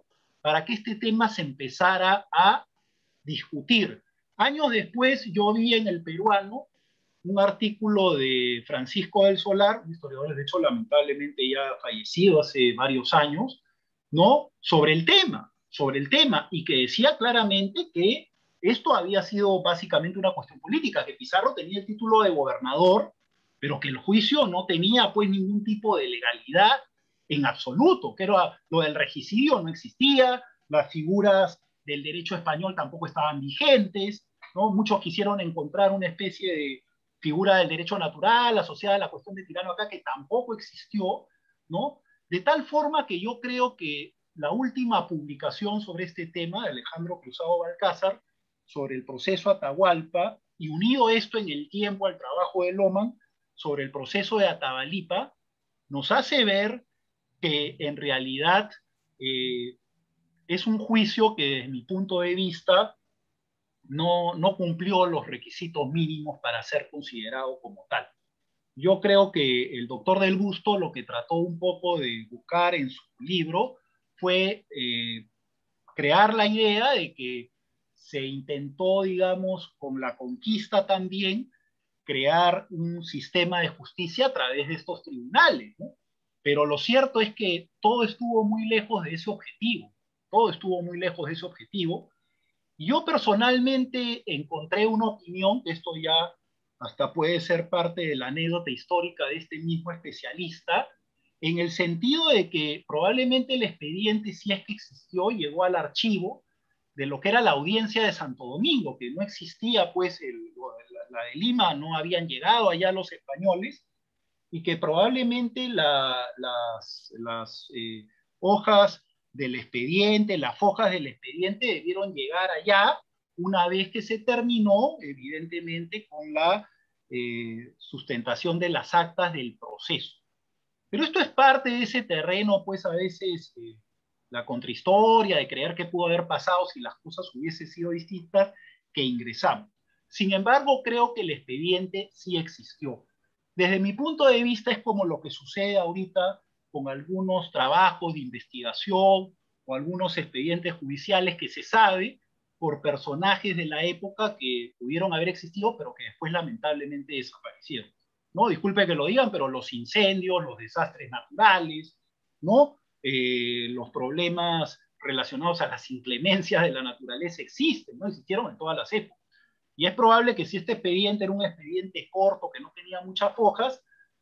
para que este tema se empezara a discutir. Años después yo vi en El Peruano un artículo de Francisco del Solar, un historiador de hecho lamentablemente ya fallecido hace varios años, ¿no? Sobre el tema, sobre el tema, y que decía claramente que esto había sido básicamente una cuestión política, que Pizarro tenía el título de gobernador, pero que el juicio no tenía pues ningún tipo de legalidad en absoluto, que era lo del regicidio no existía, las figuras del derecho español tampoco estaban vigentes, ¿no? Muchos quisieron encontrar una especie de figura del derecho natural asociada a la cuestión de tirano acá, que tampoco existió, ¿no? De tal forma que yo creo que la última publicación sobre este tema de Alejandro Cruzado Balcázar, sobre el proceso Atahualpa, y unido esto en el tiempo al trabajo de Lohmann sobre el proceso de Atahualpa, nos hace ver que en realidad eh, es un juicio que desde mi punto de vista no, no cumplió los requisitos mínimos para ser considerado como tal. Yo creo que el doctor Del Busto lo que trató un poco de buscar en su libro fue eh, crear la idea de que se intentó, digamos, con la conquista también, crear un sistema de justicia a través de estos tribunales, ¿no? Pero lo cierto es que todo estuvo muy lejos de ese objetivo, todo estuvo muy lejos de ese objetivo. Yo personalmente encontré una opinión, que esto ya hasta puede ser parte de la anécdota histórica de este mismo especialista, en el sentido de que probablemente el expediente, si es que existió, llegó al archivo de lo que era la audiencia de Santo Domingo, que no existía, pues, el, la, la de Lima, no habían llegado allá los españoles, y que probablemente la, las, las eh, hojas del expediente, las fojas del expediente debieron llegar allá una vez que se terminó, evidentemente, con la eh, sustentación de las actas del proceso. Pero esto es parte de ese terreno, pues a veces eh, la contrahistoria de creer que pudo haber pasado si las cosas hubiesen sido distintas, que ingresamos. Sin embargo, creo que el expediente sí existió. Desde mi punto de vista es como lo que sucede ahorita con algunos trabajos de investigación o algunos expedientes judiciales que se sabe por personajes de la época que pudieron haber existido, pero que después lamentablemente desaparecieron. ¿No? Disculpe que lo digan, pero los incendios, los desastres naturales, ¿no? Eh, los problemas relacionados a las inclemencias de la naturaleza existen, ¿no? Existieron en todas las épocas. Y es probable que si este expediente era un expediente corto, que no tenía muchas hojas,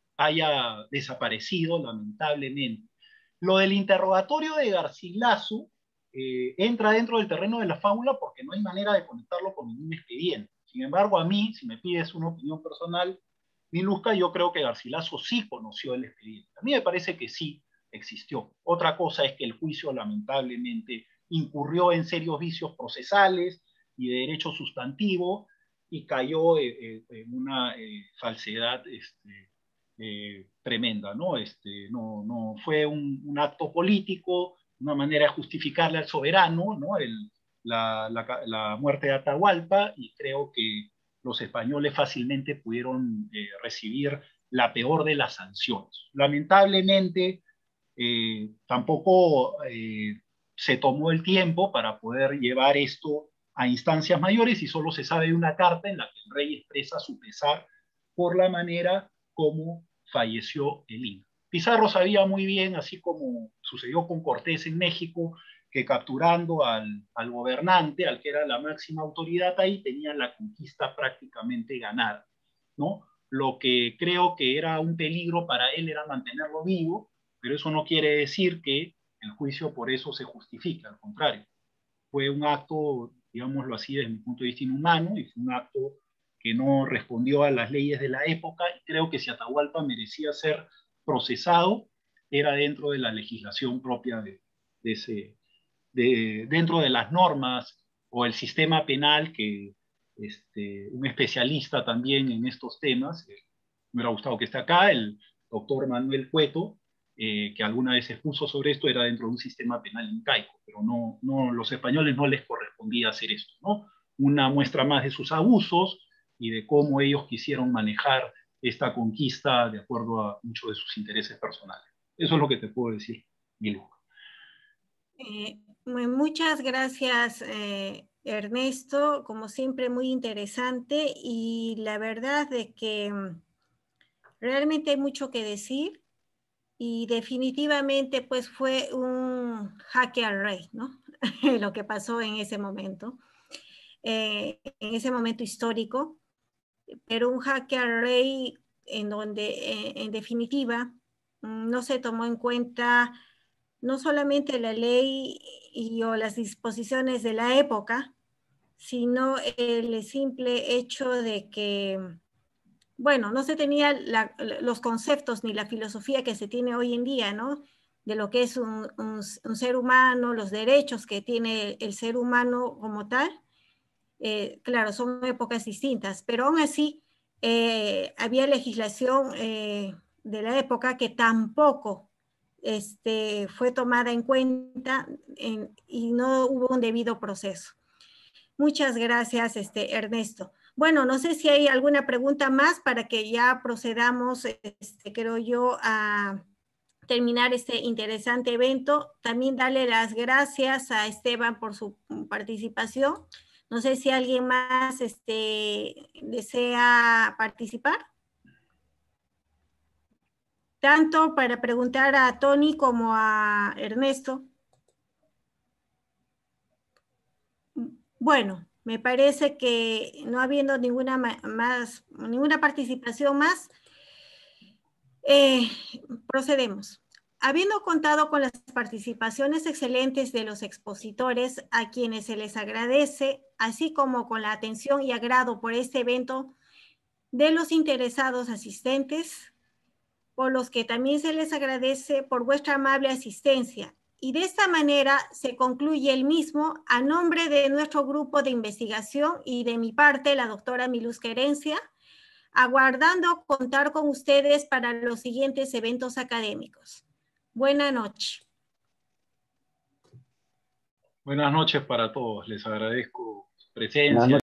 haya desaparecido lamentablemente. Lo del interrogatorio de Garcilaso eh, entra dentro del terreno de la fábula porque no hay manera de conectarlo con ningún expediente. Sin embargo, a mí, si me pides una opinión personal, Miluska, yo creo que Garcilaso sí conoció el expediente. A mí me parece que sí existió. Otra cosa es que el juicio lamentablemente incurrió en serios vicios procesales y de derecho sustantivo y cayó eh, eh, en una eh, falsedad este, eh, tremenda, ¿no? Este, no, no fue un, un acto político, una manera de justificarle al soberano, ¿no? El, la, la, la muerte de Atahualpa, y creo que los españoles fácilmente pudieron eh, recibir la peor de las sanciones. Lamentablemente, eh, tampoco eh, se tomó el tiempo para poder llevar esto a instancias mayores y solo se sabe de una carta en la que el rey expresa su pesar por la manera como falleció el Inca. Pizarro sabía muy bien, así como sucedió con Cortés en México, que capturando al, al gobernante, al que era la máxima autoridad ahí, tenían la conquista prácticamente ganada, ¿no? Lo que creo que era un peligro para él era mantenerlo vivo, pero eso no quiere decir que el juicio por eso se justifique, al contrario. Fue un acto, digámoslo así, desde mi punto de vista inhumano, y fue un acto que no respondió a las leyes de la época, y creo que si Atahualpa merecía ser procesado, era dentro de la legislación propia de, de ese, de, dentro de las normas o el sistema penal que este, un especialista también en estos temas, eh, me hubiera gustado que esté acá, el doctor Manuel Cueto, eh, que alguna vez expuso sobre esto, era dentro de un sistema penal incaico, pero no, no, los españoles no les correspondía hacer esto, ¿no? Una muestra más de sus abusos y de cómo ellos quisieron manejar esta conquista de acuerdo a muchos de sus intereses personales. Eso es lo que te puedo decir, Milu. Eh, Muchas gracias, eh, Ernesto. Como siempre, muy interesante. Y la verdad de que realmente hay mucho que decir. Y definitivamente, pues, fue un jaque al rey, ¿no? Lo que pasó en ese momento, eh, en ese momento histórico. Pero un jaque al rey en donde, eh, en definitiva, no se tomó en cuenta no solamente la ley y, o las disposiciones de la época, sino el simple hecho de que, bueno, no se tenía la, los conceptos ni la filosofía que se tiene hoy en día, ¿no? De lo que es un, un, un ser humano, los derechos que tiene el ser humano como tal. Eh, claro, son épocas distintas, pero aún así eh, había legislación eh, de la época que tampoco este, fue tomada en cuenta en, y no hubo un debido proceso. Muchas gracias, este, Ernesto. Bueno, no sé si hay alguna pregunta más para que ya procedamos, este, creo yo, a terminar este interesante evento. También darle las gracias a Esteban por su participación. No sé si alguien más este, desea participar. Tanto para preguntar a Tony como a Ernesto. Bueno, me parece que no habiendo ninguna más, ninguna participación más, eh, procedemos. Habiendo contado con las participaciones excelentes de los expositores, a quienes se les agradece, así como con la atención y agrado por este evento de los interesados asistentes, por los que también se les agradece por vuestra amable asistencia. Y de esta manera se concluye el mismo a nombre de nuestro grupo de investigación y de mi parte, la doctora Miluz Querencia, aguardando contar con ustedes para los siguientes eventos académicos. Buenas noches. Buenas noches para todos. Les agradezco su presencia.